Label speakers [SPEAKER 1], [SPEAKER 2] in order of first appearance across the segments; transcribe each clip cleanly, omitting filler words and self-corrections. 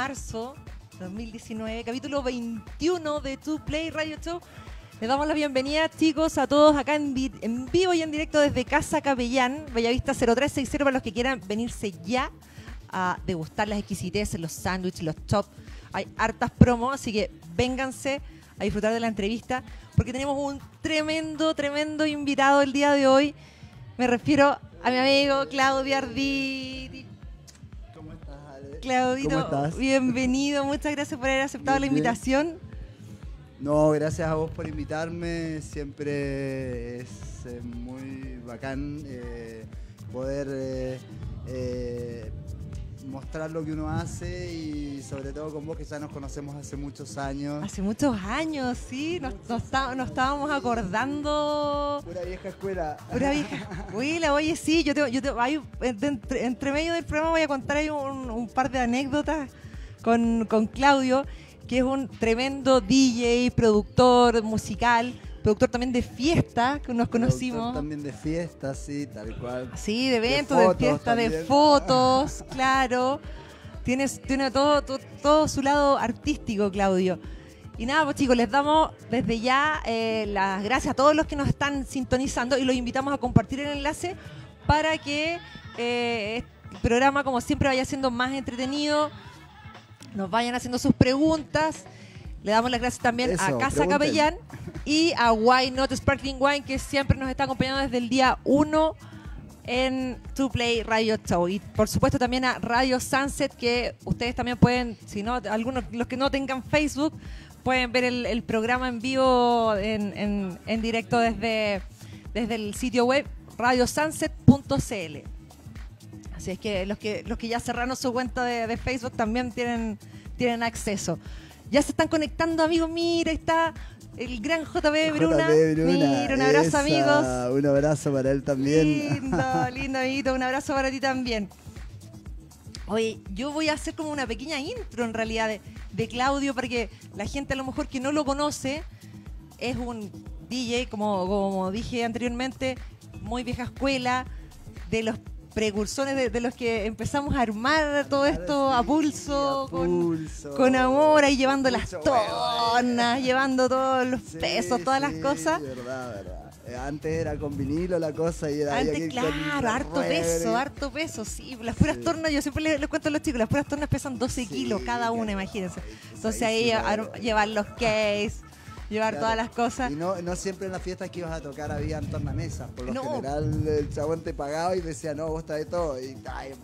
[SPEAKER 1] marzo 2019, capítulo 21 de To Play Radio Show. Les damos la bienvenida, chicos, a todos acá en vivo y en directo desde Casa Capellán, Bellavista 0360, para los que quieran venirse ya a degustar las exquisiteces, los sándwiches, los chops. Hay hartas promos, así que vénganse a disfrutar de la entrevista, porque tenemos un tremendo invitado el día de hoy. Me refiero a mi amigo Claudio Arditi.
[SPEAKER 2] ¿Cómo estás, Ale?
[SPEAKER 1] Claudito,
[SPEAKER 2] ¿Cómo estás?
[SPEAKER 1] bienvenido, muchas gracias por haber aceptado la invitación.
[SPEAKER 2] No, gracias a vos por invitarme, siempre es muy bacán poder mostrar lo que uno hace y sobre todo con vos que ya nos conocemos hace muchos años.
[SPEAKER 1] Hace muchos años, sí, nos estábamos acordando.
[SPEAKER 2] Pura vieja escuela.
[SPEAKER 1] Pura vieja escuela, oye, sí, entre medio del programa voy a contar ahí un par de anécdotas con Claudio, que es un tremendo DJ, productor musical, productor también de fiesta, que nos conocimos.
[SPEAKER 2] Productor también de fiestas, sí, tal cual.
[SPEAKER 1] Sí, de eventos, de fiestas, de fotos, claro. Tiene todo su lado artístico, Claudio. Y nada, pues chicos, les damos desde ya las gracias a todos los que nos están sintonizando y los invitamos a compartir el enlace para que el programa, como siempre, vaya siendo más entretenido. Nos vayan haciendo sus preguntas. Le damos las gracias también a Casa Capellán y a Why Not Sparkling Wine, que siempre nos está acompañando desde el día 1 en To Play Radio Show. Y por supuesto también a Radio Sunset, que ustedes también pueden, si no, algunos los que no tengan Facebook, pueden ver el programa en vivo en directo desde el sitio web radiosunset.cl. Así es que los que ya cerraron su cuenta de Facebook también tienen acceso. Ya se están conectando, amigos. Mira, está el gran JB Bruna. Mira, un abrazo, amigos.
[SPEAKER 2] Un abrazo para él también.
[SPEAKER 1] Lindo, amiguito. Un abrazo para ti también. Oye, yo voy a hacer como una pequeña intro, en realidad, de Claudio, para que la gente a lo mejor que no lo conoce, es un DJ, como dije anteriormente, muy vieja escuela, de los precursores de los que empezamos a armar todo esto a pulso, con amor, ahí llevando las tornas, llevando todos los pesos, todas las cosas.
[SPEAKER 2] Verdad. Antes era con vinilo la cosa y era...
[SPEAKER 1] Antes, claro, harto peso, sí. Las puras tornas, yo siempre les cuento a los chicos, las puras tornas pesan 12 kilos cada una, imagínense. Entonces ahí llevar los case, llevar todas las cosas.
[SPEAKER 2] Y no siempre en las fiestas que ibas a tocar habían tornamesas. Por lo general el chabón te pagaba y decía, no, vos traes todo. Y,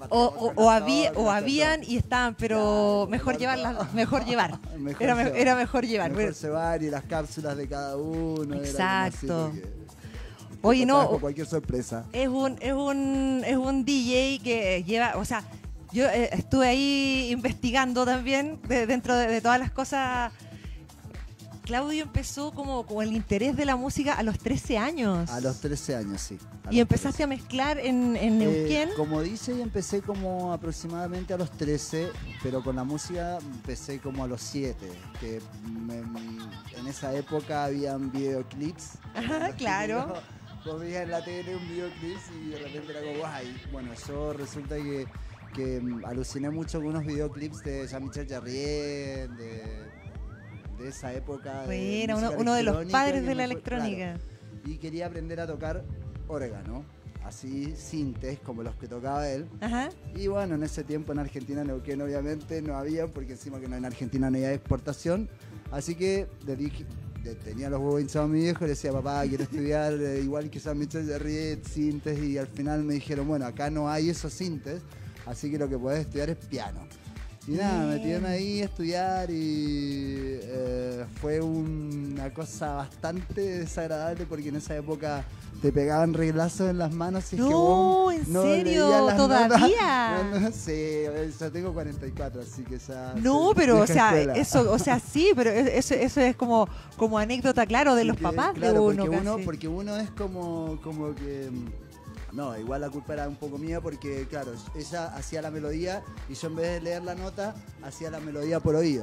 [SPEAKER 1] habían y estaban, pero mejor llevar. Era mejor llevar.
[SPEAKER 2] Mejor llevar y las cápsulas de cada uno.
[SPEAKER 1] Exacto. Oye, no.
[SPEAKER 2] Cualquier sorpresa.
[SPEAKER 1] Es un DJ que lleva, o sea, yo estuve ahí investigando también dentro de todas las cosas. Claudio empezó como el interés de la música a los 13 años.
[SPEAKER 2] A los 13 años, sí.
[SPEAKER 1] ¿Y empezaste a mezclar en Neuquén?
[SPEAKER 2] Como dice, empecé como aproximadamente a los 13, pero con la música empecé como a los 7. Que en esa época habían videoclips.
[SPEAKER 1] Ajá, claro.
[SPEAKER 2] Ponía en la tele un videoclip y de repente era como, ay. Bueno, yo resulta que aluciné mucho con unos videoclips de Jean-Michel Jarre, de esa época.
[SPEAKER 1] Bueno, uno de los padres de la electrónica.
[SPEAKER 2] Claro, y quería aprender a tocar órgano, así sintes como los que tocaba él.
[SPEAKER 1] Ajá.
[SPEAKER 2] Y bueno, en ese tiempo en Argentina, Neuquén obviamente no había, porque encima que en Argentina no había exportación. Así que tenía los huevos hinchados a mi viejo y le decía, papá, quiero estudiar igual que San Michel de Riet, sintes. Y al final me dijeron, bueno, acá no hay esos sintes, así que lo que podés estudiar es piano. Y nada, me metieron ahí a estudiar y fue una cosa bastante desagradable porque en esa época te pegaban reglazos en las manos y
[SPEAKER 1] no,
[SPEAKER 2] es que vos
[SPEAKER 1] ¿en
[SPEAKER 2] no
[SPEAKER 1] serio?
[SPEAKER 2] leías las
[SPEAKER 1] ¿Todavía?
[SPEAKER 2] notas. No sé, yo tengo 44, así que ya...
[SPEAKER 1] No, pero o sea, sí, pero eso es como anécdota, claro, de los papás de uno.
[SPEAKER 2] Porque uno es como que... No, igual la culpa era un poco mía porque, claro, ella hacía la melodía y yo en vez de leer la nota, hacía la melodía por oído.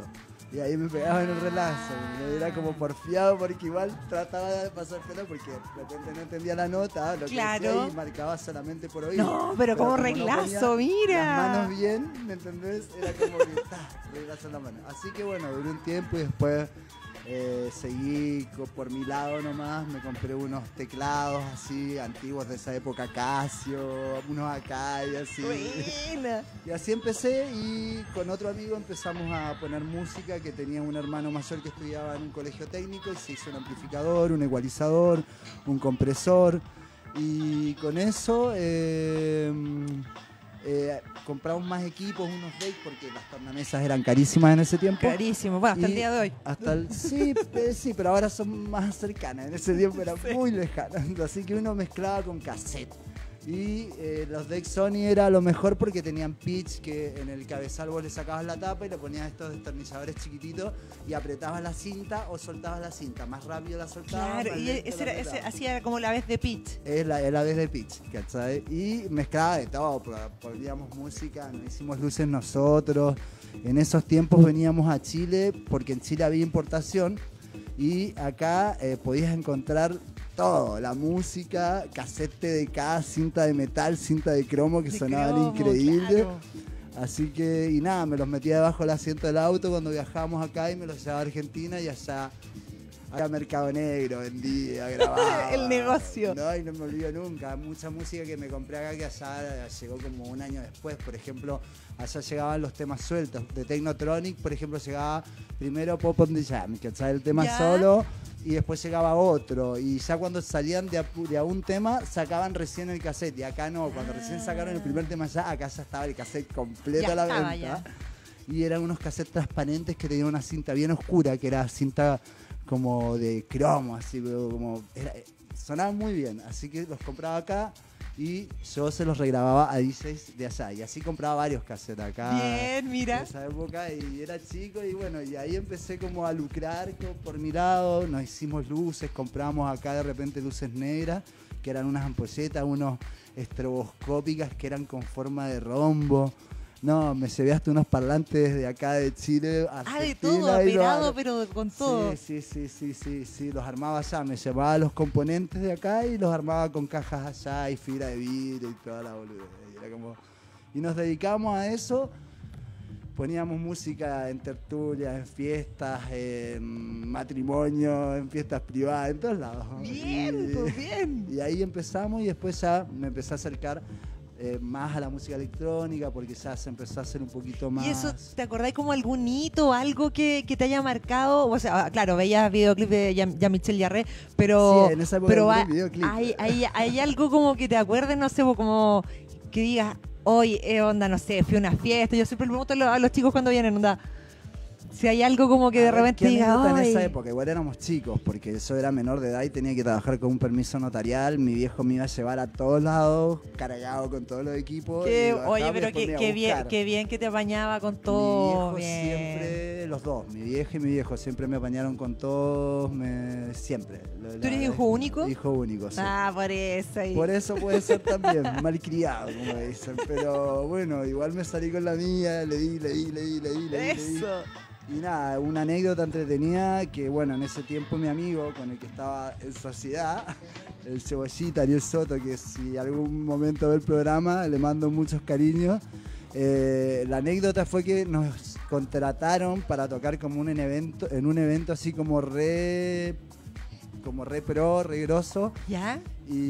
[SPEAKER 2] Y ahí me pegaba en el relazo. Me era como porfiado porque igual trataba de pasar pena porque de repente no entendía la nota, lo que decía y marcaba solamente por oído.
[SPEAKER 1] No, pero como reglazo, mira.
[SPEAKER 2] Las manos bien, ¿me entendés? Era como que reglazo en la mano. Así que bueno, duré un tiempo y después seguí por mi lado nomás, me compré unos teclados así, antiguos de esa época, Casio, unos Akai, así.
[SPEAKER 1] Buena.
[SPEAKER 2] Y así empecé y con otro amigo empezamos a poner música, que tenía un hermano mayor que estudiaba en un colegio técnico y se hizo un amplificador, un ecualizador, un compresor y con eso compramos más equipos, unos decks, porque las tornamesas eran carísimas en ese tiempo.
[SPEAKER 1] Carísimo, bueno, hasta el día de hoy.
[SPEAKER 2] Sí, pero ahora son más cercanas. En ese tiempo eran muy lejanas. Así que uno mezclaba con cassette. Y los decks Sony era lo mejor porque tenían pitch, que en el cabezal vos le sacabas la tapa y le ponías estos destornilladores chiquititos y apretabas la cinta o soltabas la cinta. Más rápido la soltabas.
[SPEAKER 1] Claro, y así era como la vez de pitch.
[SPEAKER 2] Es la vez de pitch, ¿cachai? Y mezclaba de todo, poníamos música, nos hicimos luces nosotros. En esos tiempos veníamos a Chile porque en Chile había importación y acá podías encontrar todo, la música, cassette TDK, cinta de metal, cinta de cromo que sonaban increíbles. Claro. Así que, y nada, me los metía debajo del asiento del auto cuando viajábamos acá y me los llevaba a Argentina y allá había mercado negro, vendía, grababa.
[SPEAKER 1] El negocio.
[SPEAKER 2] No, y no me olvido nunca. Mucha música que me compré acá que allá llegó como un año después. Por ejemplo, allá llegaban los temas sueltos. De Technotronic, por ejemplo, llegaba primero Pop on the Jam, que el tema solo, y después llegaba otro. Y ya cuando salían de a un tema, sacaban recién el cassette. Y acá no, cuando recién sacaron el primer tema acá ya estaba el cassette completo a la venta. Ya. Y eran unos cassettes transparentes que tenían una cinta bien oscura, que era cinta como de cromo, así, como sonaban muy bien, así que los compraba acá y yo se los regrababa a DJs de allá, y así compraba varios cassettes acá.
[SPEAKER 1] Bien, mira.
[SPEAKER 2] En esa época, y era chico, y bueno, y ahí empecé como a lucrar por mi lado, nos hicimos luces, compramos acá de repente luces negras, que eran unas ampolletas, unos estroboscópicas que eran con forma de rombo. No, me llevé hasta unos parlantes de acá de Chile.
[SPEAKER 1] De todo, operado, pero con todo.
[SPEAKER 2] Sí, los armaba allá. Me llevaba los componentes de acá y los armaba con cajas allá y fibra de vidrio y toda la boludez. Y nos dedicamos a eso. Poníamos música en tertulias, en fiestas, en matrimonio, en fiestas privadas, en todos lados.
[SPEAKER 1] Bien, pues bien.
[SPEAKER 2] Y ahí empezamos y después ya me empecé a acercar más a la música electrónica porque ya se empezó a hacer un poquito más.
[SPEAKER 1] ¿Y eso, te acordás como algún hito, algo que te haya marcado? O sea, claro, veías videoclips de Jean-Michel Jarre, pero,
[SPEAKER 2] sí, en esa época
[SPEAKER 1] hay algo como que te acuerdes, no sé, como que digas, hoy, onda, no sé, fui a una fiesta. Yo siempre le pregunto a los chicos cuando vienen, onda, si hay algo como que de repente diga,
[SPEAKER 2] en esa época, igual éramos chicos, porque yo era menor de edad y tenía que trabajar con un permiso notarial. Mi viejo me iba a llevar a todos lados, cargado con todos los equipos.
[SPEAKER 1] Oye, pero qué bien que te apañaba con todo.
[SPEAKER 2] Mi viejo siempre, los dos, mi vieja y mi viejo, siempre me apañaron con todos, siempre.
[SPEAKER 1] ¿Tú eres hijo único?
[SPEAKER 2] Hijo único, sí.
[SPEAKER 1] Por eso.
[SPEAKER 2] Por eso puede ser también, malcriado, como dicen. Pero bueno, igual me salí con la mía, le di.
[SPEAKER 1] Eso.
[SPEAKER 2] Y nada, una anécdota entretenida que, bueno, en ese tiempo mi amigo con el que estaba en sociedad, el Cebollita, Ariel Soto, que si algún momento ve el programa, le mando muchos cariños. La anécdota fue que nos contrataron para tocar como en un evento así como re pro, re grosso.
[SPEAKER 1] ¿Ya?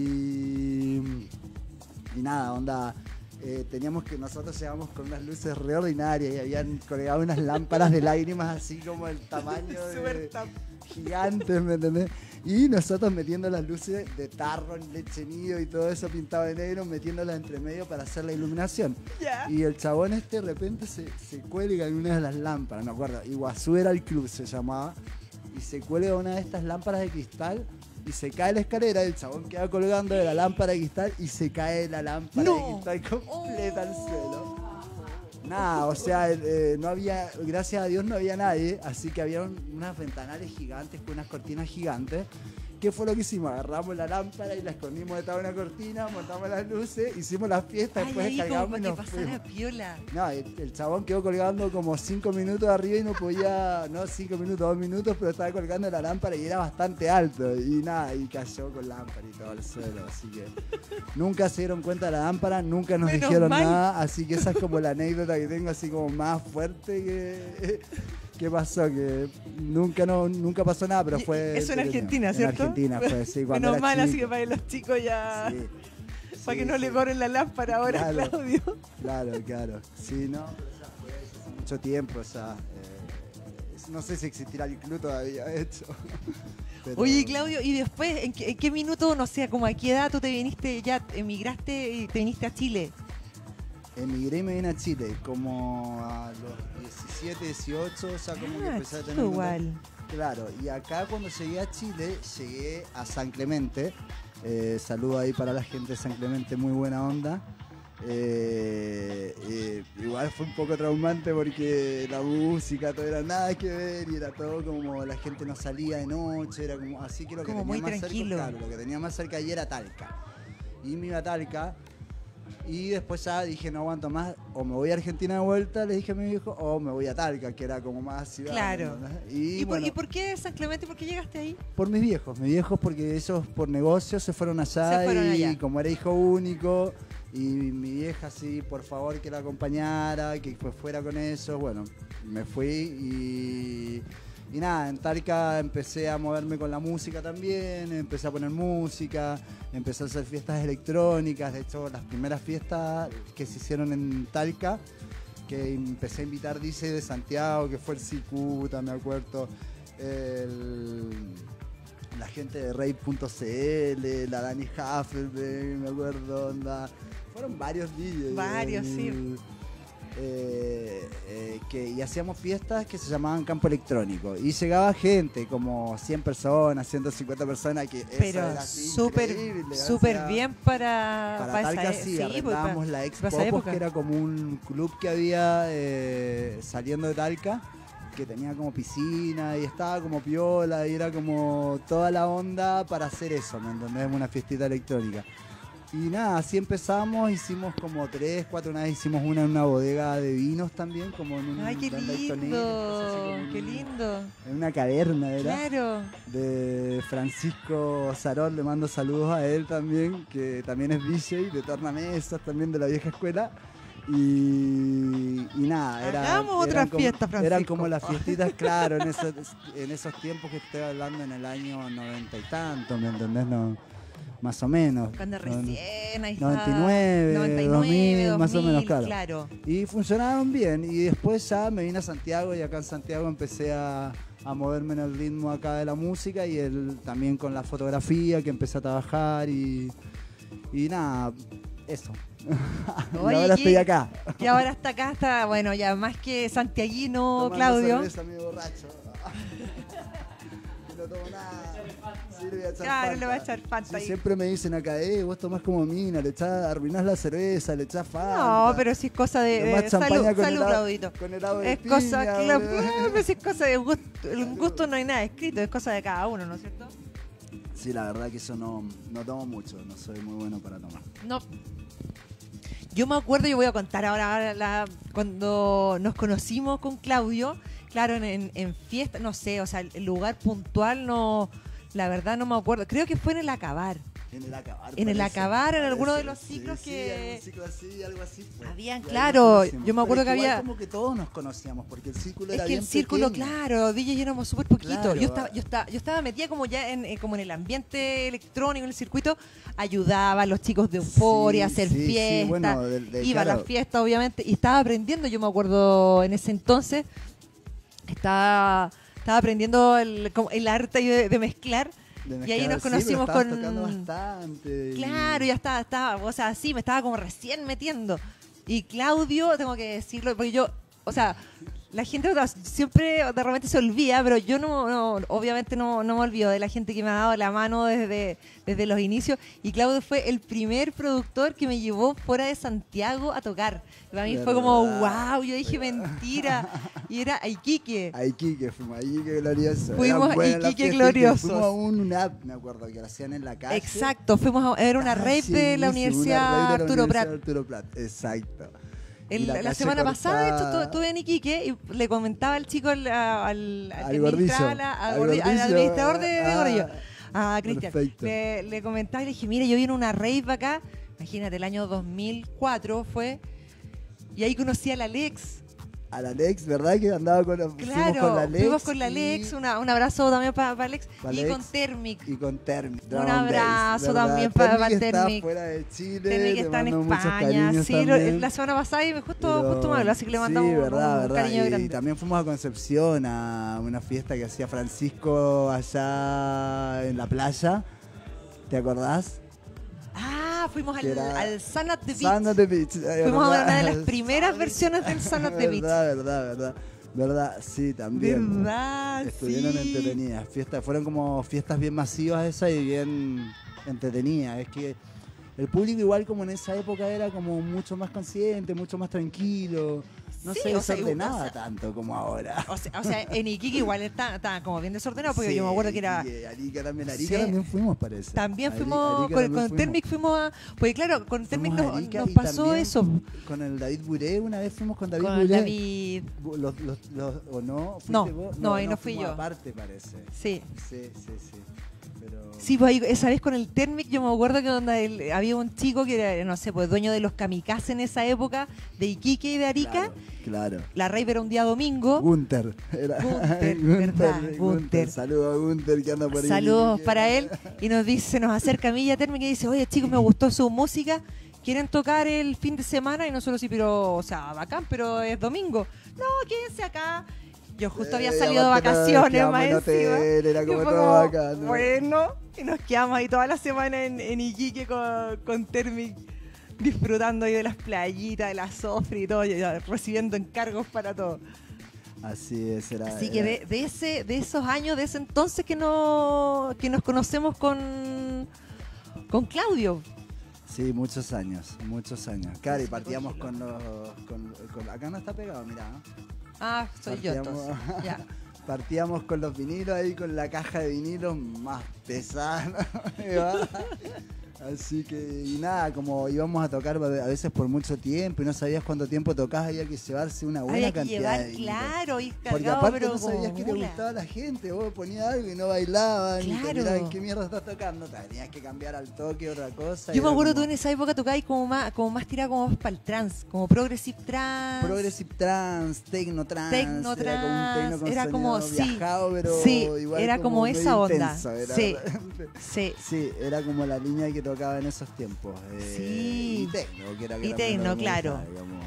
[SPEAKER 2] Y nada, onda... nosotros llegamos con unas luces re ordinarias y habían colgado unas lámparas de lágrimas así como el tamaño de gigantes, ¿me entendés? Y nosotros metiendo las luces de tarro en leche nido y todo eso pintado de negro, metiéndolas entre medio para hacer la iluminación.
[SPEAKER 1] Yeah.
[SPEAKER 2] Y el chabón de repente se cuelga en una de las lámparas, no me acuerdo, Iguazú era el club, se llamaba, y se cuelga una de estas lámparas de cristal. Y se cae la escalera, el chabón queda colgando de la lámpara de cristal y se cae la lámpara de cristal completa al suelo. Nada, o sea, no había, gracias a Dios no había nadie, así que había unas ventanales gigantes con unas cortinas gigantes ¿qué fue lo que hicimos? Agarramos la lámpara y la escondimos detrás de una cortina, montamos las luces, hicimos la fiesta, después descargamos y nos fuimos.
[SPEAKER 1] Piola.
[SPEAKER 2] No, el chabón quedó colgando como 5 minutos arriba y no podía, no 5 minutos, 2 minutos, pero estaba colgando la lámpara y era bastante alto. Y nada, y cayó con lámpara y todo al suelo. Así que nunca se dieron cuenta de la lámpara, nunca nos dijeron nada. Así que esa es como la anécdota que tengo así como más fuerte que pasó, que nunca pasó nada, pero fue...
[SPEAKER 1] Eso en Argentina, ¿cierto?
[SPEAKER 2] En Argentina fue, sí.
[SPEAKER 1] Menos mal, así que para los chicos ya... Sí. Para que no le cobren la lámpara ahora, claro, Claudio.
[SPEAKER 2] Claro. Sí, no, pero ya fue hace mucho tiempo, no sé si existirá el club todavía, de hecho. Pero...
[SPEAKER 1] Oye, Claudio, ¿y después, en qué minuto, no sé, como a qué edad tú te viniste, ya emigraste y te viniste a Chile?
[SPEAKER 2] Emigré y me vine a Chile, como a los 17, 18, o sea, como que empecé a tener...
[SPEAKER 1] igual.
[SPEAKER 2] Claro, y acá cuando llegué a Chile, llegué a San Clemente. Saludo ahí para la gente de San Clemente, muy buena onda. Igual fue un poco traumante porque la música, todo era nada que ver y era todo como la gente no salía de noche, era como así que lo que
[SPEAKER 1] como
[SPEAKER 2] tenía
[SPEAKER 1] muy
[SPEAKER 2] más
[SPEAKER 1] tranquilo.
[SPEAKER 2] cerca, claro, lo que tenía más cerca allí era Talca. Y me iba a Talca. Y después ya dije, no aguanto más, o me voy a Argentina de vuelta, le dije a mi viejo, o me voy a Talca, que era como más ciudad.
[SPEAKER 1] Claro.
[SPEAKER 2] ¿No?
[SPEAKER 1] ¿Y
[SPEAKER 2] bueno,
[SPEAKER 1] por qué San Clemente? ¿Por qué llegaste ahí?
[SPEAKER 2] por mis viejos porque ellos por negocios se fueron allá. Como era hijo único, y mi vieja así, por favor que la acompañara, que fuera con ellos, bueno, me fui y nada, en Talca empecé a moverme con la música también, empecé a poner música, empecé a hacer fiestas electrónicas. De hecho, las primeras fiestas que se hicieron en Talca, que empecé a invitar DJ de Santiago, que fue el Cicuta, me acuerdo, la gente de Rave.cl, la Dani Hasselbeck, me acuerdo, onda. Fueron varios DJs.
[SPEAKER 1] Varios, sí.
[SPEAKER 2] Y hacíamos fiestas que se llamaban campo electrónico y llegaba gente como 100 personas, 150 personas, que
[SPEAKER 1] pero
[SPEAKER 2] eso era así,
[SPEAKER 1] súper bien para
[SPEAKER 2] Talca. Sí, arrendábamos la Expo, que era como un club que había saliendo de Talca, que tenía como piscina y estaba como piola y era como toda la onda para hacer eso, ¿me entendés? Una fiestita electrónica. Y nada, así empezamos, hicimos como 3, 4, una vez hicimos una en una bodega de vinos también, como en un...
[SPEAKER 1] ¡Ay, qué lindo! ¡Qué lindo!
[SPEAKER 2] En una caverna, era.
[SPEAKER 1] Claro.
[SPEAKER 2] De Francisco Sarol, le mando saludos a él también, que también es DJ, de tornamesas, también de la vieja escuela. Y nada, eran como las fiestitas, claro, en esos tiempos que estoy hablando, en el año 90 y tanto, ¿me entendés? No, más o menos.
[SPEAKER 1] Cuando recién, ahí
[SPEAKER 2] 99, 2000, más o menos,
[SPEAKER 1] claro.
[SPEAKER 2] Y funcionaron bien. Y después ya me vine a Santiago y acá en Santiago empecé a moverme en el ritmo acá de la música y también con la fotografía, que empecé a trabajar y nada, eso.
[SPEAKER 1] Oye,
[SPEAKER 2] y ahora estoy acá.
[SPEAKER 1] Y ahora está, bueno, ya más que santiaguino,
[SPEAKER 2] tomando
[SPEAKER 1] Claudio.
[SPEAKER 2] Cerveza, mi borracho. No tomo nada. Sí,
[SPEAKER 1] le voy a echar Fanta.
[SPEAKER 2] Sí, siempre me dicen acá, vos tomás como mina, arruinás la cerveza, le echás Fanta.
[SPEAKER 1] No, pero si es cosa de salud, Claudito.
[SPEAKER 2] Con helado de
[SPEAKER 1] es cosa,
[SPEAKER 2] piña,
[SPEAKER 1] pero si es cosa de gusto, el gusto no hay nada escrito, es cosa de cada uno, ¿no es cierto?
[SPEAKER 2] Sí, la verdad que eso no tomo mucho, no soy muy bueno para tomar.
[SPEAKER 1] No. Yo me acuerdo, yo voy a contar ahora cuando nos conocimos con Claudio, claro, en fiesta, no sé, o sea, el lugar puntual no, la verdad no me acuerdo, creo que fue en el Acabar. En el Acabar, en alguno de los ciclos que...
[SPEAKER 2] Sí, algún ciclo así, algo así fue.
[SPEAKER 1] Habían, claro, yo me acuerdo que había...
[SPEAKER 2] como que todos nos conocíamos, porque el círculo era bien pequeño.
[SPEAKER 1] Es que el círculo, claro, DJ éramos súper poquito.
[SPEAKER 2] Claro.
[SPEAKER 1] Yo estaba metida como ya como en el ambiente electrónico, en el circuito, ayudaba a los chicos de Euforia a hacer fiestas,
[SPEAKER 2] bueno,
[SPEAKER 1] iba a las fiestas, obviamente, y estaba aprendiendo, yo me acuerdo en ese entonces, estaba aprendiendo el arte de mezclar. Y ahí nos conocimos con...
[SPEAKER 2] tocando bastante.
[SPEAKER 1] Claro, ya estaba, o sea, sí, me estaba como recién metiendo. Y Claudio, tengo que decirlo, porque yo, o sea, La gente siempre de repente se olvida, pero yo obviamente no me olvido de la gente que me ha dado la mano desde los inicios. Y Claudio fue el primer productor que me llevó fuera de Santiago a tocar. Para mí fue como, wow, yo dije mentira. Y era a Iquique.
[SPEAKER 2] A Iquique, fuimos a Iquique glorioso.
[SPEAKER 1] Fuimos a Iquique gloriosos.
[SPEAKER 2] Fuimos a un app, me acuerdo, que lo hacían en la calle.
[SPEAKER 1] Exacto, era una rave de la Universidad Arturo Prat.
[SPEAKER 2] Exacto.
[SPEAKER 1] La semana pasada, de hecho, estuve en Iquique y le comentaba al chico, al administrador de Gordillo, a Cristian. Le comentaba y le dije, mira, yo vine a una rave acá, imagínate, el año 2004 fue, y ahí conocí a la Alex.
[SPEAKER 2] A la Alex, ¿verdad? Que andaba
[SPEAKER 1] fuimos con la Alex, un abrazo también para Alex, y con Thermic. Un abrazo también para Thermic.
[SPEAKER 2] Está fuera de Chile.
[SPEAKER 1] Thermic está en España. Sí, la semana pasada y justo me habló, así que le mandamos un cariño grande.
[SPEAKER 2] Y también fuimos a Concepción a una fiesta que hacía Francisco allá en la playa. ¿Te acordás?
[SPEAKER 1] Fuimos al Sun at the Beach.
[SPEAKER 2] Sun at the Beach.
[SPEAKER 1] Fuimos a una de las primeras versiones del Sun at the Beach.
[SPEAKER 2] Verdad, sí, también.
[SPEAKER 1] Verdad,
[SPEAKER 2] estuvieron entretenidas. Fueron como fiestas bien masivas esas y bien entretenidas. Es que el público igual como en esa época era como mucho más consciente, mucho más tranquilo. No se desordenaba tanto como ahora.
[SPEAKER 1] O sea, en Iquique igual estaba como bien desordenado, porque yo me acuerdo que era...
[SPEAKER 2] Arica también fuimos, parece.
[SPEAKER 1] También fuimos, con Thermic fuimos a... Pues claro, con Thermic nos pasó eso.
[SPEAKER 2] Con el David Buré, una vez fuimos con David Buré. ¿O no?
[SPEAKER 1] No, ahí no fui yo.
[SPEAKER 2] Aparte, parece.
[SPEAKER 1] Sí.
[SPEAKER 2] Pero...
[SPEAKER 1] Sí, pues esa vez con el Thermic yo me acuerdo que donde había un chico que era, no sé, pues dueño de los kamikazes en esa época, de Iquique y de Arica.
[SPEAKER 2] Claro.
[SPEAKER 1] La rave era un día domingo.
[SPEAKER 2] Gunther,
[SPEAKER 1] ¿verdad? Gunther.
[SPEAKER 2] Saludos a Gunther que anda por ahí.
[SPEAKER 1] Saludos para él. Y nos acerca a mí y a Thermic y dice, oye chicos, me gustó su música. ¿Quieren tocar el fin de semana? Y nosotros sí, pero, o sea, bacán, pero es domingo. No, quédense acá. Yo justo había salido de vacaciones, más encima.
[SPEAKER 2] Era como todo bacán, ¿no?
[SPEAKER 1] Bueno, y nos quedamos ahí toda la semana en Iquique con Thermic, disfrutando ahí de las playitas, de la Sofri y todo, y recibiendo encargos para todo.
[SPEAKER 2] Así es,
[SPEAKER 1] Así que de esos años, de ese entonces que nos conocemos con Claudio.
[SPEAKER 2] Sí, muchos años. Claro, y partíamos con acá no está pegado, mirá.
[SPEAKER 1] Soy yo entonces. Ya.
[SPEAKER 2] Partíamos con los vinilos ahí, con la caja de vinilos más pesada. Así que, y nada, como íbamos a tocar a veces por mucho tiempo y no sabías cuánto tiempo tocás, había que llevarse una buena cantidad de vinilos.
[SPEAKER 1] Claro, y cargado,
[SPEAKER 2] porque aparte
[SPEAKER 1] pero
[SPEAKER 2] no sabías que le gustaba a la gente, vos ponías algo y no bailaban,
[SPEAKER 1] claro.
[SPEAKER 2] Y te miraban qué mierda estás tocando, tenías que cambiar al toque otra cosa.
[SPEAKER 1] Yo me acuerdo tú en esa época tocabas como más tirada como para el trance, como progressive trance,
[SPEAKER 2] techno trance,
[SPEAKER 1] era como
[SPEAKER 2] viajado, pero igual
[SPEAKER 1] era como esa onda.
[SPEAKER 2] Intenso, sí, era como la línea que tocaba en esos tiempos.
[SPEAKER 1] Sí.
[SPEAKER 2] Y
[SPEAKER 1] techno, claro.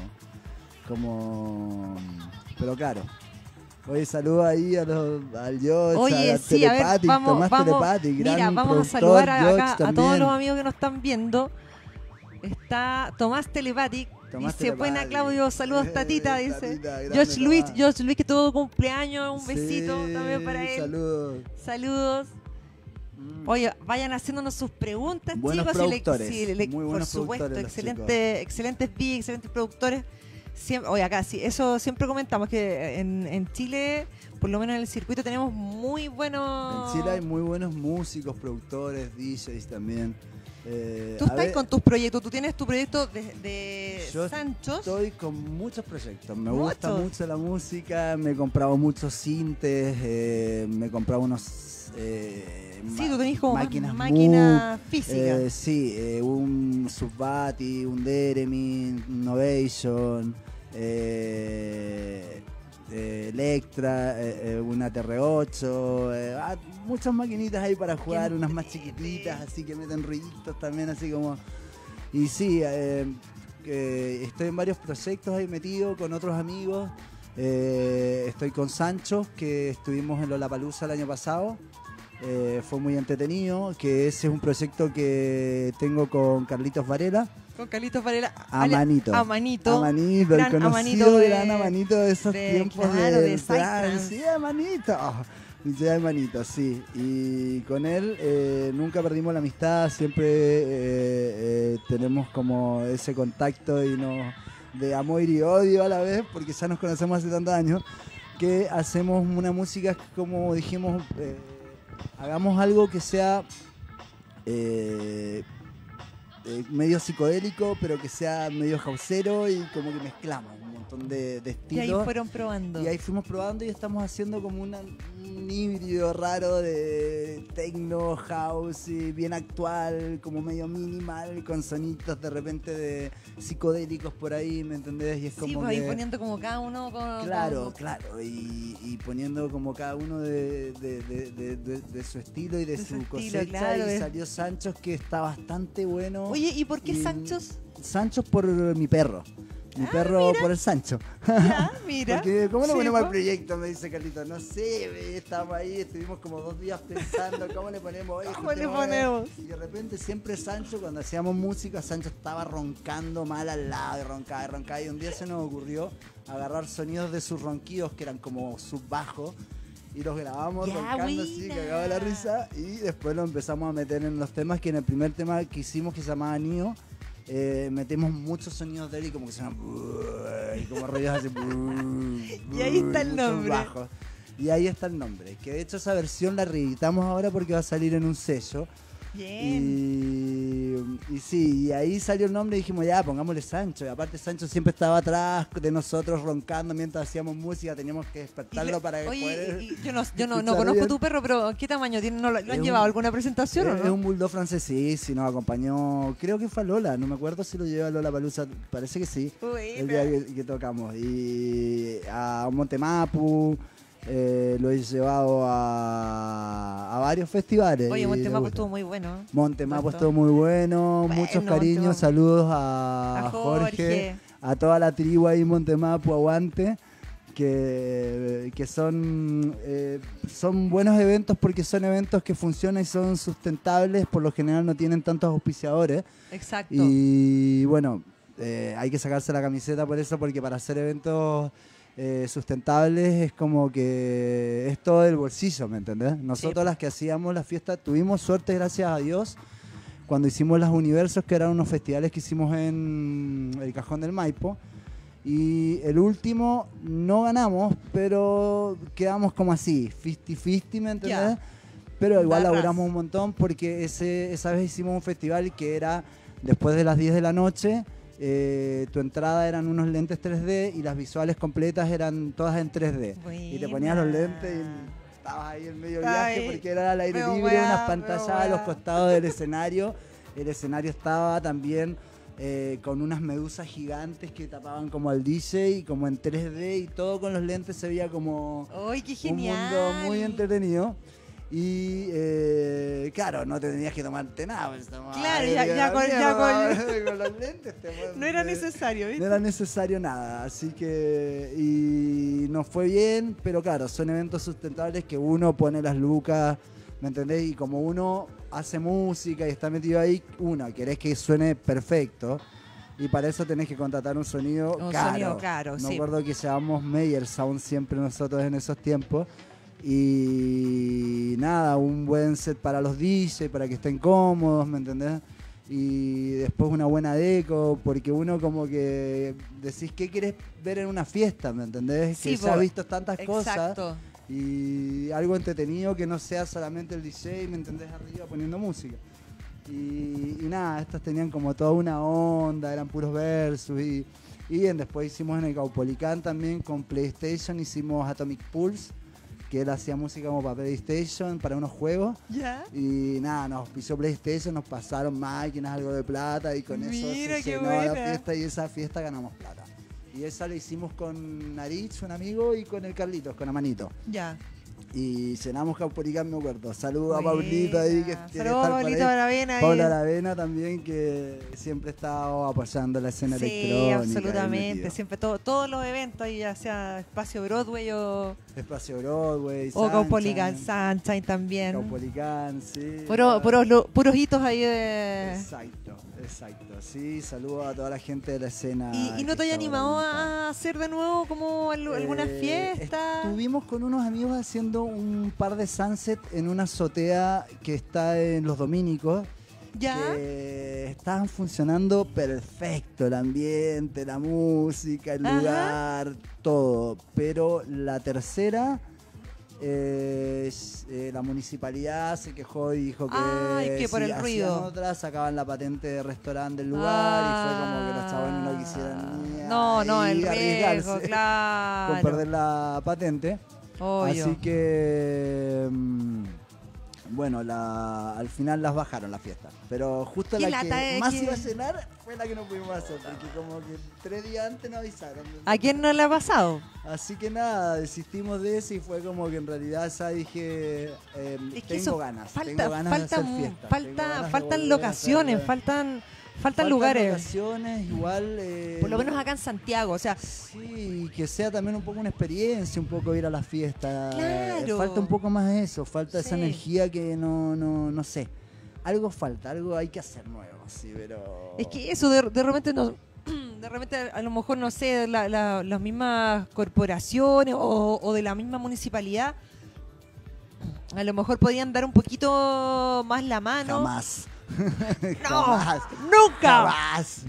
[SPEAKER 2] Pero claro. Oye, saludos ahí al George,
[SPEAKER 1] oye,
[SPEAKER 2] a
[SPEAKER 1] sí, a ver, vamos,
[SPEAKER 2] mira,
[SPEAKER 1] vamos a saludar acá a todos los amigos que nos están viendo. Está Tomás Telepathic. Dice, buena Claudio, saludos tatita, dice. George Luis que tuvo cumpleaños, un besito también para él. Saludos. Oye, vayan haciéndonos sus preguntas,
[SPEAKER 2] buenos
[SPEAKER 1] chicos.
[SPEAKER 2] Productores.
[SPEAKER 1] Muy por supuesto, excelentes beats, excelentes productores. Oye, acá sí, eso siempre comentamos que en Chile, por lo menos en el circuito, tenemos muy buenos...
[SPEAKER 2] En Chile hay muy buenos músicos, productores, DJs también.
[SPEAKER 1] Tú estás con tus proyectos, tú tienes tu proyecto de Sanchos.
[SPEAKER 2] Estoy con muchos proyectos, me gusta mucho la música, me he comprado muchos sintes, me he comprado unos...
[SPEAKER 1] sí, tú tenés como
[SPEAKER 2] máquinas
[SPEAKER 1] físicas.
[SPEAKER 2] Sí, un Subbati, un Theremin, un Novation, Electra, una TR8, muchas maquinitas ahí para jugar, unas más chiquititas, así que meten ruiditos también, así como... Y sí, estoy en varios proyectos ahí metido con otros amigos. Estoy con Sancho, que estuvimos en Lollapalooza el año pasado. fue muy entretenido, que ese es un proyecto que tengo con Carlitos Varela.
[SPEAKER 1] Con Carlitos Varela.
[SPEAKER 2] Amanito.
[SPEAKER 1] Amanito.
[SPEAKER 2] El
[SPEAKER 1] gran
[SPEAKER 2] conocido
[SPEAKER 1] Amanito
[SPEAKER 2] gran Amanito de esos tiempos
[SPEAKER 1] claro, de
[SPEAKER 2] del
[SPEAKER 1] Psytrance.
[SPEAKER 2] Sí, Amanito. DJ Amanito, sí. Y con él nunca perdimos la amistad, siempre tenemos como ese contacto y de amor y odio a la vez, porque ya nos conocemos hace tantos años, que hacemos una música como dijimos, hagamos algo que sea medio psicodélico, pero que sea medio houseero y como que mezclamos un montón de estilos.
[SPEAKER 1] Y ahí fueron probando.
[SPEAKER 2] Y ahí fuimos probando y estamos haciendo como un híbrido raro de techno, house, y bien actual, como medio minimal, con sonitos de repente de psicodélicos por ahí, ¿me entendés? Y es como
[SPEAKER 1] pues ahí poniendo como cada uno
[SPEAKER 2] Claro, y poniendo como cada uno de su estilo y de su cosecha,
[SPEAKER 1] claro,
[SPEAKER 2] y salió Sanchos, que está bastante bueno.
[SPEAKER 1] Oye, ¿y por qué Sanchos?
[SPEAKER 2] Sanchos por mi perro. Mi perro
[SPEAKER 1] mira.
[SPEAKER 2] por el Sancho.
[SPEAKER 1] Ya, mira.
[SPEAKER 2] Porque, ¿cómo le ponemos
[SPEAKER 1] po.
[SPEAKER 2] al proyecto? Me dice Carlito. No sé, estábamos ahí, estuvimos como 2 días pensando cómo le ponemos esto.
[SPEAKER 1] ¿Cómo le ponemos?
[SPEAKER 2] Y de repente siempre Sancho, cuando hacíamos música, Sancho estaba roncando mal al lado, y roncaba. Y un día se nos ocurrió agarrar sonidos de sus ronquidos, que eran como subbajos, y los grabamos roncando así, cagaba la risa. Y después lo empezamos a meter en los temas, que en el primer tema que hicimos, que se llamaba Nio, metemos muchos sonidos de él y como que suenan y como rollos así
[SPEAKER 1] y ahí está el nombre
[SPEAKER 2] bajos. Y ahí está el nombre, que de hecho esa versión la reeditamos ahora porque va a salir en un sello.
[SPEAKER 1] Bien.
[SPEAKER 2] Y sí, y ahí salió el nombre y dijimos, ya, pongámosle Sancho. Y aparte Sancho siempre estaba atrás de nosotros roncando mientras hacíamos música, teníamos que despertarlo para poder...
[SPEAKER 1] yo no conozco tu perro, pero ¿qué tamaño tiene? ¿Lo han llevado a alguna presentación o no?
[SPEAKER 2] Es un bulldog francés, sí, nos acompañó, creo que fue a Lola, no me acuerdo si lo lleva a Lollapalooza, parece que sí, el día que tocamos. Y a Montemapu... lo he llevado a varios festivales.
[SPEAKER 1] Oye, Montemapo estuvo muy bueno.
[SPEAKER 2] Montemapo estuvo muy bueno. Muchos cariños,
[SPEAKER 1] Montemapo.
[SPEAKER 2] saludos a Jorge, a toda la tribu ahí, Montemapo, aguante. Que son buenos eventos porque son eventos que funcionan y son sustentables. Por lo general no tienen tantos auspiciadores.
[SPEAKER 1] Exacto.
[SPEAKER 2] Y bueno, hay que sacarse la camiseta por eso, porque para hacer eventos sustentables es como que es todo del bolsillo, ¿me entendés? Nosotros las que hacíamos la fiesta tuvimos suerte, gracias a Dios, cuando hicimos las Universos, que eran unos festivales que hicimos en el Cajón del Maipo, y el último no ganamos, pero quedamos como así, 50-50, ¿me entendés?
[SPEAKER 1] Yeah.
[SPEAKER 2] Pero igual laburamos un montón porque esa vez hicimos un festival que era después de las 10 de la noche. Tu entrada eran unos lentes 3D y las visuales completas eran todas en 3D.
[SPEAKER 1] Buena.
[SPEAKER 2] Y te ponías los lentes y estabas ahí en medio viaje porque era al aire libre, unas pantallas a los costados del escenario. El escenario estaba también con unas medusas gigantes que tapaban como al DJ y como en 3D, y todo con los lentes se veía como
[SPEAKER 1] ¡ay, qué genial!
[SPEAKER 2] un mundo muy entretenido. Y claro, no te tenías que tomarte nada. Pues,
[SPEAKER 1] claro, ya con
[SPEAKER 2] con los lentes.
[SPEAKER 1] No era necesario, ¿viste?
[SPEAKER 2] No era necesario nada. Así que, y nos fue bien, pero claro, son eventos sustentables que uno pone las lucas, ¿me entendés? Y como uno hace música y está metido ahí, querés que suene perfecto. Y para eso tenés que contratar un sonido caro.
[SPEAKER 1] Sonido caro,
[SPEAKER 2] Me acuerdo que llevamos Meyer Sound siempre nosotros en esos tiempos. Y nada, un buen set para los DJs, para que estén cómodos, ¿me entendés? Y después una buena deco, porque uno como que decís, ¿qué querés ver en una fiesta? ¿Me entendés?
[SPEAKER 1] Sí,
[SPEAKER 2] que se ha visto tantas
[SPEAKER 1] exacto.
[SPEAKER 2] cosas. Y algo entretenido que no sea solamente el DJ, ¿me entendés? Arriba poniendo música. Y nada, estas tenían como toda una onda, eran puros versos. Y bien, después hicimos en el Caupolicán también con PlayStation, hicimos Atomic Pulse, que él hacía música como para PlayStation, para unos juegos.
[SPEAKER 1] ¿Ya?
[SPEAKER 2] Y nada, nos pisó PlayStation, nos pasaron máquinas, algo de plata, y con eso se llenó la fiesta, y esa fiesta ganamos plata. Y esa la hicimos con Narich, un amigo, y con el Carlitos, con Amanito.
[SPEAKER 1] Ya.
[SPEAKER 2] Y cenamos Caupolicán, me acuerdo. Saludos a
[SPEAKER 1] Buena.
[SPEAKER 2] Paulito ahí, que tiene que
[SPEAKER 1] Saludos a
[SPEAKER 2] estar por
[SPEAKER 1] Paulito
[SPEAKER 2] ahí.
[SPEAKER 1] Aravena.
[SPEAKER 2] Paula Aravena también, que siempre ha estado apoyando la escena
[SPEAKER 1] Sí,
[SPEAKER 2] electrónica.
[SPEAKER 1] absolutamente. Siempre todos los eventos, ahí ya sea Espacio Broadway o
[SPEAKER 2] Espacio Broadway,
[SPEAKER 1] o Caupolicán,
[SPEAKER 2] Sunshine,
[SPEAKER 1] Sunshine también.
[SPEAKER 2] Caupolicán, sí.
[SPEAKER 1] Puros hitos ahí de...
[SPEAKER 2] Exacto. Sí, saludos a toda la gente de la escena.
[SPEAKER 1] ¿Y no te hayas animado a hacer de nuevo como alguna fiesta?
[SPEAKER 2] Estuvimos con unos amigos haciendo un par de sunset en una azotea que está en Los Dominicos.
[SPEAKER 1] ¿Ya?
[SPEAKER 2] Que estaban funcionando perfecto, el ambiente, la música, el
[SPEAKER 1] Ajá.
[SPEAKER 2] lugar, todo. Pero la tercera, la municipalidad se quejó y dijo que,
[SPEAKER 1] que por
[SPEAKER 2] si
[SPEAKER 1] el
[SPEAKER 2] hacían
[SPEAKER 1] ruido.
[SPEAKER 2] otra, sacaban la patente de restaurante del lugar y fue como que los chabones no quisieran ni
[SPEAKER 1] No, el
[SPEAKER 2] arriesgarse
[SPEAKER 1] riesgo, claro.
[SPEAKER 2] con perder la patente.
[SPEAKER 1] Obvio.
[SPEAKER 2] Así que, bueno, al final las bajaron la fiesta. Pero justo
[SPEAKER 1] Qué
[SPEAKER 2] la
[SPEAKER 1] lata,
[SPEAKER 2] que más
[SPEAKER 1] que-
[SPEAKER 2] iba a cenar fue la que no pudimos hacer. Porque como que 3 días antes nos avisaron.
[SPEAKER 1] ¿A quién no le ha pasado?
[SPEAKER 2] Así que nada, desistimos de eso y fue como que en realidad ya dije,
[SPEAKER 1] Es que
[SPEAKER 2] tengo
[SPEAKER 1] eso
[SPEAKER 2] ganas.
[SPEAKER 1] falta,
[SPEAKER 2] tengo ganas de hacer fiesta. Tengo ganas de
[SPEAKER 1] faltan
[SPEAKER 2] volver a
[SPEAKER 1] locaciones,
[SPEAKER 2] hacer-
[SPEAKER 1] faltan lugares.
[SPEAKER 2] locaciones, igual.
[SPEAKER 1] Por lo menos acá en Santiago, o sea,
[SPEAKER 2] Sí, que sea también un poco una experiencia, un poco ir a la fiesta.
[SPEAKER 1] Claro.
[SPEAKER 2] Falta un poco más eso, falta esa
[SPEAKER 1] Sí.
[SPEAKER 2] energía que no sé. Algo falta, algo hay que hacer nuevo, sí, pero...
[SPEAKER 1] es que eso de repente no, de repente a lo mejor, no sé, las mismas corporaciones o de la misma municipalidad, a lo mejor podían dar un poquito más la mano.
[SPEAKER 2] Jamás.
[SPEAKER 1] No,
[SPEAKER 2] Jamás.
[SPEAKER 1] nunca.
[SPEAKER 2] Jamás.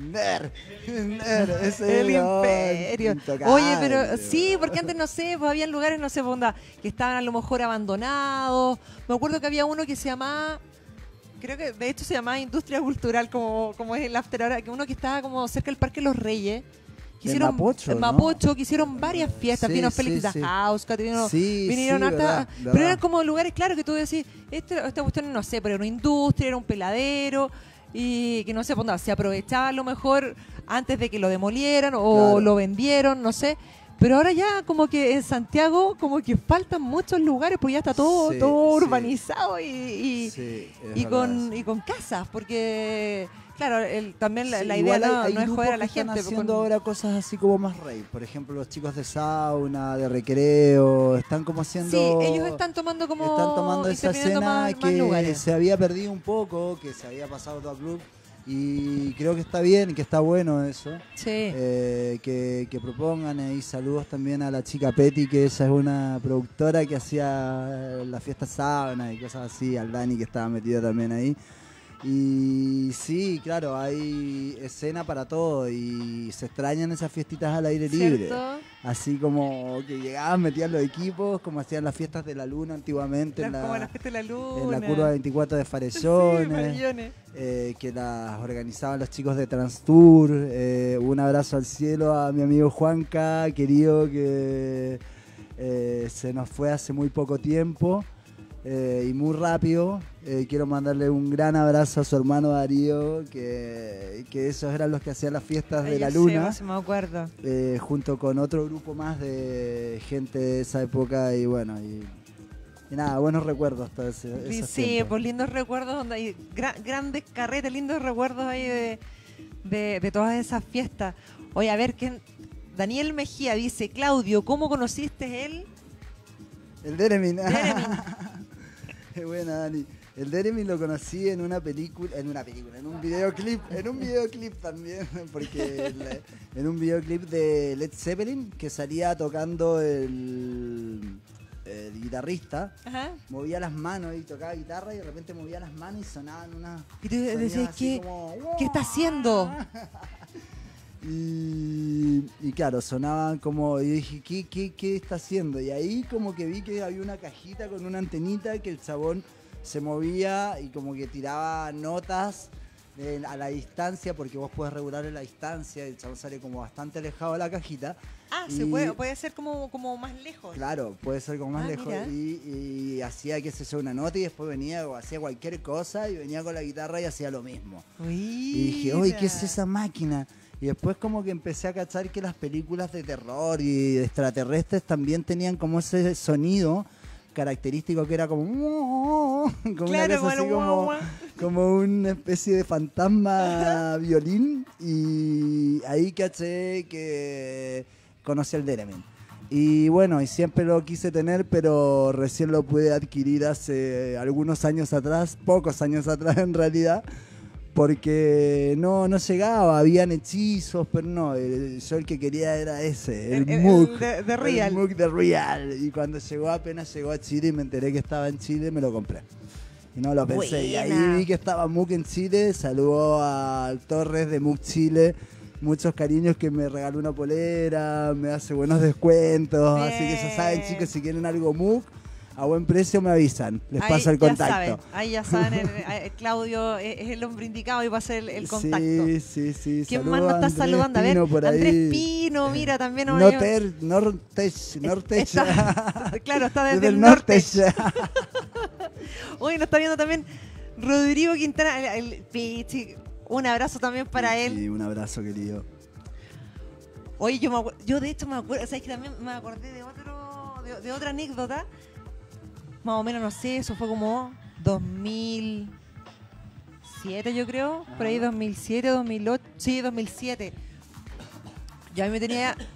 [SPEAKER 2] Ese es
[SPEAKER 1] El imperio.
[SPEAKER 2] intocable.
[SPEAKER 1] Oye, pero sí, porque antes, no sé, pues había lugares, no sé, pues, onda, que estaban a lo mejor abandonados. Me acuerdo que había uno que se llamaba, creo que de hecho se llamaba Industria Cultural, como es el after ahora, que uno que estaba como cerca del Parque Los Reyes. Que
[SPEAKER 2] En
[SPEAKER 1] hicieron,
[SPEAKER 2] Mapocho,
[SPEAKER 1] en
[SPEAKER 2] ¿no?
[SPEAKER 1] Mapocho, que hicieron varias fiestas.
[SPEAKER 2] Sí,
[SPEAKER 1] vino
[SPEAKER 2] sí,
[SPEAKER 1] Félix
[SPEAKER 2] sí.
[SPEAKER 1] da House, vinieron
[SPEAKER 2] Sí,
[SPEAKER 1] hartas,
[SPEAKER 2] verdad.
[SPEAKER 1] pero eran como lugares, claro, que tú decís, esta cuestión, no sé, pero era una industria, era un peladero, y que no sé, pues, no, se aprovechaba a lo mejor antes de que lo demolieran o
[SPEAKER 2] Claro.
[SPEAKER 1] lo vendieron, no sé. Pero ahora ya como que en Santiago como que faltan muchos lugares, pues ya está todo,
[SPEAKER 2] Sí,
[SPEAKER 1] todo
[SPEAKER 2] sí.
[SPEAKER 1] urbanizado y
[SPEAKER 2] Sí, es
[SPEAKER 1] y
[SPEAKER 2] verdad
[SPEAKER 1] con,
[SPEAKER 2] eso.
[SPEAKER 1] y con casas, porque claro, también la
[SPEAKER 2] Sí,
[SPEAKER 1] idea
[SPEAKER 2] igual
[SPEAKER 1] no,
[SPEAKER 2] hay
[SPEAKER 1] no es
[SPEAKER 2] grupos
[SPEAKER 1] joder a la
[SPEAKER 2] que están
[SPEAKER 1] gente.
[SPEAKER 2] haciendo
[SPEAKER 1] con-
[SPEAKER 2] ahora cosas así como más rave. Por ejemplo, los chicos de sauna, de recreo, están como haciendo...
[SPEAKER 1] Sí, ellos están tomando como
[SPEAKER 2] están tomando esa
[SPEAKER 1] interviniendo
[SPEAKER 2] escena
[SPEAKER 1] más
[SPEAKER 2] que
[SPEAKER 1] lugares.
[SPEAKER 2] se había perdido un poco, que se había pasado todo a club. Y creo que está bien, que está bueno eso.
[SPEAKER 1] Sí.
[SPEAKER 2] Que propongan ahí. Saludos también a la chica Petty, que ella es una productora que hacía la fiesta sauna y cosas así, al Dani que estaba metido también ahí. Y sí, claro, hay escena para todo y se extrañan esas fiestitas al aire libre.
[SPEAKER 1] ¿Cierto?
[SPEAKER 2] Así como que llegaban, metían los equipos, como hacían las fiestas de la luna antiguamente
[SPEAKER 1] Como la
[SPEAKER 2] en
[SPEAKER 1] fiesta de la luna.
[SPEAKER 2] la curva 24 de
[SPEAKER 1] Sí,
[SPEAKER 2] Farellones.
[SPEAKER 1] Farellones.
[SPEAKER 2] Que las organizaban los chicos de Transtour. Un abrazo al cielo a mi amigo Juanca, querido, que se nos fue hace muy poco tiempo y muy rápido. Quiero mandarle un gran abrazo a su hermano Darío, que esos eran los que hacían las fiestas de
[SPEAKER 1] Ay,
[SPEAKER 2] la
[SPEAKER 1] yo
[SPEAKER 2] luna,
[SPEAKER 1] sé, se me acuerdo.
[SPEAKER 2] junto con otro grupo más de gente de esa época. Y bueno, y nada, buenos recuerdos todo esos
[SPEAKER 1] Sí,
[SPEAKER 2] tiempos.
[SPEAKER 1] pues lindos recuerdos, donde hay grandes carretes, lindos recuerdos ahí de todas esas fiestas. Oye, a ver, Daniel Mejía dice, Claudio, ¿cómo conociste él?
[SPEAKER 2] El Deremin.
[SPEAKER 1] Jeremy.
[SPEAKER 2] Qué buena, Dani. El Deremin lo conocí en un videoclip también, porque en un videoclip de Led Zeppelin que salía tocando el guitarrista,
[SPEAKER 1] Ajá.
[SPEAKER 2] movía las manos y tocaba guitarra y de repente movía las manos y sonaban unas
[SPEAKER 1] Y tú
[SPEAKER 2] sonidos
[SPEAKER 1] decís,
[SPEAKER 2] así como,
[SPEAKER 1] ¿qué está haciendo?
[SPEAKER 2] Y claro, sonaban como, y dije, ¿qué está haciendo? Y ahí como que vi que había una cajita con una antenita que el chabón se movía y como que tiraba notas a la distancia, porque vos podés regular la distancia, el chabón sale como bastante alejado de la cajita.
[SPEAKER 1] Ah,
[SPEAKER 2] Y-
[SPEAKER 1] puede ser como más lejos.
[SPEAKER 2] Claro, puede ser como más
[SPEAKER 1] Ah,
[SPEAKER 2] lejos.
[SPEAKER 1] mira.
[SPEAKER 2] Y hacía, qué sé yo, una nota y después venía o hacía cualquier cosa y venía con la guitarra y hacía lo mismo. Y dije, oye, ¿qué es esa máquina? Y después como que empecé a cachar que las películas de terror y de extraterrestres también tenían como ese sonido, característico que era como
[SPEAKER 1] Claro,
[SPEAKER 2] una cosa así como una especie de fantasma violín, y ahí caché que conocí al Theremin. Y bueno, y siempre lo quise tener, pero recién lo pude adquirir hace algunos años atrás, pocos años atrás en realidad, porque no llegaba, habían hechizos, pero no, yo el que quería era ese, el Moog
[SPEAKER 1] de Real.
[SPEAKER 2] El Moog de Real. Y cuando apenas llegó a Chile y me enteré que estaba en Chile, me lo compré. Y no lo pensé. Buena. Y ahí vi que estaba Moog en Chile, saludó al Torres de Moog Chile. Muchos cariños, que me regaló una polera, me hace buenos descuentos. Bien. Así que ya saben, chicos, si quieren algo Moog a buen precio me avisan, les paso el contacto.
[SPEAKER 1] Ahí ya saben, Claudio es el hombre indicado y va a ser el contacto.
[SPEAKER 2] Sí.
[SPEAKER 1] ¿Quién más nos está saludando?
[SPEAKER 2] Pino,
[SPEAKER 1] a ver,
[SPEAKER 2] por
[SPEAKER 1] Andrés
[SPEAKER 2] ahí.
[SPEAKER 1] Pino, mira, también.
[SPEAKER 2] Nortech.
[SPEAKER 1] Claro, está desde el
[SPEAKER 2] Nortech.
[SPEAKER 1] Hoy nos está viendo también Rodrigo Quintana, el Pichi. Un abrazo también para él.
[SPEAKER 2] Sí, un abrazo, querido.
[SPEAKER 1] Oye, yo de hecho me acuerdo, ¿sabes que también me acordé de otra anécdota? Más o menos, no sé, eso fue como 2007, yo creo. Por ahí 2007, 2008. Sí, 2007. Yo a mí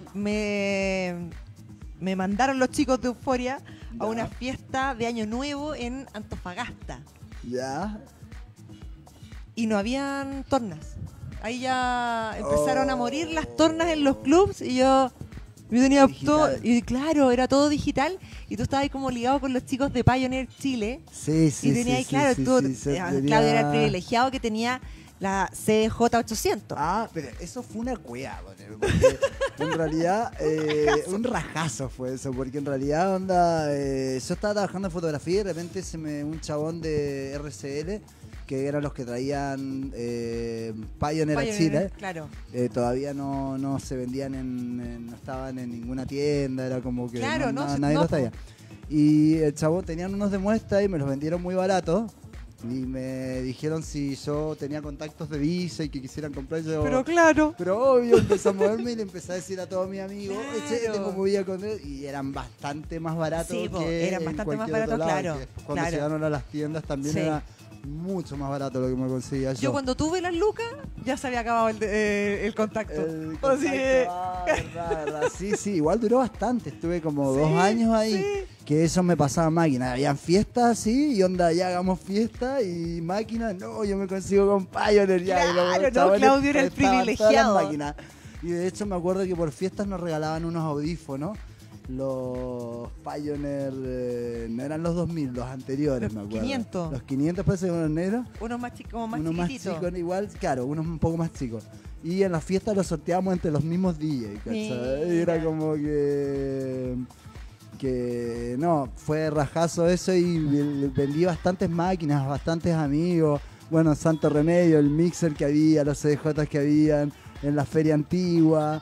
[SPEAKER 1] me mandaron los chicos de Euforia a una fiesta de Año Nuevo en Antofagasta.
[SPEAKER 2] Ya.
[SPEAKER 1] Y no habían tornas. Ahí ya empezaron a morir las tornas en los clubs y yo tenía todo, y claro, era todo digital, y tú estabas ahí como ligado con los chicos de Pioneer Chile.
[SPEAKER 2] Sí.
[SPEAKER 1] Y tenía ahí, claro, Claudio era el privilegiado que tenía la CJ 800.
[SPEAKER 2] Ah, pero eso fue una cueva, porque en realidad un rajazo fue eso, porque en realidad yo estaba trabajando en fotografía y de repente un chabón de RCL, que eran los que traían Pioneer a Chile.
[SPEAKER 1] Claro.
[SPEAKER 2] Todavía no se vendían no estaban en ninguna tienda, era como que
[SPEAKER 1] claro,
[SPEAKER 2] nadie los traía. Y el chabón tenían unos de muestra y me los vendieron muy baratos. Y me dijeron si yo tenía contactos de Visa y que quisieran comprar. Yo,
[SPEAKER 1] pero claro.
[SPEAKER 2] Pero obvio, empecé a moverme y le empecé a decir a todos mis amigos,
[SPEAKER 1] claro.
[SPEAKER 2] Tengo movida con él. Y eran bastante más baratos.
[SPEAKER 1] Sí,
[SPEAKER 2] que
[SPEAKER 1] eran bastante más baratos, claro.
[SPEAKER 2] Cuando llegaron a las tiendas también era mucho más barato lo que me conseguía yo.
[SPEAKER 1] Yo cuando tuve las lucas ya se había acabado el contacto.
[SPEAKER 2] Verdad. Sí, igual duró bastante. Estuve como 2 años ahí. Que eso me pasaba máquina. Habían fiestas así y onda, ya hagamos fiesta y máquina. No, yo me consigo con Pioneer ya.
[SPEAKER 1] Claro, Claudio era el privilegiado.
[SPEAKER 2] Y de hecho me acuerdo que por fiestas nos regalaban unos audífonos. Los Pioneer, no eran los 2000, los anteriores, me acuerdo.
[SPEAKER 1] 500.
[SPEAKER 2] Los 500 parece que unos negros.
[SPEAKER 1] Unos más chicos,
[SPEAKER 2] unos más chicos, igual, claro, unos un poco más chicos. Y en las fiestas los sorteábamos entre los mismos DJs, ¿cachai? Y era como que no, fue rajazo eso y vendí bastantes máquinas, bastantes amigos. Bueno, Santo Remedio, el mixer que había, los CDJs que habían en la feria antigua.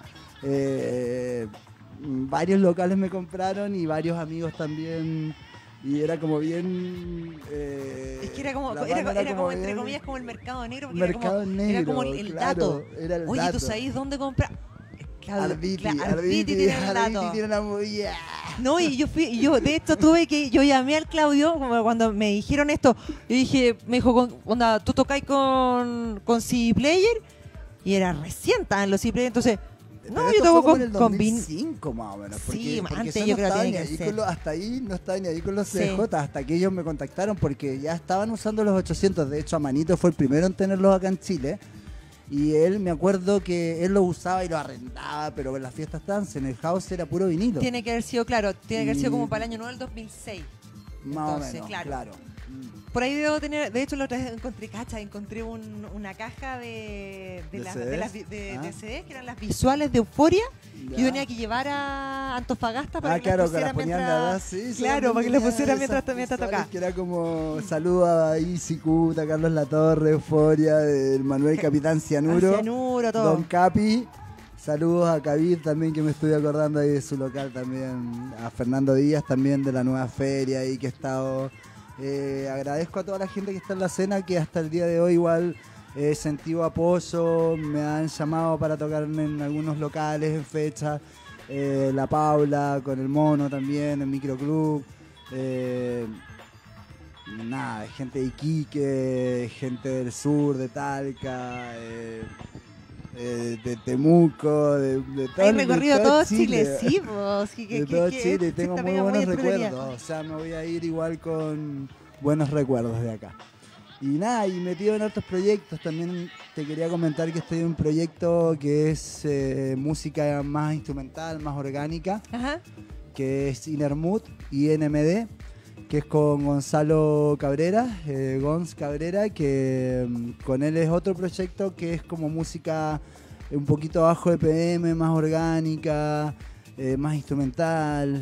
[SPEAKER 2] Varios locales me compraron y varios amigos también, y era como bien
[SPEAKER 1] es que era como entre comillas como el mercado negro, porque era como el dato. Oye,
[SPEAKER 2] dato.
[SPEAKER 1] ¿Tú sabés dónde comprar?
[SPEAKER 2] Arditi tiene la movida.
[SPEAKER 1] No, y yo de hecho yo llamé al Claudio cuando me dijeron esto. Me dijo, onda, ¿tú tocáis con CD Player? Y era recién, estaban los CD Player, entonces
[SPEAKER 2] no, yo toco con 2005 más o menos.
[SPEAKER 1] Sí, antes yo creo que tiene que ser.
[SPEAKER 2] Hasta ahí no estaba ni ahí con los CJ, hasta que ellos me contactaron porque ya estaban usando los 800. De hecho, Amanito fue el primero en tenerlos acá en Chile. Y él, me acuerdo que él lo usaba y lo arrendaba, pero en las fiestas dance, en el house era puro vinilo.
[SPEAKER 1] Tiene que haber sido, claro, como para el año nuevo del 2006.
[SPEAKER 2] Más o menos, claro.
[SPEAKER 1] Por ahí debo tener, de hecho la otra vez encontré una caja de CD, que eran las visuales de Euforia, que yo tenía que llevar a Antofagasta para que las pusieran mientras... Claro, para que las pusieran mientras tocaba.
[SPEAKER 2] Que era como saludo a Isi Cuta, Carlos Latorre, Euforia, el Manuel Capitán Cianuro,
[SPEAKER 1] todo.
[SPEAKER 2] Don Capi. Saludos a Kabir también, que me estoy acordando ahí de su local también, a Fernando Díaz también de la nueva feria ahí que he estado. Agradezco a toda la gente que está en la escena, que hasta el día de hoy igual he sentido apoyo, me han llamado para tocar en algunos locales en fecha, la Paula con el Mono también, el Microclub, Nada, gente de Iquique, gente del sur, de Talca, de Temuco, de todo,
[SPEAKER 1] Hay recorrido todo Chile, sí,
[SPEAKER 2] de todo Chile, tengo muy buenos recuerdos, o sea, me voy a ir igual con buenos recuerdos de acá. Y nada, y metido en otros proyectos, también te quería comentar que estoy en un proyecto que es música más instrumental, más orgánica,
[SPEAKER 1] Ajá.
[SPEAKER 2] que es Inner Mood y NMD, que es con Gonzalo Cabrera, Gonz Cabrera, que con él es otro proyecto que es como música un poquito bajo BPM, más orgánica, más instrumental.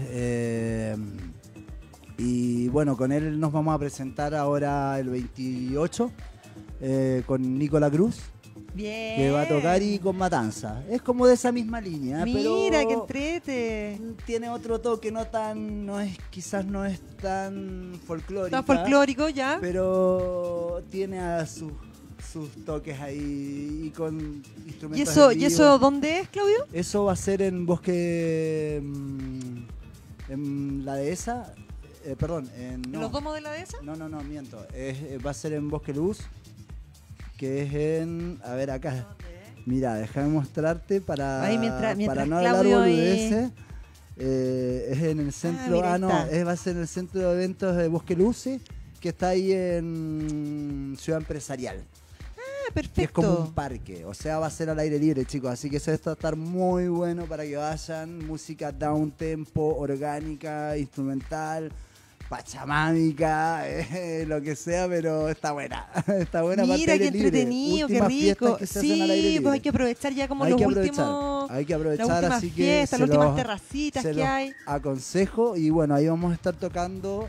[SPEAKER 2] Y bueno, con él nos vamos a presentar ahora el 28 con Nicola Cruz.
[SPEAKER 1] Bien.
[SPEAKER 2] Que va a tocar y con Matanza. Es como de esa misma línea.
[SPEAKER 1] Mira,
[SPEAKER 2] pero
[SPEAKER 1] que entrete.
[SPEAKER 2] tiene otro toque, quizás no es tan folclórico.
[SPEAKER 1] Tan folclórico ya.
[SPEAKER 2] Pero tiene a sus toques ahí y con instrumentos en vivo.
[SPEAKER 1] ¿Y eso dónde es, Claudio?
[SPEAKER 2] Eso va a ser en Bosque... en la dehesa. Perdón.
[SPEAKER 1] ¿En los domos de la dehesa?
[SPEAKER 2] No, miento. Va a ser en Bosque Luz. Que es en... A ver, acá. Mira, déjame mostrarte para no hablar boludeces. Es en el centro... va a ser en el centro de eventos de Bosque Luce, que está ahí en Ciudad Empresarial.
[SPEAKER 1] Ah, perfecto.
[SPEAKER 2] Que es como un parque, o sea, va a ser al aire libre, chicos. Así que eso va a estar muy bueno para que vayan. Música down tempo, orgánica, instrumental, pachamámica, lo que sea, pero está buena. Está buena.
[SPEAKER 1] Mira, qué entretenido, qué rico. Sí, pues hay que aprovechar ya como los últimos...
[SPEAKER 2] Hay que aprovechar,
[SPEAKER 1] las
[SPEAKER 2] así
[SPEAKER 1] fiestas,
[SPEAKER 2] que
[SPEAKER 1] las últimas terracitas que hay.
[SPEAKER 2] Aconsejo, y bueno, ahí vamos a estar tocando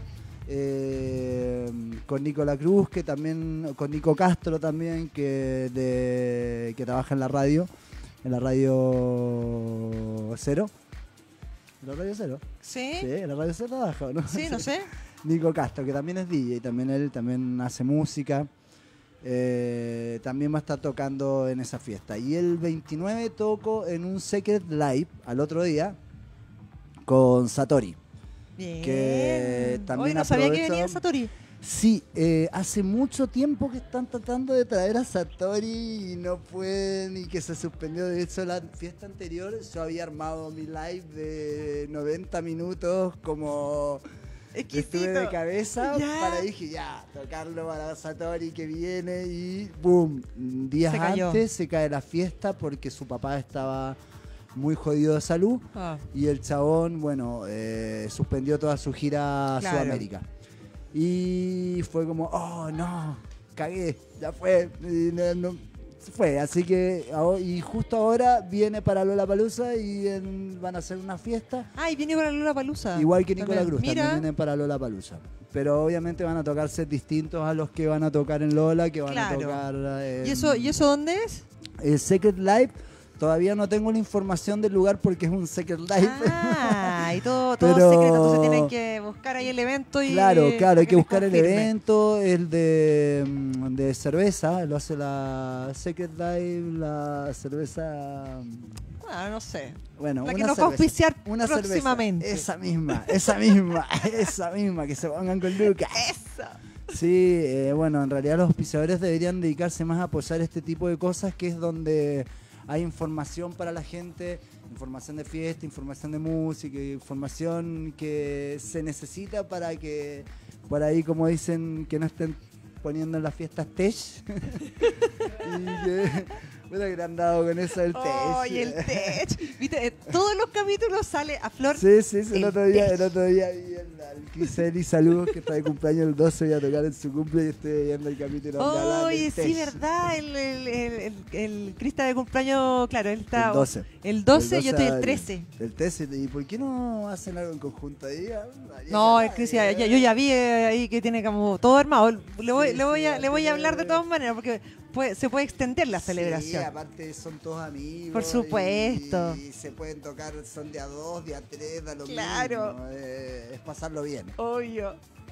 [SPEAKER 2] con Nicola Cruz, que también, con Nico Castro también, que trabaja en la radio Cero. ¿La Radio Cero?
[SPEAKER 1] ¿Sí?
[SPEAKER 2] Sí, en la Radio Cero trabaja, ¿no?
[SPEAKER 1] Sí, no sé.
[SPEAKER 2] Nico Castro, que también es DJ, él también hace música. También va a estar tocando en esa fiesta. Y el 29 toco en un Secret Live al otro día con Satori.
[SPEAKER 1] Bien.
[SPEAKER 2] Que también
[SPEAKER 1] hoy no sabía que venía Satori.
[SPEAKER 2] Sí, hace mucho tiempo que están tratando de traer a Satori y no pueden, y que se suspendió. De hecho, la fiesta anterior yo había armado mi live de 90 minutos como...
[SPEAKER 1] Exquisito.
[SPEAKER 2] Estuve de cabeza para dije tocarlo para Satori que viene, y boom, días antes se cae la fiesta porque su papá estaba muy jodido de salud y el chabón, suspendió toda su gira a Sudamérica. Y fue como, oh no, cagué, ya fue, se fue. Así que, y justo ahora viene para Lollapalooza y van a hacer una fiesta.
[SPEAKER 1] Ah, y viene para Lollapalooza.
[SPEAKER 2] Igual que Nicola Cruz, también viene para Lollapalooza. Pero obviamente van a tocar sets distintos a los que van a tocar en Lola, que van a tocar...
[SPEAKER 1] ¿Y eso dónde es?
[SPEAKER 2] El Secret Live. Todavía no tengo la información del lugar porque es un Secret Live.
[SPEAKER 1] Ah, y todo secreto. Entonces tienen que buscar ahí el evento y...
[SPEAKER 2] Claro, hay que buscar el evento, el de cerveza, lo hace la Secret Live, la cerveza...
[SPEAKER 1] Ah, no sé.
[SPEAKER 2] Bueno,
[SPEAKER 1] la que nos va a auspiciar próximamente.
[SPEAKER 2] Esa misma, que se pongan con Lucas.
[SPEAKER 1] ¡Eso!
[SPEAKER 2] Sí, en realidad los auspiciadores deberían dedicarse más a apoyar este tipo de cosas, que es donde... Hay información para la gente, información de fiesta, información de música, información que se necesita para que, por ahí como dicen, que no estén poniendo en las fiestas tech. Y que le han dado con eso del tech.
[SPEAKER 1] ¡Ay, el tech! ¿Viste? Todos los capítulos sale a flor.
[SPEAKER 2] Sí, el otro día vi al Criseli, saludos, que está de cumpleaños el 12, voy a tocar en su cumple y estoy viendo el capítulo.
[SPEAKER 1] Oye, sí, ¿verdad? El Crista de cumpleaños, claro, él está...
[SPEAKER 2] El
[SPEAKER 1] 12, yo estoy el 13.
[SPEAKER 2] El 13, ¿y por qué no hacen algo en conjunto ahí?
[SPEAKER 1] No, el Cris, yo ya vi ahí que tiene como todo armado. Le voy a hablar de todas maneras, porque se puede extender la celebración.
[SPEAKER 2] Sí, aparte son todos amigos.
[SPEAKER 1] Por supuesto.
[SPEAKER 2] Y se pueden tocar, son de a 2, de a 3, da lo mismo. Es pasarlo bien.
[SPEAKER 1] Obvio.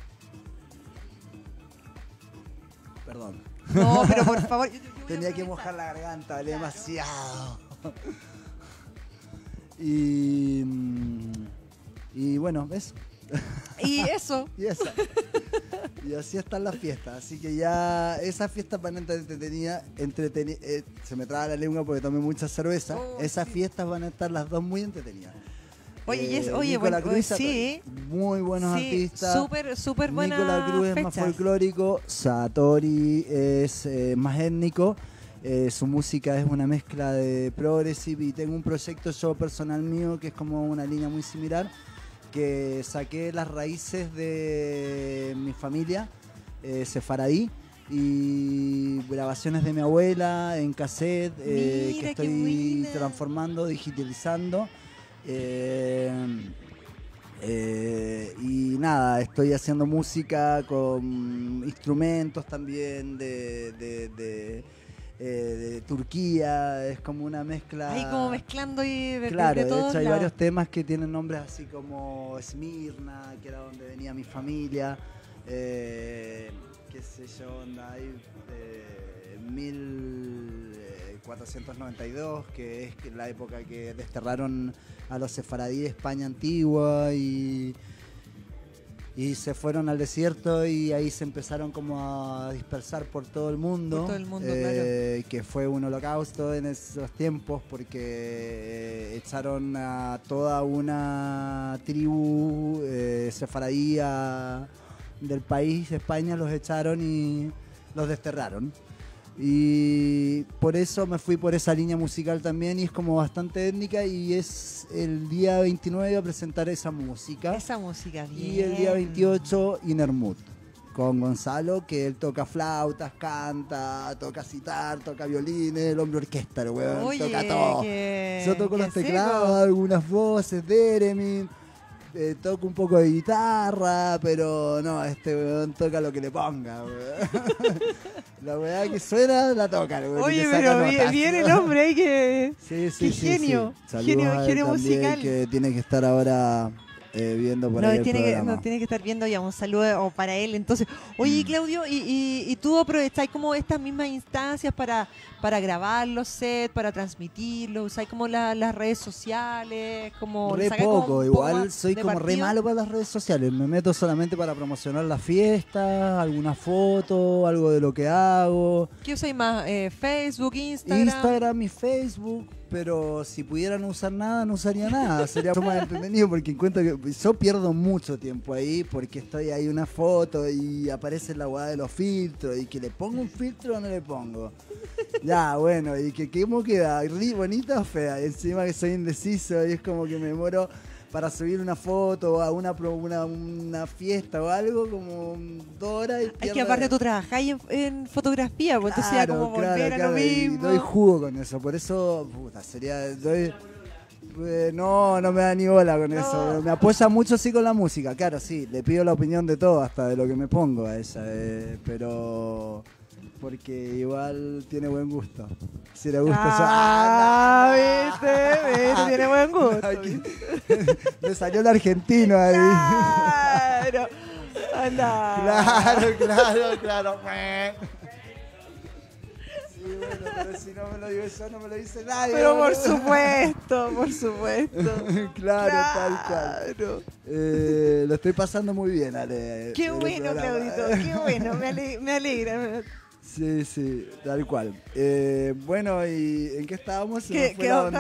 [SPEAKER 2] Perdón.
[SPEAKER 1] No, pero por favor.
[SPEAKER 2] Tenía que mojar la garganta, vale demasiado. Y bueno, eso
[SPEAKER 1] Y eso.
[SPEAKER 2] Y esa. Y así están las fiestas. Así que ya esas fiestas van a estar entretenidas. Se me traba la lengua porque tomé mucha cerveza. Esas fiestas van a estar las dos muy entretenidas.
[SPEAKER 1] Oye,
[SPEAKER 2] Nicola Cruz,
[SPEAKER 1] sí.
[SPEAKER 2] Muy buenos artistas.
[SPEAKER 1] Súper buena.
[SPEAKER 2] Nicola Cruz es más folclórico. Satori es más étnico. Su música es una mezcla de progressive. Y tengo un proyecto yo personal mío que es como una línea muy similar, que saqué las raíces de mi familia sefaradí y grabaciones de mi abuela en cassette que estoy transformando, digitalizando. Y nada, estoy haciendo música con instrumentos también de Turquía, es como una mezcla.
[SPEAKER 1] Ahí como mezclando y de
[SPEAKER 2] claro,
[SPEAKER 1] de todos
[SPEAKER 2] hecho hay
[SPEAKER 1] lados.
[SPEAKER 2] varios temas que tienen nombres así como Esmirna, que era donde venía mi familia, qué sé yo, onda, hay 1492, que es la época que desterraron a los sefaradíes de España antigua y se fueron al desierto y ahí se empezaron como a dispersar por todo el mundo.
[SPEAKER 1] Por todo el mundo, claro.
[SPEAKER 2] Que fue un holocausto en esos tiempos porque echaron a toda una tribu sefaradí del país, España, los echaron y los desterraron. Y por eso me fui por esa línea musical también y es como bastante étnica y es el día 29 a presentar esa música.
[SPEAKER 1] Esa música, bien.
[SPEAKER 2] Y el día 28 Innermood con Gonzalo, que él toca flautas, canta, toca citar, toca violín, el hombre orquesta, el weón,
[SPEAKER 1] Oye,
[SPEAKER 2] toca todo. Yo toco los teclados, algunas voces, Theremin. Toco un poco de guitarra, pero no, este weón toca lo que le ponga, weón. La weá que suena, la toca, weón.
[SPEAKER 1] Oye, pero viene el hombre ahí que...
[SPEAKER 2] Sí,
[SPEAKER 1] qué genio,
[SPEAKER 2] sí. Genio
[SPEAKER 1] musical.
[SPEAKER 2] Que tiene que estar ahora viendo por ahí el programa.
[SPEAKER 1] Tiene que estar viendo ya un saludo para él. Entonces, oye, Claudio, ¿y tú aprovecháis como estas mismas instancias para grabar los sets, para transmitirlos? ¿Usáis como las redes sociales? Como
[SPEAKER 2] re poco, igual soy como re malo para las redes sociales. Me meto solamente para promocionar las fiestas, alguna foto, algo de lo que hago.
[SPEAKER 1] ¿Qué usáis más? ¿Facebook, Instagram?
[SPEAKER 2] Instagram y Facebook. Pero si pudiera no usar nada, no usaría nada. Sería más entretenido porque encuentro que yo pierdo mucho tiempo ahí porque estoy ahí una foto y aparece la hueá de los filtros y que le pongo un filtro o no le pongo. Ya, bueno, y que cómo queda, bonita o fea. Y encima que soy indeciso y es como que me demoro para subir una foto a una fiesta o algo como 2 horas. Y
[SPEAKER 1] es que aparte tú trabajáis en fotografía, pues entonces ya como volver a lo mismo.
[SPEAKER 2] Y doy jugo con eso, por eso, puta, sería... no me da ni bola con eso. Me apoya mucho sí con la música, claro, sí. Le pido la opinión de todo, hasta de lo que me pongo a ella. Pero... porque igual tiene buen gusto. Si le gusta
[SPEAKER 1] viste, tiene buen gusto.
[SPEAKER 2] Me salió el argentino ahí.
[SPEAKER 1] Claro, anda.
[SPEAKER 2] Claro. Sí, bueno, pero si no me lo digo yo, no me lo dice nadie.
[SPEAKER 1] Pero por supuesto.
[SPEAKER 2] Claro, tal cual. Lo estoy pasando muy bien, Ale.
[SPEAKER 1] Qué bueno, Claudito, qué bueno, me alegra.
[SPEAKER 2] Sí, tal cual. Bueno, ¿y en qué estábamos?
[SPEAKER 1] Que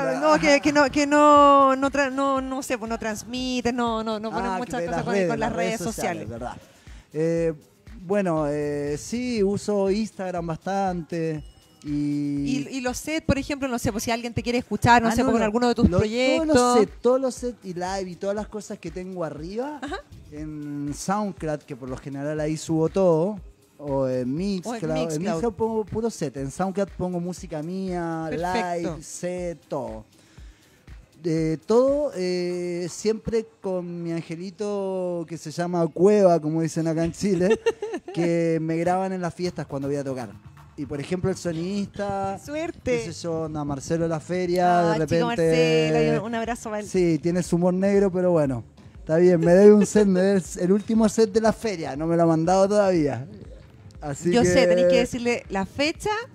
[SPEAKER 1] no sé, pues no transmiten, no ponen muchas cosas con las redes sociales.
[SPEAKER 2] ¿Verdad? Bueno, sí, uso Instagram bastante.
[SPEAKER 1] Y los sets, por ejemplo, no sé, pues si alguien te quiere escuchar, no sé, por alguno de tus proyectos.
[SPEAKER 2] Todos los sets y live y todas las cosas que tengo arriba, en SoundCloud, que por lo general ahí subo todo. O en Mixcloud. En Mixcloud pongo puro set. En SoundCloud pongo música mía, live, set, todo. Todo siempre con mi angelito que se llama Cueva, como dicen acá en Chile, que me graban en las fiestas cuando voy a tocar. Y por ejemplo el sonidista,
[SPEAKER 1] suerte,
[SPEAKER 2] qué sé yo, Marcelo La Feria, de repente...
[SPEAKER 1] Chico Marcelo, un abrazo para él.
[SPEAKER 2] Sí, tiene su humor negro, pero bueno, está bien, me debe un set, el último set de la feria, no me lo ha mandado todavía. Así
[SPEAKER 1] yo
[SPEAKER 2] que...
[SPEAKER 1] sé, tenéis que decirle la fecha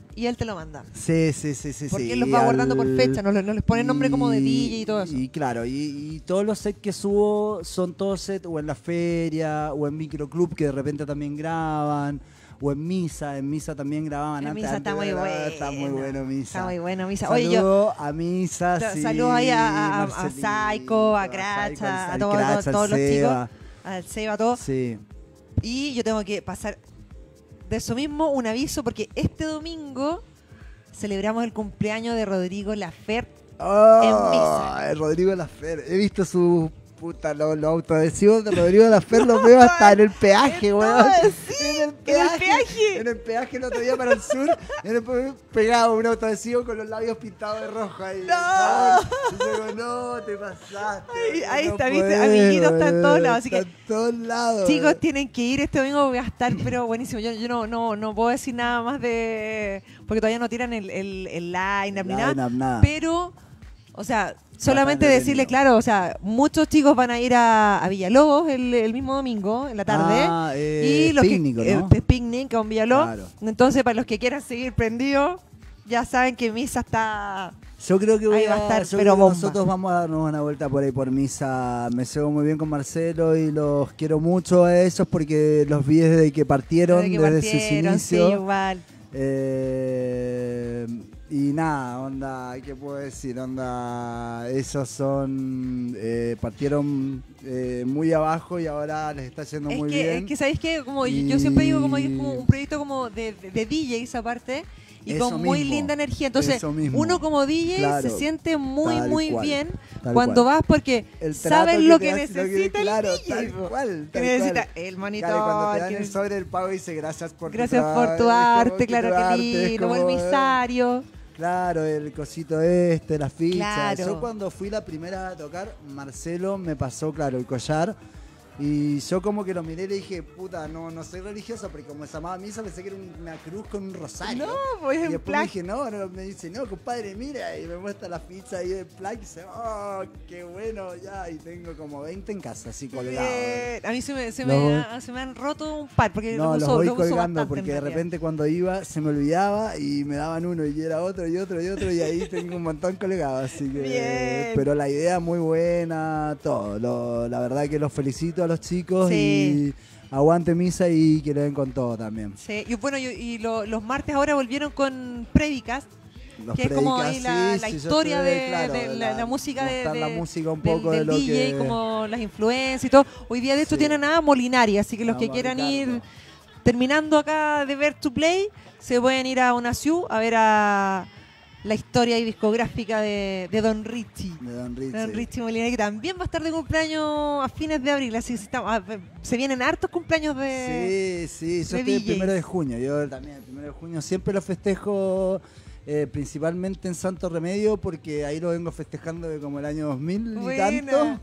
[SPEAKER 1] y él te lo manda.
[SPEAKER 2] Sí.
[SPEAKER 1] Porque él los va guardando por fecha, no les pone nombre como de DJ y todo eso.
[SPEAKER 2] Y claro, y todos los sets que subo son todos sets o en la feria o en microclub que de repente también graban. O en Misa también grababan
[SPEAKER 1] En
[SPEAKER 2] antes.
[SPEAKER 1] Misa está muy bueno.
[SPEAKER 2] Está muy bueno Misa.
[SPEAKER 1] Está muy bueno Misa.
[SPEAKER 2] Saludos a Misa, sí.
[SPEAKER 1] Saludos ahí a Psycho, a Cracha, a todos los chicos. Al Seba, a todos.
[SPEAKER 2] Sí.
[SPEAKER 1] Y yo tengo que pasar de eso mismo un aviso porque este domingo celebramos el cumpleaños de Rodrigo Lafer en Misa.
[SPEAKER 2] Rodrigo Lafer. He visto su... Puta, los autoadhesivos de Rodrigo Lafer los veo hasta en el peaje, weón.
[SPEAKER 1] Sí, en el peaje
[SPEAKER 2] el otro día para el sur, pegado un autoadhesivo con los labios pintados de rojo ahí.
[SPEAKER 1] ¡No!
[SPEAKER 2] Y digo, no, te pasaste.
[SPEAKER 1] Ahí está, viste, amiguitos, está en todos lados. Así que,
[SPEAKER 2] en todos lados.
[SPEAKER 1] Chicos, tienen que ir este domingo, voy a estar, pero buenísimo. Yo no puedo decir nada más de... Porque todavía no tiran el line-up ni nada. Pero, o sea... Solamente decirle, claro, o sea, muchos chicos van a ir a Villalobos el mismo domingo, en la tarde. Y los
[SPEAKER 2] picnic, ¿no?
[SPEAKER 1] Picnic con Villalobos. Claro. Entonces, para los que quieran seguir prendidos, ya saben que Misa está...
[SPEAKER 2] Yo creo que
[SPEAKER 1] va a estar, pero
[SPEAKER 2] nosotros vamos a darnos una vuelta por ahí por Misa. Me llevo muy bien con Marcelo y los quiero mucho a esos porque los vi desde que partieron, desde sus inicios.
[SPEAKER 1] Sí, igual.
[SPEAKER 2] Y nada, onda, ¿qué puedo decir? Onda, esos son, partieron muy abajo y ahora les está yendo muy bien.
[SPEAKER 1] Es que, ¿sabéis qué? Como yo siempre digo, como es como un proyecto como de DJs aparte y
[SPEAKER 2] eso
[SPEAKER 1] con muy
[SPEAKER 2] mismo,
[SPEAKER 1] linda energía. Entonces,
[SPEAKER 2] uno
[SPEAKER 1] como DJ
[SPEAKER 2] claro,
[SPEAKER 1] se siente muy
[SPEAKER 2] cual,
[SPEAKER 1] bien cuando vas porque saben lo que necesita el DJ.
[SPEAKER 2] Tal cual.
[SPEAKER 1] Necesita el monitor.
[SPEAKER 2] Claro, cuando te dan el sobre el pago dice gracias por
[SPEAKER 1] tu arte, claro que lindo, el emisario.
[SPEAKER 2] Claro, el cosito la ficha. Claro. Yo cuando fui la primera a tocar, Marcelo me pasó, claro, el collar. Y yo como que lo miré y le dije, puta, no soy religiosa, porque como se llamaba misa pensé que era una cruz con un rosario.
[SPEAKER 1] No, pues
[SPEAKER 2] y después me dije, no, me dice, no, compadre, mira, y me muestra la ficha ahí de plaque y dice, oh, qué bueno, ya, y tengo como 20 en casa, así colgados.
[SPEAKER 1] A mí se me han roto un par, porque
[SPEAKER 2] no, los voy colgando, porque de repente cuando iba se me olvidaba y me daban uno y era otro y otro y otro, y ahí tengo un montón colgados, así que... Bien. Pero la idea muy buena, todo, la verdad que los felicito a los chicos y aguante Misa y que le den con todo también.
[SPEAKER 1] Sí, y bueno, los martes ahora volvieron con Prédicas, que es como ahí la historia de la música
[SPEAKER 2] la música un poco del
[SPEAKER 1] DJ,
[SPEAKER 2] que...
[SPEAKER 1] como las influencias y todo. Hoy día de hecho tienen a Molinari, así que los que quieran ir terminando acá de ver To Play, se pueden ir a Unaciú a ver a la historia y discográfica de Don Richie. Don Richie Molinari, que también va a estar de cumpleaños a fines de abril, así que se vienen hartos cumpleaños de...
[SPEAKER 2] Sí, yo estoy el 1 de junio, yo también el 1 de junio siempre lo festejo, principalmente en Santo Remedio, porque ahí lo vengo festejando de como el año 2000 y tanto.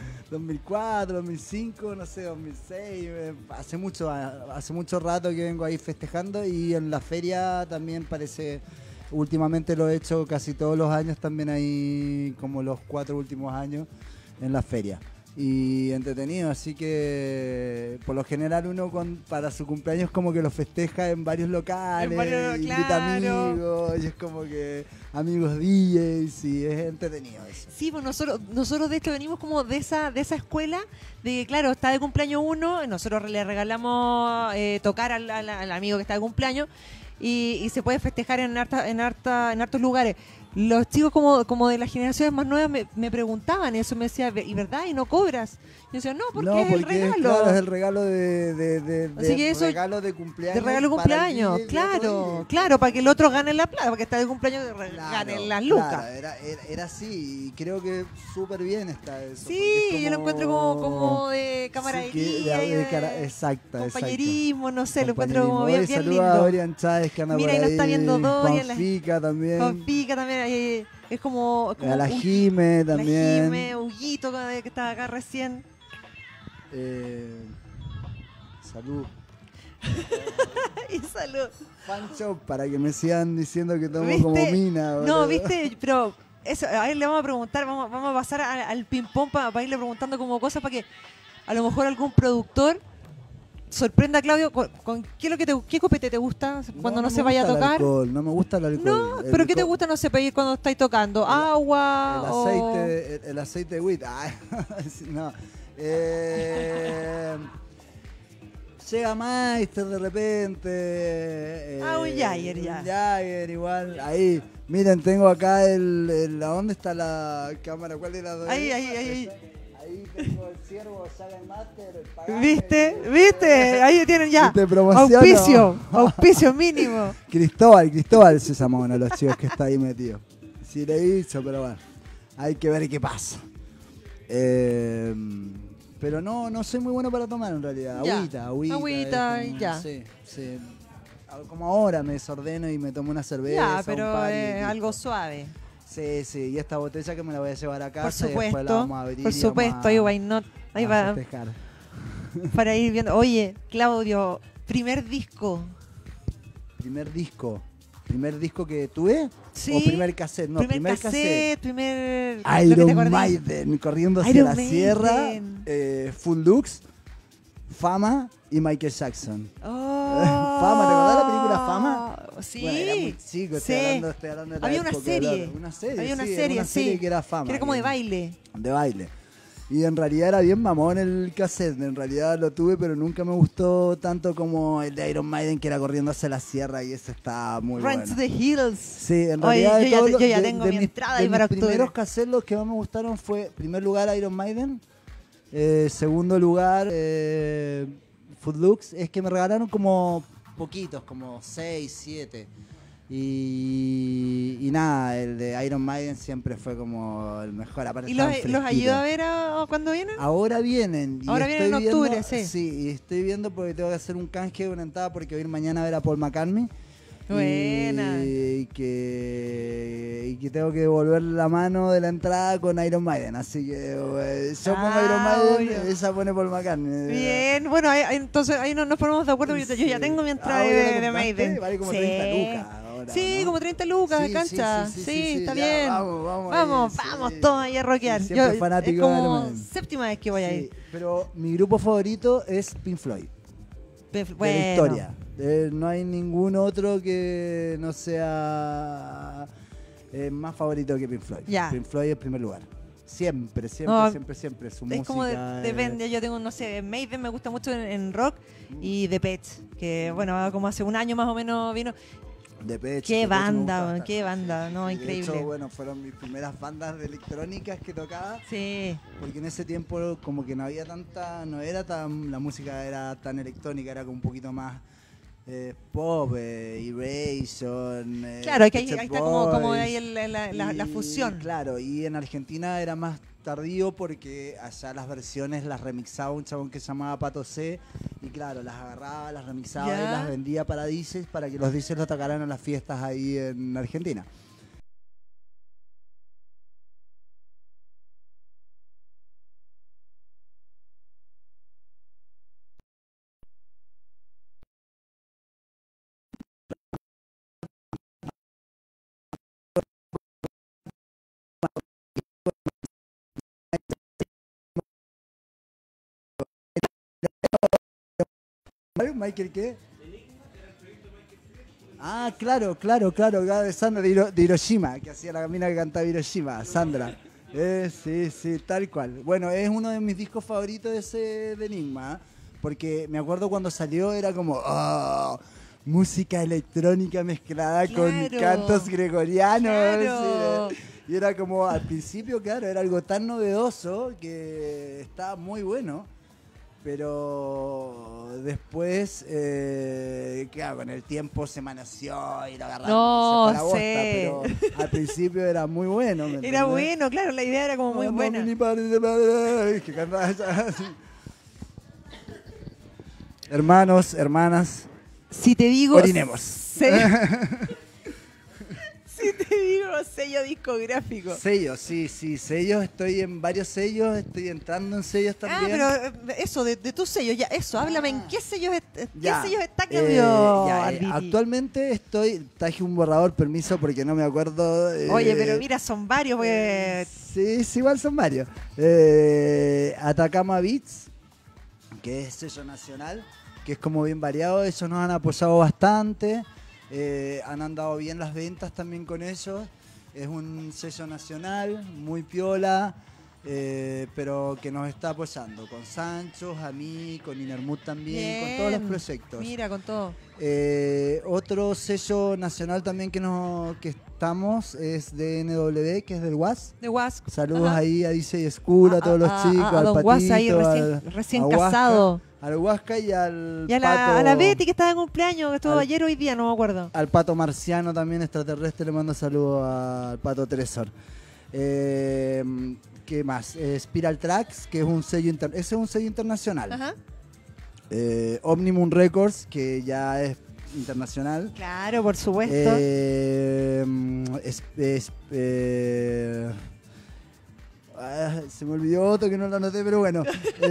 [SPEAKER 2] 2004, 2005, no sé, 2006, hace mucho rato que vengo ahí festejando, y en la feria también parece... Últimamente lo he hecho casi todos los años, también ahí como los 4 últimos años en la feria. Y entretenido, así que por lo general uno para su cumpleaños como que lo festeja en varios locales, invita amigos, y es como que amigos DJs, y es entretenido eso.
[SPEAKER 1] Sí, pues nosotros de hecho venimos como de esa escuela, de que claro, está de cumpleaños uno, nosotros le regalamos tocar al amigo que está de cumpleaños, y se puede festejar en hartos lugares. Los chicos como de las generaciones más nuevas me preguntaban eso, me decían, ¿y verdad? ¿Y no cobras? Yo decía, no, porque es el regalo.
[SPEAKER 2] Claro, es el regalo regalo de cumpleaños.
[SPEAKER 1] De regalo de cumpleaños, claro, para que el otro gane la plata, para que está de cumpleaños gane las lucas.
[SPEAKER 2] Claro, era así, y creo que súper bien está eso.
[SPEAKER 1] Sí, yo lo encuentro como de camaradería,
[SPEAKER 2] exacto,
[SPEAKER 1] compañerismo, no sé, lo encuentro como bien lindo.
[SPEAKER 2] A Dorian Chávez, que anda
[SPEAKER 1] mira,
[SPEAKER 2] por ahí.
[SPEAKER 1] Mira, y nos está viendo Dorian.
[SPEAKER 2] Juanfica también.
[SPEAKER 1] Es como
[SPEAKER 2] a la Jime también.
[SPEAKER 1] La Jime, Huguito, que estaba acá recién.
[SPEAKER 2] Salud.
[SPEAKER 1] Y salud.
[SPEAKER 2] Pancho, para que me sigan diciendo que tomo como mina.
[SPEAKER 1] ¿Verdad? No, viste, pero eso, a él le vamos a preguntar, vamos a pasar al ping-pong para irle preguntando como cosas para que a lo mejor algún productor sorprenda a Claudio con qué, es lo que qué copete te gusta cuando no se
[SPEAKER 2] me
[SPEAKER 1] vaya a
[SPEAKER 2] gusta el
[SPEAKER 1] tocar.
[SPEAKER 2] alcohol, no me gusta el alcohol.
[SPEAKER 1] No, pero ¿qué te gusta, no sé, pedir cuando estáis tocando? ¿Agua?
[SPEAKER 2] El aceite de wheat. No. Llega Meister de repente.
[SPEAKER 1] Un Jagger ya.
[SPEAKER 2] Un Jagger igual. Ahí. Miren, tengo acá ¿dónde está la cámara? ¿Cuál era?
[SPEAKER 1] Ahí.
[SPEAKER 2] Ahí tengo el ciervo Master.
[SPEAKER 1] ¿Viste? Ahí tienen ya.
[SPEAKER 2] ¿Te promociono?
[SPEAKER 1] Auspicio mínimo.
[SPEAKER 2] Cristóbal se llama uno de los chicos que está ahí metido. Sí le hizo, pero bueno. Hay que ver qué pasa. Pero no soy muy bueno para tomar en realidad. Agüita
[SPEAKER 1] y ya.
[SPEAKER 2] Sí. Como ahora me desordeno y me tomo una cerveza.
[SPEAKER 1] Ya, pero algo suave.
[SPEAKER 2] Sí, y esta botella que me la voy a llevar a casa.
[SPEAKER 1] Por supuesto,
[SPEAKER 2] y después la vamos a abrir.
[SPEAKER 1] Por supuesto, ahí va.
[SPEAKER 2] A festejar.
[SPEAKER 1] Para ir viendo. Oye, Claudio, primer disco.
[SPEAKER 2] ¿Primer disco que tuve?
[SPEAKER 1] Sí.
[SPEAKER 2] ¿O primer cassette? No, primer cassette.
[SPEAKER 1] Iron
[SPEAKER 2] Maiden, corriendo hacia la sierra. Full Lux, Fama y Michael Jackson. Fama, ¿te acordás de la película Fama?
[SPEAKER 1] Sí.
[SPEAKER 2] Bueno, era muy chico, estoy hablando de la
[SPEAKER 1] Había
[SPEAKER 2] época,
[SPEAKER 1] una serie.
[SPEAKER 2] Había una serie que era Fama.
[SPEAKER 1] Que era como de baile.
[SPEAKER 2] De baile. Y en realidad era bien mamón el cassette. En realidad lo tuve, pero nunca me gustó tanto como el de Iron Maiden, que era corriendo hacia la sierra, y ese está muy bueno.
[SPEAKER 1] Run to the Hills.
[SPEAKER 2] Sí, en realidad
[SPEAKER 1] yo ya tengo mi entrada ahí para octubre.
[SPEAKER 2] Los primeros cassettes, los que más me gustaron fue, en primer lugar, Iron Maiden. Segundo lugar, Footloose. Es que me regalaron como poquitos, como 6, 7. Y nada, el de Iron Maiden siempre fue como el mejor. Aparte,
[SPEAKER 1] ¿y los ayuda a ver cuando vienen?
[SPEAKER 2] Ahora vienen.
[SPEAKER 1] Ahora vienen en octubre, sí.
[SPEAKER 2] Sí, y estoy viendo porque tengo que hacer un canje de una entrada porque voy a ir mañana a ver a Paul McCartney.
[SPEAKER 1] Buena.
[SPEAKER 2] Y que tengo que devolver la mano de la entrada con Iron Maiden. Así que yo pongo Iron Maiden, ella pone Paul McCartney.
[SPEAKER 1] Bien, bueno, entonces ahí nos ponemos de acuerdo. Yo ya tengo mi entrada de Maiden.
[SPEAKER 2] Vale como 30 lucas.
[SPEAKER 1] Sí, ¿no? Como 30 lucas de cancha. Sí, está
[SPEAKER 2] ya,
[SPEAKER 1] bien. Vamos todos ahí a rockear.
[SPEAKER 2] Siempre fanático
[SPEAKER 1] es como
[SPEAKER 2] de
[SPEAKER 1] séptima vez que voy a ir.
[SPEAKER 2] Pero mi grupo favorito es Pink Floyd. De la historia. No hay ningún otro que no sea más favorito que Pink Floyd.
[SPEAKER 1] Ya.
[SPEAKER 2] Pink Floyd en primer lugar. Siempre. Su música.
[SPEAKER 1] Es como depende. Yo tengo, no sé, Maiden me gusta mucho en rock y The Pets, que bueno, como hace un año más o menos vino. Qué banda, no, increíble.
[SPEAKER 2] De hecho, bueno, fueron mis primeras bandas de electrónicas que tocaba.
[SPEAKER 1] Sí.
[SPEAKER 2] Porque en ese tiempo como que no era tan, la música era tan electrónica, era como un poquito más pop, Erasure.
[SPEAKER 1] Claro, que ahí está como ahí la fusión.
[SPEAKER 2] Claro, y en Argentina era más tardío porque allá las versiones las remixaba un chabón que se llamaba Pato C, y claro, las agarraba, las remixaba y las vendía para DJs para que los DJs lo tocaran en las fiestas ahí en Argentina. ¿Michael qué? Ah, claro, Sandra de Hiroshima, que hacía la mina que cantaba Hiroshima, Sandra. Sí, tal cual. Bueno, es uno de mis discos favoritos de Enigma, porque me acuerdo cuando salió era como, música electrónica mezclada con cantos gregorianos.
[SPEAKER 1] Claro.
[SPEAKER 2] Y era como, al principio, claro, era algo tan novedoso que estaba muy bueno. Pero después, claro, con el tiempo se manoseó y lo agarraron. Se fue a la bosta, pero al principio era muy bueno.
[SPEAKER 1] Era bueno, claro, la idea era como muy buena.
[SPEAKER 2] Que cantaba así. Hermanos, hermanas,
[SPEAKER 1] si te digo,
[SPEAKER 2] orinemos.
[SPEAKER 1] Si te digo sello discográfico.
[SPEAKER 2] Sellos, sí, sellos, estoy en varios sellos, estoy entrando en sellos también.
[SPEAKER 1] Pero eso, de tus sellos, ya, eso, háblame, ¿en qué sellos está Claudio Arditi?
[SPEAKER 2] Actualmente traje un borrador, permiso, porque no me acuerdo.
[SPEAKER 1] Oye, pero mira, son varios, pues.
[SPEAKER 2] Sí, igual son varios. Atacama Beats, que es sello nacional. que es como bien variado. Ellos nos han apoyado bastante, han andado bien las ventas también con ellos. Es un sello nacional, muy piola, pero que nos está apoyando con Sancho, a mí, con Inermut también, con todos los proyectos.
[SPEAKER 1] Mira, con todo.
[SPEAKER 2] Otro sello nacional también que estamos es de NW, que es del WAS.
[SPEAKER 1] De WAS.
[SPEAKER 2] Saludos ahí a DJ School, a todos los chicos, al
[SPEAKER 1] don
[SPEAKER 2] Patito,
[SPEAKER 1] WAS ahí recién casado.
[SPEAKER 2] Al Huasca y al
[SPEAKER 1] y a
[SPEAKER 2] Pato.
[SPEAKER 1] A la Betty que estaba en cumpleaños, que estuvo ayer o hoy día, no me acuerdo.
[SPEAKER 2] Al Pato Marciano también, extraterrestre, le mando saludos al Pato Tresor. ¿Qué más? Spiral Tracks, que es un sello, ese es un sello internacional. Ajá. Omnimum Records, que ya es internacional.
[SPEAKER 1] Claro, por supuesto.
[SPEAKER 2] Se me olvidó otro que no lo anoté, pero bueno.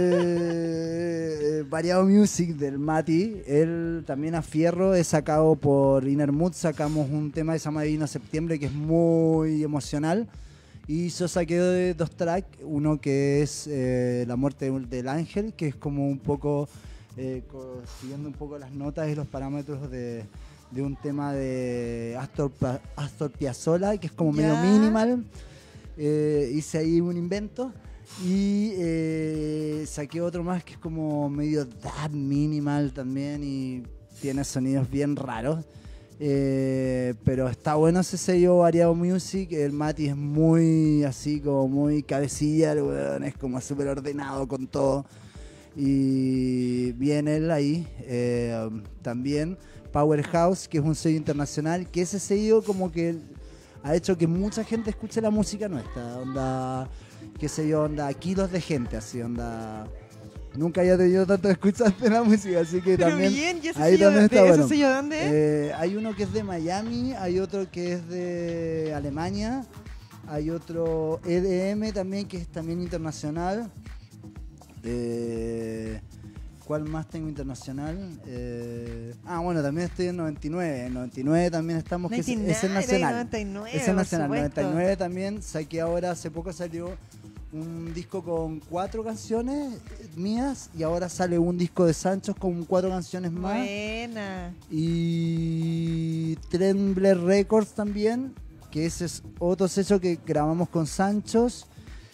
[SPEAKER 2] Variado Music del Mati. Él también a fierro es sacado por Inermut. Sacamos un tema que se llama Divino Septiembre, que es muy emocional. Y yo saqué 2 tracks. Uno que es La muerte del ángel, que es como un poco siguiendo un poco las notas y los parámetros de un tema de Astor Piazzolla, que es como medio minimal. Hice ahí un invento y saqué otro más que es como medio minimal también y tiene sonidos bien raros, pero está bueno ese sello Variado Music. El Mati es muy así como muy cabecilla, el weón es como súper ordenado con todo y bien él ahí. También Powerhouse, que es un sello internacional, que ese sello como que ha hecho que mucha gente escuche la música nuestra, onda, qué sé yo, onda, kilos de gente, así, onda, nunca había tenido tanto escuchante la música, así que
[SPEAKER 1] pero
[SPEAKER 2] también,
[SPEAKER 1] bien, ¿y ese
[SPEAKER 2] ahí
[SPEAKER 1] sello,
[SPEAKER 2] también está bueno.
[SPEAKER 1] ¿ese sello de dónde es?
[SPEAKER 2] Hay uno que es de Miami, hay otro que es de Alemania, hay otro EDM también, que es también internacional. ¿Cuál más tengo internacional? Bueno, también estoy en 99. En 99 también estamos, que es el nacional.
[SPEAKER 1] 99,
[SPEAKER 2] es el nacional. 99 también saqué ahora, hace poco salió un disco con 4 canciones mías y ahora sale un disco de Sanchos con 4 canciones más.
[SPEAKER 1] Buena.
[SPEAKER 2] Y Trembler Records también, que ese es otro sello que grabamos con Sanchos.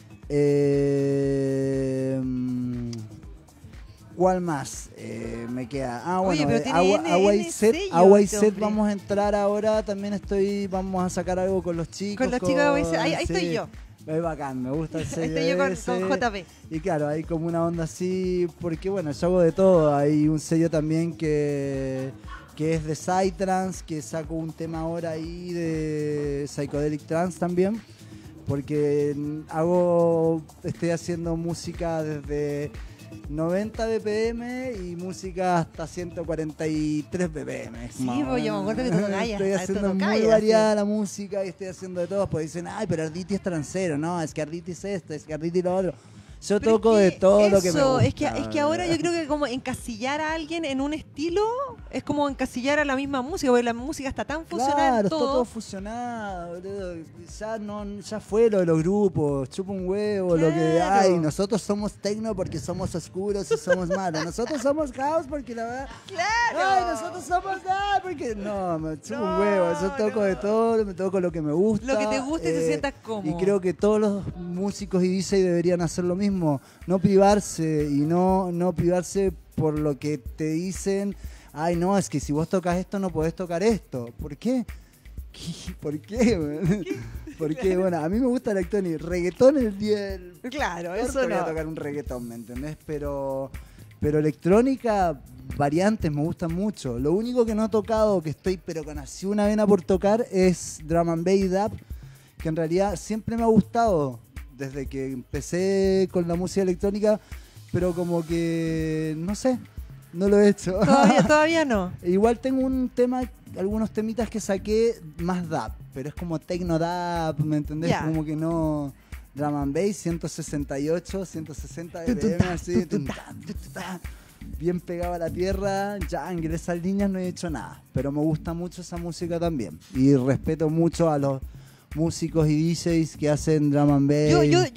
[SPEAKER 2] ¿Cuál más me queda?
[SPEAKER 1] Oye,
[SPEAKER 2] bueno, Agua y Set vamos a entrar ahora. También vamos a sacar algo con los chicos.
[SPEAKER 1] Con los chicos de Agua y Set. Ahí
[SPEAKER 2] sí,
[SPEAKER 1] estoy yo.
[SPEAKER 2] Es bacán, me gusta el sello.
[SPEAKER 1] Estoy yo con JP.
[SPEAKER 2] Y claro, hay como una onda así, porque bueno, yo hago de todo. Hay un sello también que es de Psytrance, que saco un tema ahora ahí de Psychedelic Trance también. Porque estoy haciendo música desde 90 BPM y música hasta 143 BPM.
[SPEAKER 1] Sí, pues yo me acuerdo que tú tocabas.
[SPEAKER 2] Estoy haciendo muy variada la música y estoy haciendo de todo. Pues dicen, ay, pero Arditi es transero. No, es que Arditi es esto, es que Arditi lo otro. Yo toco de todo lo que me gusta.
[SPEAKER 1] Es que ahora yo creo que como encasillar a alguien en un estilo es como encasillar a la misma música, porque la música está tan fusionada.
[SPEAKER 2] Claro, está todo fusionado, boludo. Ya fue lo de los grupos, chupa un huevo, claro. Lo que hay. Nosotros somos techno porque somos oscuros y somos malos. Nosotros somos house porque la verdad.
[SPEAKER 1] ¡Claro!
[SPEAKER 2] Ay, nosotros somos porque no, me chupa un huevo. Yo toco de todo, me toco lo que me gusta.
[SPEAKER 1] Lo que te guste y te sientas cómodo.
[SPEAKER 2] Y creo que todos los músicos y DJ deberían hacer lo mismo. No privarse y no privarse por lo que te dicen. Ay, no, es que si vos tocas esto no podés tocar esto. ¿Por qué? ¿Por qué? Porque, bueno, a mí me gusta electrónica. Reggaetón el día del...
[SPEAKER 1] Claro, eso no.
[SPEAKER 2] Voy a tocar un reggaetón, ¿me entendés? Pero electrónica, variantes me gustan mucho. Lo único que no he tocado, que estoy pero con así una vena por tocar, es drum and bass dub, que en realidad siempre me ha gustado desde que empecé con la música electrónica, pero como que, no sé, no lo he hecho.
[SPEAKER 1] Todavía no.
[SPEAKER 2] Igual tengo algunos temitas que saqué más dub, pero es como techno dub, ¿me entendés? Yeah. Como que no... Drum and bass, 168, 160 BPM, así, bien pegado a la tierra, ya ingresé al líneas, no he hecho nada, pero me gusta mucho esa música también, y respeto mucho a los músicos y DJs que hacen drum and bass.
[SPEAKER 1] Yo de verdad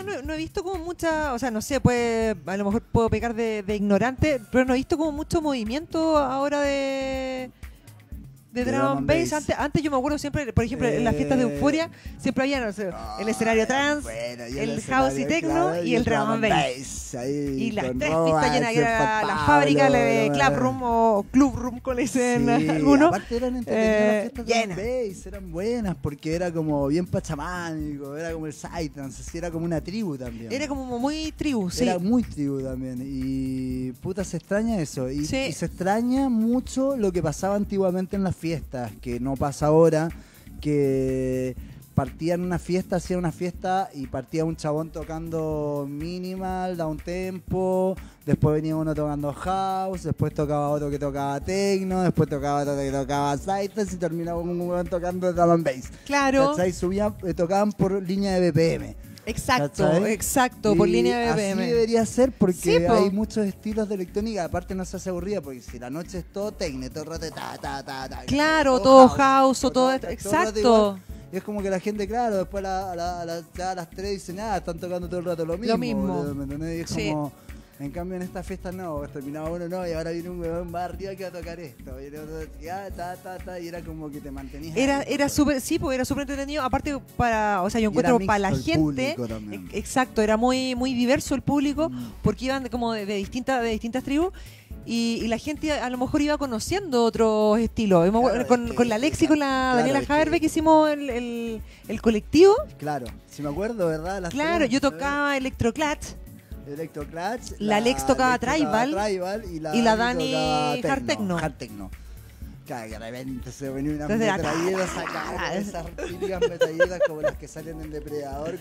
[SPEAKER 1] no he visto como mucha, o sea, no sé, a lo mejor puedo pecar de ignorante, pero no he visto como mucho movimiento ahora de drum and bass. Antes yo me acuerdo siempre, por ejemplo, en las fiestas de Euforia, siempre había, no sé, el escenario trance, el house y techno,
[SPEAKER 2] claro,
[SPEAKER 1] y el drum and bass.
[SPEAKER 2] Ahí,
[SPEAKER 1] Y las
[SPEAKER 2] con
[SPEAKER 1] tres
[SPEAKER 2] Roba,
[SPEAKER 1] pistas llenas, que era la
[SPEAKER 2] Pablo,
[SPEAKER 1] fábrica, la de
[SPEAKER 2] ¿no?
[SPEAKER 1] Club Room o Club Room, con ese
[SPEAKER 2] Sí,
[SPEAKER 1] alguno.
[SPEAKER 2] aparte eran entretenidas las fiestas de
[SPEAKER 1] llenas.
[SPEAKER 2] drum and bass, eran buenas porque era como bien pachamánico, era como el psytrance, así era como una tribu también.
[SPEAKER 1] Era como muy tribu, sí.
[SPEAKER 2] Era muy tribu también. Y puta, se extraña eso. Y,
[SPEAKER 1] Sí.
[SPEAKER 2] y se extraña mucho lo que pasaba antiguamente en las fiestas, que no pasa ahora, que partían una fiesta, hacían una fiesta y partía un chabón tocando minimal, downtempo, después venía uno tocando house, después tocaba otro que tocaba techno, después tocaba otro que tocaba psytrance y terminaba un weón tocando drum and bass.
[SPEAKER 1] Claro.
[SPEAKER 2] ¿Cachai? Subían, tocaban por línea de BPM.
[SPEAKER 1] Exacto,
[SPEAKER 2] ¿Cachai?
[SPEAKER 1] exacto, por
[SPEAKER 2] Y
[SPEAKER 1] línea de BPM.
[SPEAKER 2] así debería ser porque
[SPEAKER 1] Sí, po.
[SPEAKER 2] hay muchos estilos de electrónica. Aparte no se hace aburrida porque si la noche es todo techno, todo el rato ta.
[SPEAKER 1] Claro, todo house o todo esto.
[SPEAKER 2] el rato
[SPEAKER 1] Exacto.
[SPEAKER 2] igual. Y es como que la gente, claro, después ya a las 3 dicen, están tocando todo el rato lo mismo. Boludo, ¿me entendés? Y es
[SPEAKER 1] Sí.
[SPEAKER 2] como, en cambio en estas fiestas no, terminaba uno no, y ahora viene un huevón más arriba que va a tocar esto. Y el otro, y era como que te mantenías.
[SPEAKER 1] Era súper, sí, porque era súper entretenido. Aparte, o sea, yo
[SPEAKER 2] Y era
[SPEAKER 1] encuentro
[SPEAKER 2] mixto
[SPEAKER 1] para la
[SPEAKER 2] el
[SPEAKER 1] gente.
[SPEAKER 2] público también.
[SPEAKER 1] Exacto, era muy, muy diverso el público, porque iban como de distintas tribus. Y la gente a lo mejor iba conociendo otros estilos. Yo me acuerdo
[SPEAKER 2] Claro,
[SPEAKER 1] con la Lexi, con la
[SPEAKER 2] claro,
[SPEAKER 1] Daniela
[SPEAKER 2] es que-
[SPEAKER 1] Haverbeck, hicimos el colectivo.
[SPEAKER 2] Claro, si me acuerdo, ¿verdad? Las
[SPEAKER 1] Claro,
[SPEAKER 2] tres,
[SPEAKER 1] yo tocaba Electroclat.
[SPEAKER 2] Electroclatch,
[SPEAKER 1] La Lex tocaba Tribal,
[SPEAKER 2] y
[SPEAKER 1] y la Dani
[SPEAKER 2] tocaba
[SPEAKER 1] Hard Techno.
[SPEAKER 2] Hard Techno. Claro, que de repente se venía una
[SPEAKER 1] Entonces era
[SPEAKER 2] metralleta sacada, esas típicas metralletas como las que salen en Depredador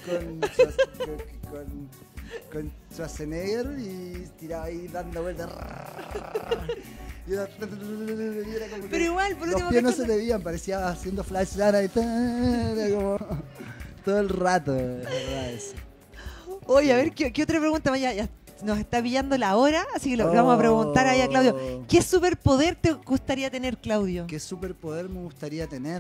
[SPEAKER 2] con Schwarzenegger y tiraba ahí dando vueltas. Y era como que
[SPEAKER 1] Pero igual, por
[SPEAKER 2] los
[SPEAKER 1] último,
[SPEAKER 2] pies no
[SPEAKER 1] ¿qué
[SPEAKER 2] se
[SPEAKER 1] cosa?
[SPEAKER 2] te veían, parecía haciendo flash dana y era como todo el rato, es verdad eso.
[SPEAKER 1] Oye, a ver, ¿qué otra pregunta más? Ya nos está pillando la hora, así que lo vamos a preguntar ahí a Claudio. ¿Qué superpoder te gustaría tener, Claudio?
[SPEAKER 2] ¿Qué superpoder me gustaría tener?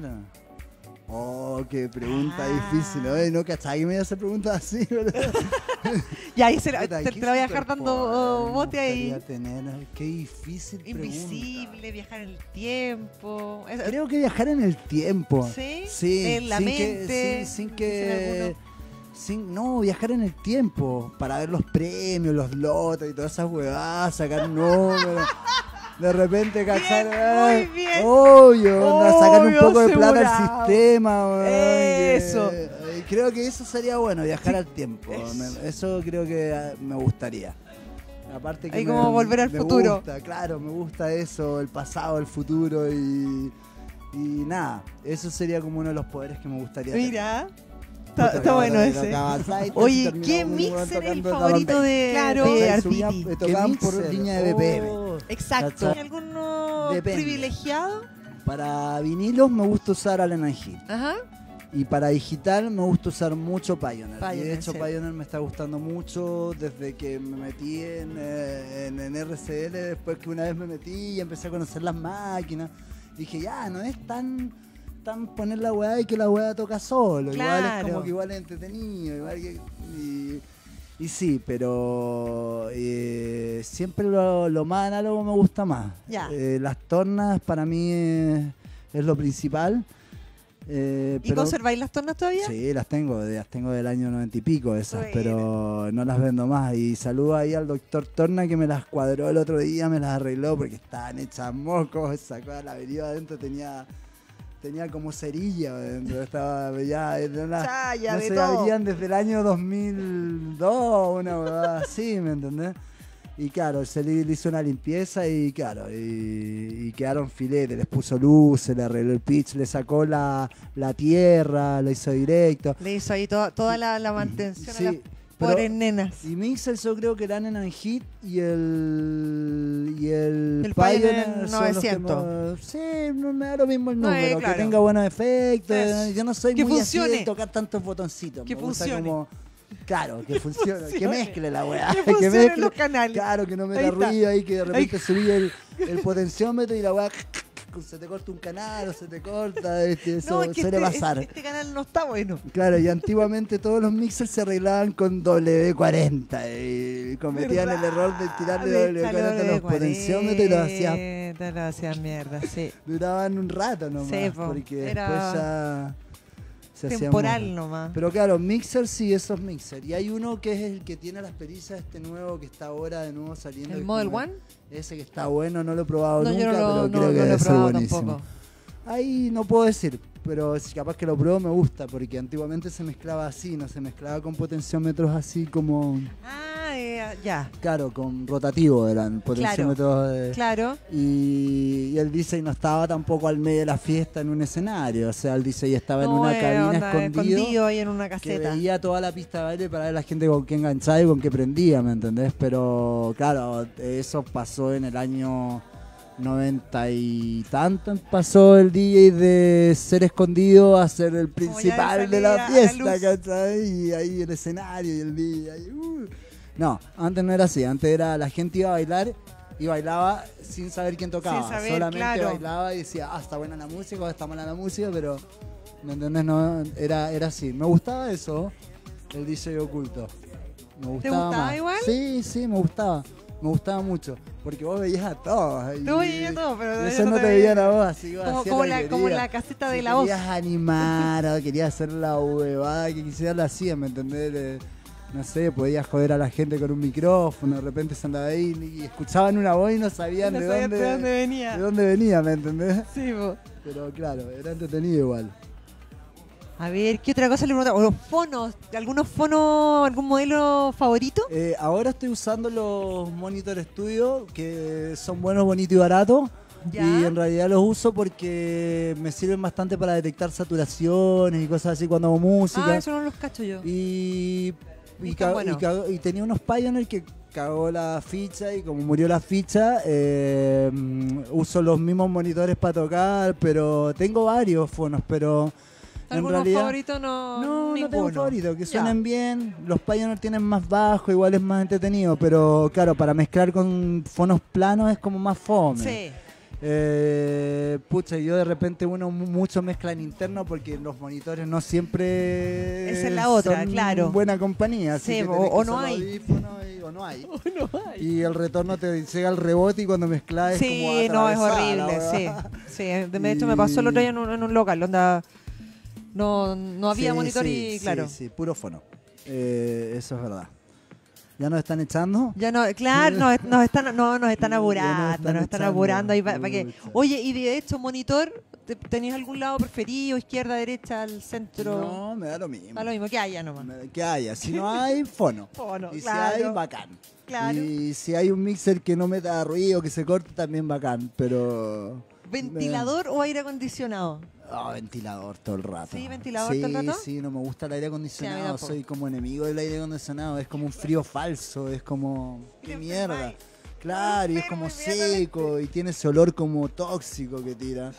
[SPEAKER 2] Oh, qué pregunta difícil, ¿no? No, ¿cachai? Que me iba a hacer preguntas así, ¿verdad?
[SPEAKER 1] Ya, ahí
[SPEAKER 2] Puta,
[SPEAKER 1] te
[SPEAKER 2] ¿qué
[SPEAKER 1] la voy a dejar dando
[SPEAKER 2] superpoder me
[SPEAKER 1] bote ahí.
[SPEAKER 2] gustaría tener? Qué difícil
[SPEAKER 1] Invisible, viajar en el tiempo.
[SPEAKER 2] pregunta. Creo que viajar en el tiempo.
[SPEAKER 1] ¿Sí?
[SPEAKER 2] Sí.
[SPEAKER 1] En la mente.
[SPEAKER 2] Sin
[SPEAKER 1] dicen
[SPEAKER 2] que...
[SPEAKER 1] algunos.
[SPEAKER 2] No, viajar en el tiempo. Para ver los premios, los lotos y todas esas huevadas, sacar números. De repente cachar.
[SPEAKER 1] Muy bien.
[SPEAKER 2] Obvio, sacar un
[SPEAKER 1] Obvio,
[SPEAKER 2] poco de plata al
[SPEAKER 1] asegurado.
[SPEAKER 2] sistema. weón,
[SPEAKER 1] Eso.
[SPEAKER 2] Creo que eso sería bueno, viajar al tiempo.
[SPEAKER 1] Eso.
[SPEAKER 2] Eso creo que me gustaría. Aparte que
[SPEAKER 1] Ahí como volver al futuro.
[SPEAKER 2] Gusta, claro, me gusta eso, el pasado, el futuro y nada. Eso sería como uno de los poderes que me gustaría tener.
[SPEAKER 1] Mira. Está bueno ese. Oye, ¿qué mixer es el favorito de Artiti?
[SPEAKER 2] Tocaban por línea de BPM.
[SPEAKER 1] Exacto.
[SPEAKER 2] ¿Cachai?
[SPEAKER 1] ¿Alguno
[SPEAKER 2] Depende.
[SPEAKER 1] privilegiado?
[SPEAKER 2] Para vinilos me gusta usar Allen & Heath.
[SPEAKER 1] Ajá.
[SPEAKER 2] Y para digital me gusta usar mucho Pioneer. Y
[SPEAKER 1] Pioneer,
[SPEAKER 2] de hecho
[SPEAKER 1] sí.
[SPEAKER 2] Pioneer me está gustando mucho desde que me metí en RCL, después que una vez me metí y empecé a conocer las máquinas. Dije, ya, no es tan poner la weá y que la weá toca solo. Igual es
[SPEAKER 1] Claro.
[SPEAKER 2] como que igual es entretenido. Igual que, y sí, pero siempre lo más análogo me gusta más.
[SPEAKER 1] Ya.
[SPEAKER 2] Las tornas para mí es lo principal.
[SPEAKER 1] ¿Y
[SPEAKER 2] Pero-
[SPEAKER 1] conserváis las tornas todavía?
[SPEAKER 2] Sí, las tengo del año 90 y pico esas,
[SPEAKER 1] Buena.
[SPEAKER 2] pero no las vendo más. Y saludo ahí al doctor Torna que me las cuadró el otro día, me las arregló porque estaban hechas mocos, esa cosa, la avenida adentro tenía como cerilla adentro, estaba ya,
[SPEAKER 1] Chaya,
[SPEAKER 2] no
[SPEAKER 1] de
[SPEAKER 2] se
[SPEAKER 1] todo.
[SPEAKER 2] abrían desde el año 2002, una huevada así, ¿me entendés? Y claro, se le hizo una limpieza y claro, y quedaron filetes, les puso luz, se le arregló el pitch, le sacó la tierra, lo hizo directo.
[SPEAKER 1] Le hizo ahí toda la mantención
[SPEAKER 2] Sí,
[SPEAKER 1] a las
[SPEAKER 2] pero-
[SPEAKER 1] pobres nenas.
[SPEAKER 2] Y mixer yo creo que el Allen & Heath y el
[SPEAKER 1] El
[SPEAKER 2] Pioneer
[SPEAKER 1] Pioneer
[SPEAKER 2] son los que
[SPEAKER 1] 900.
[SPEAKER 2] sí, no me da lo mismo el
[SPEAKER 1] No,
[SPEAKER 2] número,
[SPEAKER 1] claro.
[SPEAKER 2] que tenga buenos efectos.
[SPEAKER 1] Eso.
[SPEAKER 2] Yo no soy
[SPEAKER 1] Que
[SPEAKER 2] muy así
[SPEAKER 1] funcione.
[SPEAKER 2] de tocar tantos botoncitos.
[SPEAKER 1] Que
[SPEAKER 2] me gusta
[SPEAKER 1] funcione.
[SPEAKER 2] como claro, que funcione, que
[SPEAKER 1] funcione.
[SPEAKER 2] mezcle la weá.
[SPEAKER 1] Que funcionen los canales.
[SPEAKER 2] Claro, que no
[SPEAKER 1] Ahí
[SPEAKER 2] meta
[SPEAKER 1] está.
[SPEAKER 2] ruido ahí, que de repente subí el potenciómetro y la weá se te corta un canal o se te corta, eso
[SPEAKER 1] No, es que
[SPEAKER 2] suele pasar.
[SPEAKER 1] este canal no está bueno.
[SPEAKER 2] Claro, y antiguamente todos los mixers se arreglaban con W40 y cometían el error de tirarle W40 a los potenciómetros y
[SPEAKER 1] lo hacían mierda, sí.
[SPEAKER 2] duraban un rato nomás,
[SPEAKER 1] Sí,
[SPEAKER 2] porque
[SPEAKER 1] era
[SPEAKER 2] después ya se hacían
[SPEAKER 1] temporal
[SPEAKER 2] monos.
[SPEAKER 1] nomás.
[SPEAKER 2] Pero claro, mixer sí, esos mixer. Y hay uno que es el que tiene las perillas, este nuevo que está ahora de nuevo saliendo.
[SPEAKER 1] ¿El
[SPEAKER 2] que es
[SPEAKER 1] Model
[SPEAKER 2] como
[SPEAKER 1] One?
[SPEAKER 2] Ese que está bueno, no lo he probado
[SPEAKER 1] No,
[SPEAKER 2] nunca,
[SPEAKER 1] yo
[SPEAKER 2] pero creo que
[SPEAKER 1] lo
[SPEAKER 2] debe
[SPEAKER 1] he
[SPEAKER 2] ser
[SPEAKER 1] probado
[SPEAKER 2] buenísimo.
[SPEAKER 1] tampoco.
[SPEAKER 2] Ahí no puedo decir, pero si capaz que lo pruebo me gusta, porque antiguamente se mezclaba así, no se mezclaba con potenciómetros así como,
[SPEAKER 1] Ya,
[SPEAKER 2] claro, con rotativo eran potenciómetros.
[SPEAKER 1] claro.
[SPEAKER 2] Y el DJ no estaba tampoco al medio de la fiesta en un escenario, o sea, el DJ estaba en una cabina
[SPEAKER 1] onda,
[SPEAKER 2] escondido
[SPEAKER 1] ahí en una
[SPEAKER 2] que
[SPEAKER 1] caseta.
[SPEAKER 2] veía toda la pista de baile para ver a la gente con qué enganchaba y con qué prendía, ¿me entendés? Pero claro, eso pasó en el año 90 y tanto, pasó el DJ de ser escondido a ser el principal de la fiesta, ¿cachai? Y ahí el escenario y el DJ. Ahí, No, antes no era así, antes era la gente iba a bailar y bailaba sin saber quién tocaba,
[SPEAKER 1] Sin saber,
[SPEAKER 2] solamente
[SPEAKER 1] claro.
[SPEAKER 2] bailaba y decía, está buena la música o está mala la música, pero ¿me entendés? No, era así. Me gustaba eso, el DJ oculto. Me gustaba.
[SPEAKER 1] ¿Te gustaba
[SPEAKER 2] más.
[SPEAKER 1] igual?
[SPEAKER 2] Sí, me gustaba. Me gustaba mucho, porque vos veías a todos.
[SPEAKER 1] Tú veías a todos, pero
[SPEAKER 2] eso no te veían a vos, así que
[SPEAKER 1] como la caseta de la voz.
[SPEAKER 2] Querías animar, o querías hacer la huevada que quisieras, la hacías, ¿me entendés? No sé, podías joder a la gente con un micrófono, de repente se andaba ahí y escuchaban una voz y no sabían de dónde
[SPEAKER 1] venía.
[SPEAKER 2] de dónde venía, ¿me entendés?
[SPEAKER 1] Sí, po.
[SPEAKER 2] Pero claro, era entretenido igual.
[SPEAKER 1] A ver, ¿qué otra cosa le preguntaba? ¿O los fonos? ¿Algunos fonos, algún modelo favorito?
[SPEAKER 2] Ahora estoy usando los Monitor Studio, que son buenos, bonitos y baratos.
[SPEAKER 1] ¿Ya?
[SPEAKER 2] Y en realidad los uso porque me sirven bastante para detectar saturaciones y cosas así cuando hago música.
[SPEAKER 1] Eso no los cacho yo.
[SPEAKER 2] Y
[SPEAKER 1] bueno.
[SPEAKER 2] tenía unos Pioneer que cagó la ficha y como murió la ficha, uso los mismos monitores para tocar, pero tengo varios fonos, pero en
[SPEAKER 1] ¿Algunos
[SPEAKER 2] realidad
[SPEAKER 1] favoritos?
[SPEAKER 2] no
[SPEAKER 1] ninguno.
[SPEAKER 2] tengo favoritos, que
[SPEAKER 1] Ya.
[SPEAKER 2] suenen bien. Los Pioneer tienen más bajo, igual es más entretenido, pero claro, para mezclar con fonos planos es como más fome.
[SPEAKER 1] Sí.
[SPEAKER 2] Pucha, yo de repente mucho mezcla en interno porque los monitores no siempre
[SPEAKER 1] Esa es la otra,
[SPEAKER 2] son
[SPEAKER 1] claro.
[SPEAKER 2] buena compañía, así
[SPEAKER 1] Sí,
[SPEAKER 2] que
[SPEAKER 1] o
[SPEAKER 2] tenés que
[SPEAKER 1] no
[SPEAKER 2] usar
[SPEAKER 1] hay.
[SPEAKER 2] audífonos o no hay. Y el retorno te llega al rebote y cuando mezclas es
[SPEAKER 1] Sí,
[SPEAKER 2] como
[SPEAKER 1] no, es
[SPEAKER 2] atravesada la
[SPEAKER 1] horrible,
[SPEAKER 2] hueá.
[SPEAKER 1] sí. De hecho, me pasó el otro día en un local, onda no había
[SPEAKER 2] Sí,
[SPEAKER 1] monitor
[SPEAKER 2] sí,
[SPEAKER 1] y claro.
[SPEAKER 2] Sí, puro fono. Eso es verdad. ¿Ya nos están echando?
[SPEAKER 1] Ya no, claro, nos están apurando, nos están apurando ahí para que.
[SPEAKER 2] Pucha.
[SPEAKER 1] Oye, y de hecho, monitor, ¿tenías algún lado preferido? ¿Izquierda, derecha, al centro?
[SPEAKER 2] No, me da lo mismo.
[SPEAKER 1] Da lo mismo, que haya nomás.
[SPEAKER 2] Que haya. Si no hay, fono.
[SPEAKER 1] Fono,
[SPEAKER 2] Y
[SPEAKER 1] claro.
[SPEAKER 2] si hay, bacán.
[SPEAKER 1] Claro.
[SPEAKER 2] Y si hay un mixer que no meta ruido, que se corte, también bacán. Pero...
[SPEAKER 1] ¿Ventilador o aire acondicionado?
[SPEAKER 2] Ventilador todo el rato.
[SPEAKER 1] ¿Sí, ventilador todo el rato?
[SPEAKER 2] Sí, no me gusta el aire
[SPEAKER 1] Sí, a mí
[SPEAKER 2] acondicionado.
[SPEAKER 1] tampoco.
[SPEAKER 2] Soy como enemigo del aire acondicionado. Es como un frío falso. Es como...
[SPEAKER 1] Y
[SPEAKER 2] ¡Qué
[SPEAKER 1] te
[SPEAKER 2] mierda!
[SPEAKER 1] enfermáis.
[SPEAKER 2] Claro, y es como seco y tiene ese olor como tóxico que tira.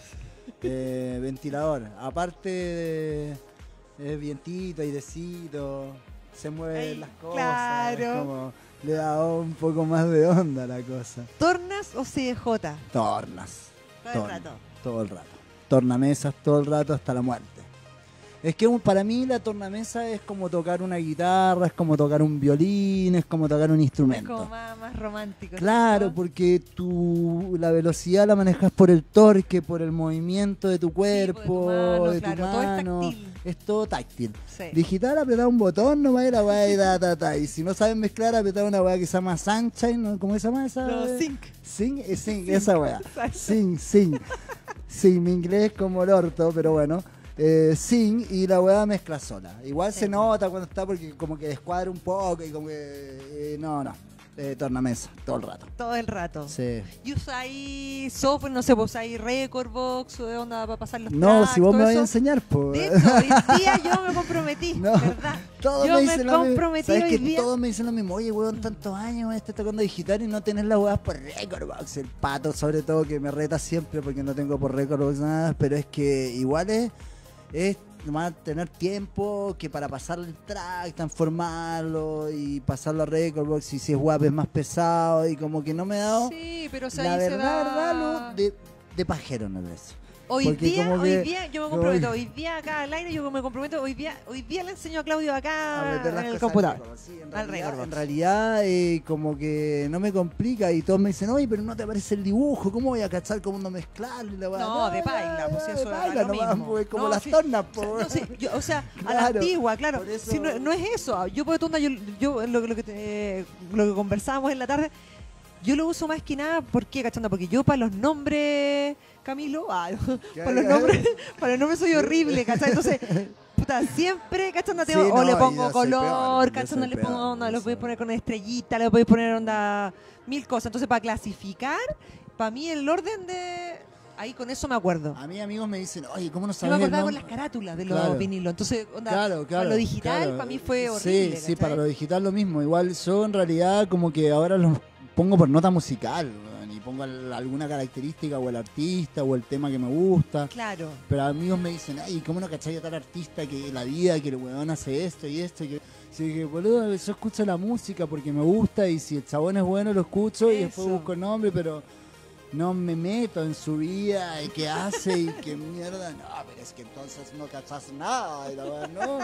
[SPEAKER 2] Ventilador. Aparte, es vientito, airecito, se mueven
[SPEAKER 1] Ay,
[SPEAKER 2] las cosas.
[SPEAKER 1] claro.
[SPEAKER 2] Es como, le da un poco más de onda a la cosa.
[SPEAKER 1] ¿Tornas o CDJ?
[SPEAKER 2] Tornas.
[SPEAKER 1] Todo el rato.
[SPEAKER 2] Todo el rato. Tornamesas todo el rato hasta la muerte. Es que para mí la tornamesa es como tocar una guitarra, es como tocar un violín, es como tocar un
[SPEAKER 1] Es
[SPEAKER 2] instrumento.
[SPEAKER 1] como más romántico.
[SPEAKER 2] Claro,
[SPEAKER 1] ¿cierto?
[SPEAKER 2] porque la velocidad la manejas por el torque, por el movimiento de tu cuerpo,
[SPEAKER 1] mano,
[SPEAKER 2] de tu
[SPEAKER 1] claro, todo es
[SPEAKER 2] mano.
[SPEAKER 1] táctil.
[SPEAKER 2] Es todo táctil.
[SPEAKER 1] Sí.
[SPEAKER 2] Digital, apretar un botón nomás y la weá y ta. Y si no sabes mezclar, apretar una weá que se llama Sunshine, ¿no? ¿Cómo se llama esa?
[SPEAKER 1] No, sync.
[SPEAKER 2] Sync, esa weá. Sync. Sí, mi inglés es como el orto, pero bueno. Sing y la weá mezcla sola. Igual
[SPEAKER 1] Sí.
[SPEAKER 2] se nota cuando está porque como que descuadra un poco y como que... no. Tornamesa, todo el rato.
[SPEAKER 1] Todo el rato.
[SPEAKER 2] Sí.
[SPEAKER 1] ¿Y usáis software? No sé, ¿vos usáis Recordbox o de onda para pasar los
[SPEAKER 2] No,
[SPEAKER 1] tracks,
[SPEAKER 2] si vos
[SPEAKER 1] todo
[SPEAKER 2] me vais a
[SPEAKER 1] eso?
[SPEAKER 2] enseñar, pues.
[SPEAKER 1] De hecho, hoy día yo me comprometí,
[SPEAKER 2] No,
[SPEAKER 1] ¿verdad?
[SPEAKER 2] todos
[SPEAKER 1] Yo
[SPEAKER 2] me
[SPEAKER 1] me
[SPEAKER 2] dicen lo mismo.
[SPEAKER 1] comprometí
[SPEAKER 2] ¿Sabes
[SPEAKER 1] hoy
[SPEAKER 2] que
[SPEAKER 1] día.
[SPEAKER 2] todos me dicen lo mismo? Oye, weón, tantos años estás tocando digital y no tenés las weas por Recordbox. El pato, sobre todo, que me reta siempre porque no tengo por Recordbox nada, pero es que igual es nomás tener tiempo que para pasar el track, transformarlo y pasarlo a Recordbox, y si es WAP es más pesado y como que no me ha dado.
[SPEAKER 1] Sí, pero o sea,
[SPEAKER 2] La
[SPEAKER 1] ahí se
[SPEAKER 2] verdad,
[SPEAKER 1] da...
[SPEAKER 2] verdad, de pajero no es eso.
[SPEAKER 1] Hoy
[SPEAKER 2] Porque
[SPEAKER 1] día,
[SPEAKER 2] como que-
[SPEAKER 1] yo me comprometo, hoy día acá al aire yo me comprometo, hoy día le enseño a Claudio
[SPEAKER 2] A
[SPEAKER 1] acá
[SPEAKER 2] meter las
[SPEAKER 1] en el
[SPEAKER 2] cosas
[SPEAKER 1] computador.
[SPEAKER 2] al récord, sí,
[SPEAKER 1] Al récord.
[SPEAKER 2] en realidad como que no me complica y todos me dicen, oye, pero no te aparece el dibujo, ¿cómo voy a cachar cómo no mezclarlo? Y la weá?
[SPEAKER 1] No, de paila, pues
[SPEAKER 2] de
[SPEAKER 1] eso era
[SPEAKER 2] paila
[SPEAKER 1] lo
[SPEAKER 2] nomás,
[SPEAKER 1] mismo.
[SPEAKER 2] pues, como
[SPEAKER 1] No,
[SPEAKER 2] las
[SPEAKER 1] sí,
[SPEAKER 2] tornas,
[SPEAKER 1] o sea,
[SPEAKER 2] pues.
[SPEAKER 1] no, sí, o sea, a la
[SPEAKER 2] Claro,
[SPEAKER 1] antigua, claro.
[SPEAKER 2] por eso-
[SPEAKER 1] Si no es eso. Yo por tunda, yo lo que conversábamos en la tarde, yo lo uso más que nada, ¿por qué, cachando? Porque yo para los nombres, Camilo, para los nombres soy horrible, ¿cachai? Entonces, puta, siempre, cachando,
[SPEAKER 2] Sí,
[SPEAKER 1] o
[SPEAKER 2] no,
[SPEAKER 1] le
[SPEAKER 2] yo
[SPEAKER 1] pongo
[SPEAKER 2] soy
[SPEAKER 1] color,
[SPEAKER 2] peor, yo
[SPEAKER 1] cachando,
[SPEAKER 2] soy
[SPEAKER 1] le pongo
[SPEAKER 2] peor,
[SPEAKER 1] onda,
[SPEAKER 2] yo
[SPEAKER 1] lo voy a
[SPEAKER 2] soy-
[SPEAKER 1] poner con estrellita, le voy a poner onda, mil cosas. Entonces, para clasificar, para mí el orden de... Ahí con eso me acuerdo.
[SPEAKER 2] A mí amigos me dicen, oye, ¿cómo no
[SPEAKER 1] Yo me
[SPEAKER 2] sabes el
[SPEAKER 1] acordaba con
[SPEAKER 2] nombre?
[SPEAKER 1] las carátulas de los
[SPEAKER 2] Claro.
[SPEAKER 1] vinilos. Entonces, onda,
[SPEAKER 2] Claro,
[SPEAKER 1] para lo digital, para mí fue horrible.
[SPEAKER 2] Sí,
[SPEAKER 1] ¿cachai?
[SPEAKER 2] para lo digital lo mismo. Igual yo en realidad como que ahora los pongo por nota musical, weón, y pongo alguna característica o el artista o el tema que me gusta.
[SPEAKER 1] Claro.
[SPEAKER 2] Pero amigos me dicen, ay, ¿cómo no cachai a tal artista que la vida, que el weón hace esto y esto? Y que... Así que, boludo, yo escucho la música porque me gusta y si el chabón es bueno lo escucho y después
[SPEAKER 1] Eso.
[SPEAKER 2] busco el nombre, pero no me meto en su vida y qué hace y qué mierda. No, pero es que entonces no cachas nada. Y la verdad, no.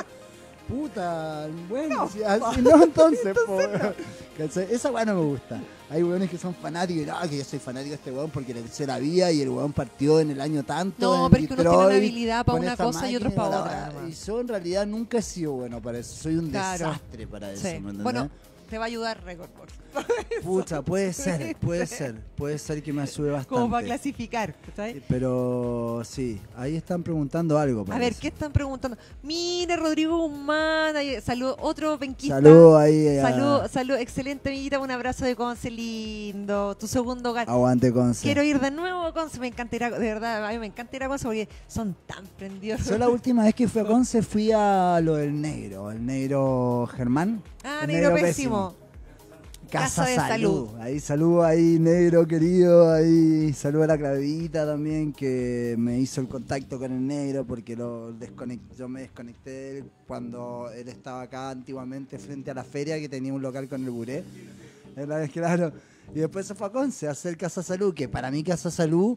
[SPEAKER 2] Puta, bueno, si así no, entonces, po, ¿cachai? Esa weá no me gusta. Hay weones que son fanáticos y no, que yo soy fanático de este weón porque le sé la vida y el weón partió en el año tanto.
[SPEAKER 1] No,
[SPEAKER 2] en
[SPEAKER 1] pero es que uno tiene una
[SPEAKER 2] Detroit
[SPEAKER 1] habilidad para
[SPEAKER 2] con
[SPEAKER 1] una
[SPEAKER 2] esta
[SPEAKER 1] cosa y otros
[SPEAKER 2] máquina
[SPEAKER 1] para
[SPEAKER 2] la
[SPEAKER 1] otra.
[SPEAKER 2] weá.
[SPEAKER 1] nomás.
[SPEAKER 2] Y yo en realidad nunca he sido bueno para eso. Soy un
[SPEAKER 1] Claro.
[SPEAKER 2] desastre para eso,
[SPEAKER 1] Sí.
[SPEAKER 2] ¿me entendés?
[SPEAKER 1] Bueno, te va a ayudar Recordbox.
[SPEAKER 2] Pucha, puede ser que me ayude bastante.
[SPEAKER 1] Como para clasificar. ¿cachai?
[SPEAKER 2] Pero sí, ahí están preguntando algo.
[SPEAKER 1] A ver,
[SPEAKER 2] parece.
[SPEAKER 1] ¿qué están preguntando? Mira, Rodrigo Guzmán. Saludos, otro penquista.
[SPEAKER 2] Saludos ahí.
[SPEAKER 1] Salud, excelente amiguita, un abrazo de Conce, lindo. Tu segundo gato.
[SPEAKER 2] Aguante Conce.
[SPEAKER 1] Quiero ir de nuevo a Conce, me encanta ir a, de verdad, a mí me encanta ir a Conce porque son tan prendidos.
[SPEAKER 2] Yo la última vez que fui a Conce fui a lo del negro, el negro Germán.
[SPEAKER 1] Ah,
[SPEAKER 2] el
[SPEAKER 1] negro pésimo.
[SPEAKER 2] Casa
[SPEAKER 1] de
[SPEAKER 2] Salud. Ahí saludo ahí, negro querido. Ahí saludo a la Clavita también que me hizo el contacto con el negro porque yo me desconecté de él cuando él estaba acá antiguamente frente a la feria que tenía un local con el buré. Claro. Y después se fue a Conce a hacer Casa Salud, que para mí Casa Salud,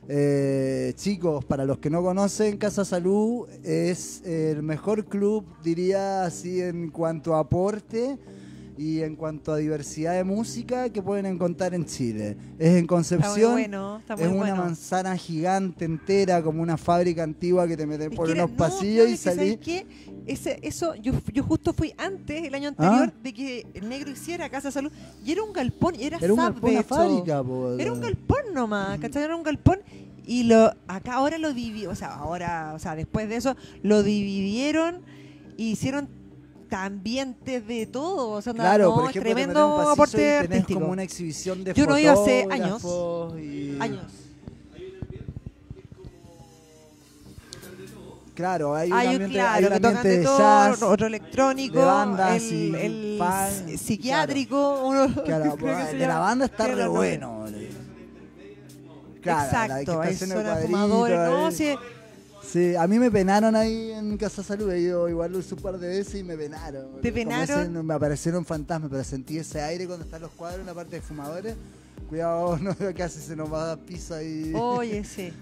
[SPEAKER 2] chicos, para los que no conocen, Casa Salud es el mejor club, diría así, en cuanto a aporte y en cuanto a diversidad de música que pueden encontrar en Chile. Es en Concepción,
[SPEAKER 1] Está muy
[SPEAKER 2] es una
[SPEAKER 1] bueno.
[SPEAKER 2] manzana gigante entera, como una fábrica antigua que te meten
[SPEAKER 1] Es
[SPEAKER 2] por
[SPEAKER 1] que
[SPEAKER 2] unos
[SPEAKER 1] no,
[SPEAKER 2] pasillos y
[SPEAKER 1] es que, ¿sabes
[SPEAKER 2] salís.
[SPEAKER 1] qué? Eso, yo justo fui antes, el año anterior, de que el negro hiciera Casa Salud, y era un galpón, era
[SPEAKER 2] Era una
[SPEAKER 1] Subway,
[SPEAKER 2] fábrica, po.
[SPEAKER 1] era un galpón nomás, ¿cachai? Era un galpón, y acá ahora lo dividieron, o sea, después de eso, lo dividieron, e hicieron ambientes de todo, o sea,
[SPEAKER 2] Claro,
[SPEAKER 1] no,
[SPEAKER 2] por
[SPEAKER 1] es
[SPEAKER 2] ejemplo, te metes
[SPEAKER 1] tremendo
[SPEAKER 2] en un pasillo
[SPEAKER 1] aporte
[SPEAKER 2] y tenés
[SPEAKER 1] artístico.
[SPEAKER 2] como una exhibición de
[SPEAKER 1] Yo no iba hace años.
[SPEAKER 2] fotógrafos y-
[SPEAKER 1] Años.
[SPEAKER 2] Claro, hay un
[SPEAKER 1] Hay
[SPEAKER 2] ambiente,
[SPEAKER 1] claro,
[SPEAKER 2] hay un
[SPEAKER 1] que tocan
[SPEAKER 2] ambiente
[SPEAKER 1] de
[SPEAKER 2] de
[SPEAKER 1] todo,
[SPEAKER 2] jazz.
[SPEAKER 1] otro electrónico,
[SPEAKER 2] de bandas
[SPEAKER 1] el,
[SPEAKER 2] y
[SPEAKER 1] el
[SPEAKER 2] fan,
[SPEAKER 1] psiquiátrico, uno,
[SPEAKER 2] Claro,
[SPEAKER 1] creo que se
[SPEAKER 2] de
[SPEAKER 1] llama.
[SPEAKER 2] la banda está
[SPEAKER 1] Claro,
[SPEAKER 2] re
[SPEAKER 1] no.
[SPEAKER 2] bueno, boludo. Claro, la que
[SPEAKER 1] Exacto,
[SPEAKER 2] está
[SPEAKER 1] hay
[SPEAKER 2] haciendo el
[SPEAKER 1] zona de
[SPEAKER 2] cuadrito
[SPEAKER 1] fumadores, no,
[SPEAKER 2] ahí.
[SPEAKER 1] sí,
[SPEAKER 2] Sí, a mí me penaron ahí en Casa Salud, he ido igual un par de veces y me penaron. boludo.
[SPEAKER 1] ¿Te
[SPEAKER 2] Como
[SPEAKER 1] penaron?
[SPEAKER 2] me aparecieron fantasmas, pero sentí ese aire cuando están los cuadros en la parte de fumadores. Cuidado, no veo casi se nos va a dar piso ahí.
[SPEAKER 1] oye, sí.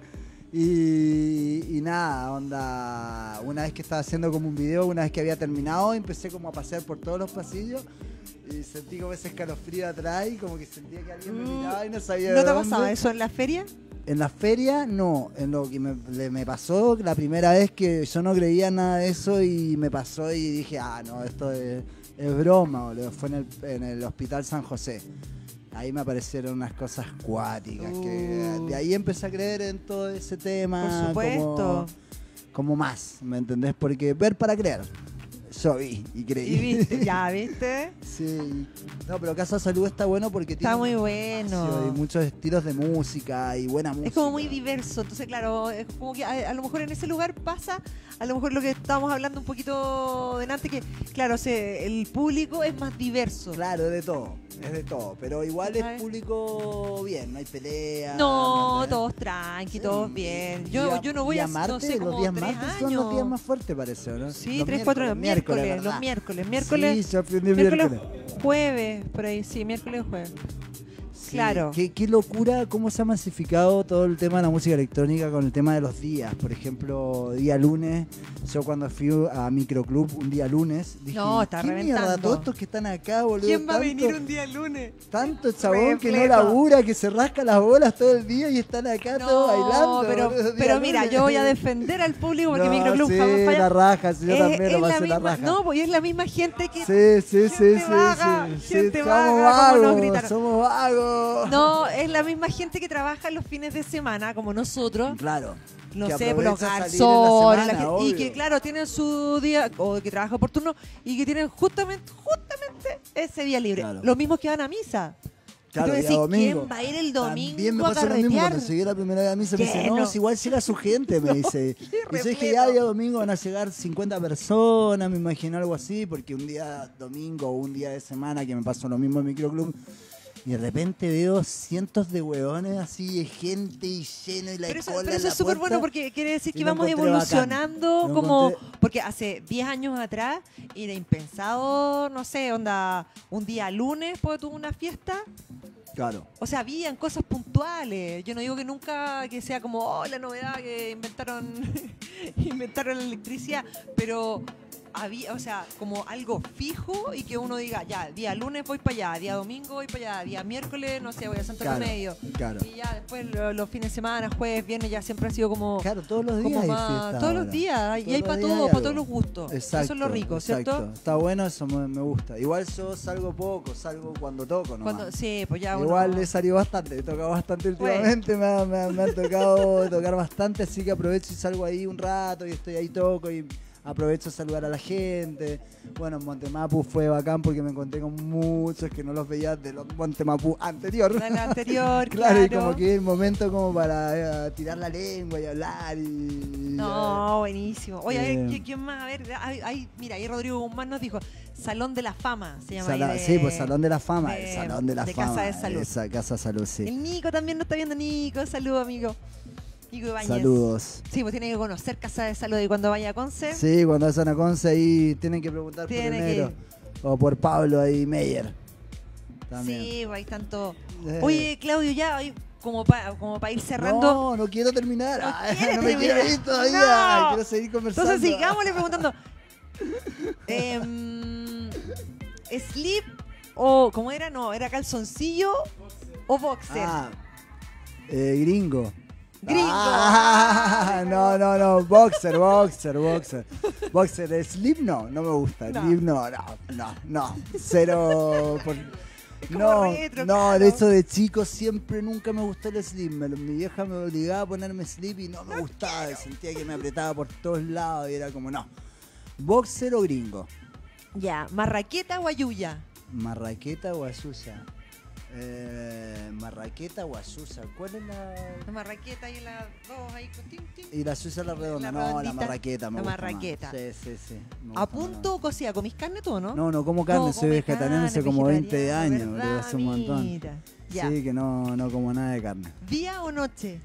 [SPEAKER 2] Y nada, onda, una vez que estaba haciendo como un video, una vez que había terminado, empecé como a pasear por todos los pasillos y sentí como ese escalofrío atrás y como que sentía que alguien me miraba y no sabía
[SPEAKER 1] ¿No
[SPEAKER 2] de
[SPEAKER 1] te ha
[SPEAKER 2] dónde.
[SPEAKER 1] pasado eso en la feria?
[SPEAKER 2] En la feria, no. En lo que me pasó la primera vez que yo no creía nada de eso y me pasó y dije, no, esto es broma, boludo. Fue en el Hospital San José. Ahí me aparecieron unas cosas cuáticas. Que de ahí empecé a creer en todo ese tema.
[SPEAKER 1] Por supuesto.
[SPEAKER 2] Como más, ¿me entendés? Porque ver para creer. Yo vi y creí.
[SPEAKER 1] Y viste, ya, ¿viste?
[SPEAKER 2] Sí. No, pero Casa Salud está bueno porque
[SPEAKER 1] Está
[SPEAKER 2] tiene
[SPEAKER 1] muy
[SPEAKER 2] un
[SPEAKER 1] bueno.
[SPEAKER 2] espacio y muchos estilos de música y buena música.
[SPEAKER 1] Es como muy diverso, entonces claro, es como que a lo mejor en ese lugar pasa, a lo mejor lo que estábamos hablando un poquito delante, que claro, el público es más diverso.
[SPEAKER 2] Claro, es de todo, pero igual
[SPEAKER 1] ¿Sabes?
[SPEAKER 2] es público bien, no hay pelea.
[SPEAKER 1] No, todos tranqui, todos bien. Yo no voy a,
[SPEAKER 2] Marte,
[SPEAKER 1] no sé,
[SPEAKER 2] los
[SPEAKER 1] como
[SPEAKER 2] días
[SPEAKER 1] 3
[SPEAKER 2] martes
[SPEAKER 1] años.
[SPEAKER 2] son los días más fuertes, parece, ¿no?
[SPEAKER 1] Sí,
[SPEAKER 2] Los
[SPEAKER 1] 3, 4, miércoles,
[SPEAKER 2] ¿verdad?
[SPEAKER 1] los miércoles.
[SPEAKER 2] Sí, yo fui un día
[SPEAKER 1] Miércoles,
[SPEAKER 2] miércoles.
[SPEAKER 1] jueves, por ahí, sí, miércoles, jueves. Claro.
[SPEAKER 2] Qué locura cómo se ha masificado todo el tema de la música electrónica con el tema de los días. Por ejemplo, día lunes, yo cuando fui a Microclub un día lunes, dije,
[SPEAKER 1] No, está
[SPEAKER 2] ¿qué
[SPEAKER 1] reventando.
[SPEAKER 2] mierda? Todos estos que están acá, boludo.
[SPEAKER 1] ¿Quién va a
[SPEAKER 2] tanto-
[SPEAKER 1] venir un día lunes?
[SPEAKER 2] Tanto chabón que no
[SPEAKER 1] Repleto.
[SPEAKER 2] labura, que se rasca las bolas todo el día y están acá todos bailando.
[SPEAKER 1] pero,
[SPEAKER 2] boludo, día
[SPEAKER 1] pero mira,
[SPEAKER 2] lunes.
[SPEAKER 1] yo voy a defender al público porque
[SPEAKER 2] No,
[SPEAKER 1] Microclub
[SPEAKER 2] sí,
[SPEAKER 1] jamás falla.
[SPEAKER 2] la raja, sí, yo también lo
[SPEAKER 1] la
[SPEAKER 2] pasé la
[SPEAKER 1] misma,
[SPEAKER 2] raja.
[SPEAKER 1] no, pues es la misma gente que
[SPEAKER 2] Sí,
[SPEAKER 1] vaga,
[SPEAKER 2] sí.
[SPEAKER 1] gente
[SPEAKER 2] Somos
[SPEAKER 1] vaga, como nos
[SPEAKER 2] vagos,
[SPEAKER 1] gritaron.
[SPEAKER 2] somos vagos.
[SPEAKER 1] no, es la misma gente que trabaja los fines de semana, como nosotros.
[SPEAKER 2] Claro.
[SPEAKER 1] No
[SPEAKER 2] que
[SPEAKER 1] sé, por los
[SPEAKER 2] aprovecha salir en
[SPEAKER 1] garzones,
[SPEAKER 2] la
[SPEAKER 1] la
[SPEAKER 2] semana,
[SPEAKER 1] gente- y
[SPEAKER 2] obvio.
[SPEAKER 1] que claro, tienen su día, o que trabaja por turno, y que tienen justamente ese día libre.
[SPEAKER 2] Claro.
[SPEAKER 1] Los mismos que van a misa.
[SPEAKER 2] Claro,
[SPEAKER 1] Y tú
[SPEAKER 2] día
[SPEAKER 1] decís,
[SPEAKER 2] domingo.
[SPEAKER 1] ¿quién va a ir el domingo
[SPEAKER 2] También me
[SPEAKER 1] a
[SPEAKER 2] pasó lo mismo
[SPEAKER 1] carretear?
[SPEAKER 2] cuando llegué la primera vez a misa. Me dice,
[SPEAKER 1] Lleno.
[SPEAKER 2] no, si igual llega su gente, me dice. Y yo dije,
[SPEAKER 1] repleto.
[SPEAKER 2] ya día domingo van a llegar 50 personas, me imagino algo así, porque un día domingo o un día de semana que me pasó lo mismo en Microclub. Y de repente veo cientos de hueones así, de gente y lleno y la
[SPEAKER 1] Pero eso,
[SPEAKER 2] cola
[SPEAKER 1] pero
[SPEAKER 2] en
[SPEAKER 1] eso
[SPEAKER 2] la
[SPEAKER 1] es súper
[SPEAKER 2] puerta.
[SPEAKER 1] bueno porque quiere decir
[SPEAKER 2] y
[SPEAKER 1] que
[SPEAKER 2] lo
[SPEAKER 1] vamos
[SPEAKER 2] encontré
[SPEAKER 1] evolucionando
[SPEAKER 2] bacán. Lo
[SPEAKER 1] como...
[SPEAKER 2] encontré-
[SPEAKER 1] Porque hace 10 años atrás era impensado, no sé, onda, un día lunes, pues tuvo una fiesta.
[SPEAKER 2] Claro.
[SPEAKER 1] O sea, habían cosas puntuales. Yo no digo que nunca que sea como, oh, la novedad que inventaron inventaron la electricidad, pero había, o sea, como algo fijo y que uno diga, ya, día lunes voy para allá, día domingo voy para allá, día miércoles, no sé, voy a Santo
[SPEAKER 2] Claro,
[SPEAKER 1] Remedio.
[SPEAKER 2] claro.
[SPEAKER 1] Y ya después los fines de semana, jueves, viernes, ya siempre ha sido como...
[SPEAKER 2] Claro, todos los días
[SPEAKER 1] como
[SPEAKER 2] hay
[SPEAKER 1] más-
[SPEAKER 2] fiesta
[SPEAKER 1] todos los
[SPEAKER 2] ahora.
[SPEAKER 1] días, y
[SPEAKER 2] Todos
[SPEAKER 1] hay
[SPEAKER 2] los
[SPEAKER 1] para
[SPEAKER 2] días
[SPEAKER 1] todo,
[SPEAKER 2] hay
[SPEAKER 1] para
[SPEAKER 2] algo.
[SPEAKER 1] todos los gustos.
[SPEAKER 2] Exacto,
[SPEAKER 1] Eso es lo rico, ¿cierto?
[SPEAKER 2] exacto. Está bueno, eso me gusta. Igual yo salgo poco, salgo cuando toco, ¿no?
[SPEAKER 1] Cuando, sí, pues ya
[SPEAKER 2] Igual
[SPEAKER 1] uno...
[SPEAKER 2] he salido bastante, he tocado bastante
[SPEAKER 1] Bueno.
[SPEAKER 2] últimamente, me han tocado tocar bastante, así que aprovecho y salgo ahí un rato y estoy ahí, toco y aprovecho a saludar a la gente. Bueno, en Montemapu fue bacán porque me encontré con muchos que no los veía de los Montemapu anterior.
[SPEAKER 1] La anterior,
[SPEAKER 2] Claro, y
[SPEAKER 1] claro.
[SPEAKER 2] como que el momento como para tirar la lengua y hablar y...
[SPEAKER 1] No, buenísimo. Oye, a ver,
[SPEAKER 2] Eh.
[SPEAKER 1] ¿quién más? A ver, mira, ahí Rodrigo Guzmán nos dijo, Salón de la Fama se llama. ahí
[SPEAKER 2] Sí, pues Salón de la Fama,
[SPEAKER 1] de-
[SPEAKER 2] el Salón de la
[SPEAKER 1] de
[SPEAKER 2] Fama.
[SPEAKER 1] Casa de Salud.
[SPEAKER 2] Esa Casa de Salud, sí.
[SPEAKER 1] El Nico también nos está viendo, Nico. Saludos, amigo. Nico Ibáñez.
[SPEAKER 2] Saludos.
[SPEAKER 1] Sí, pues tiene que conocer Casa de Salud y cuando vaya a Conce.
[SPEAKER 2] Sí, cuando hacen a Conce ahí tienen que preguntar por
[SPEAKER 1] Tiene
[SPEAKER 2] el
[SPEAKER 1] que
[SPEAKER 2] negro. O por Pablo ahí, Meyer. También.
[SPEAKER 1] Sí, pues ahí están todos.
[SPEAKER 2] Eh.
[SPEAKER 1] Oye, Claudio, ya, ahí, como para ir cerrando.
[SPEAKER 2] No, no quiero terminar.
[SPEAKER 1] No
[SPEAKER 2] Ay,
[SPEAKER 1] quiere
[SPEAKER 2] no me quiero
[SPEAKER 1] terminar.
[SPEAKER 2] ir todavía.
[SPEAKER 1] No.
[SPEAKER 2] Quiero seguir conversando.
[SPEAKER 1] Entonces sigámosle preguntando. ¿Slip o cómo era? No, ¿era calzoncillo o boxer?
[SPEAKER 2] Ah, gringo.
[SPEAKER 1] Gringo.
[SPEAKER 2] Ah, no. Boxer. Boxer. Slip no me gusta.
[SPEAKER 1] No.
[SPEAKER 2] Slip no. Cero.
[SPEAKER 1] como
[SPEAKER 2] No,
[SPEAKER 1] retro,
[SPEAKER 2] no,
[SPEAKER 1] claro.
[SPEAKER 2] de hecho de chico siempre nunca me gustó el slip. Mi vieja me obligaba a ponerme slip y no me gustaba. Y sentía que me apretaba por todos lados y era como no. Boxer o gringo.
[SPEAKER 1] Ya, ¿marraqueta o ayuya?
[SPEAKER 2] Marraqueta o Azusa. Marraqueta o Azusa. ¿Cuál es
[SPEAKER 1] La
[SPEAKER 2] la...?
[SPEAKER 1] marraqueta y las dos ahí con tin, tin.
[SPEAKER 2] Y la Azusa la redonda.
[SPEAKER 1] La
[SPEAKER 2] No, la
[SPEAKER 1] redondita.
[SPEAKER 2] marraqueta me
[SPEAKER 1] La
[SPEAKER 2] gusta
[SPEAKER 1] marraqueta.
[SPEAKER 2] más. Sí. me gusta
[SPEAKER 1] ¿A punto o cocida? ¿Comís carne tú, no?
[SPEAKER 2] más. No como carne,
[SPEAKER 1] No,
[SPEAKER 2] soy
[SPEAKER 1] come
[SPEAKER 2] vegetariano
[SPEAKER 1] carne,
[SPEAKER 2] hace como 20
[SPEAKER 1] vegetariano,
[SPEAKER 2] años, boludo,
[SPEAKER 1] ¿verdad?
[SPEAKER 2] hace un montón.
[SPEAKER 1] Mira, ya.
[SPEAKER 2] Sí, que no como nada de carne.
[SPEAKER 1] ¿Día o noche?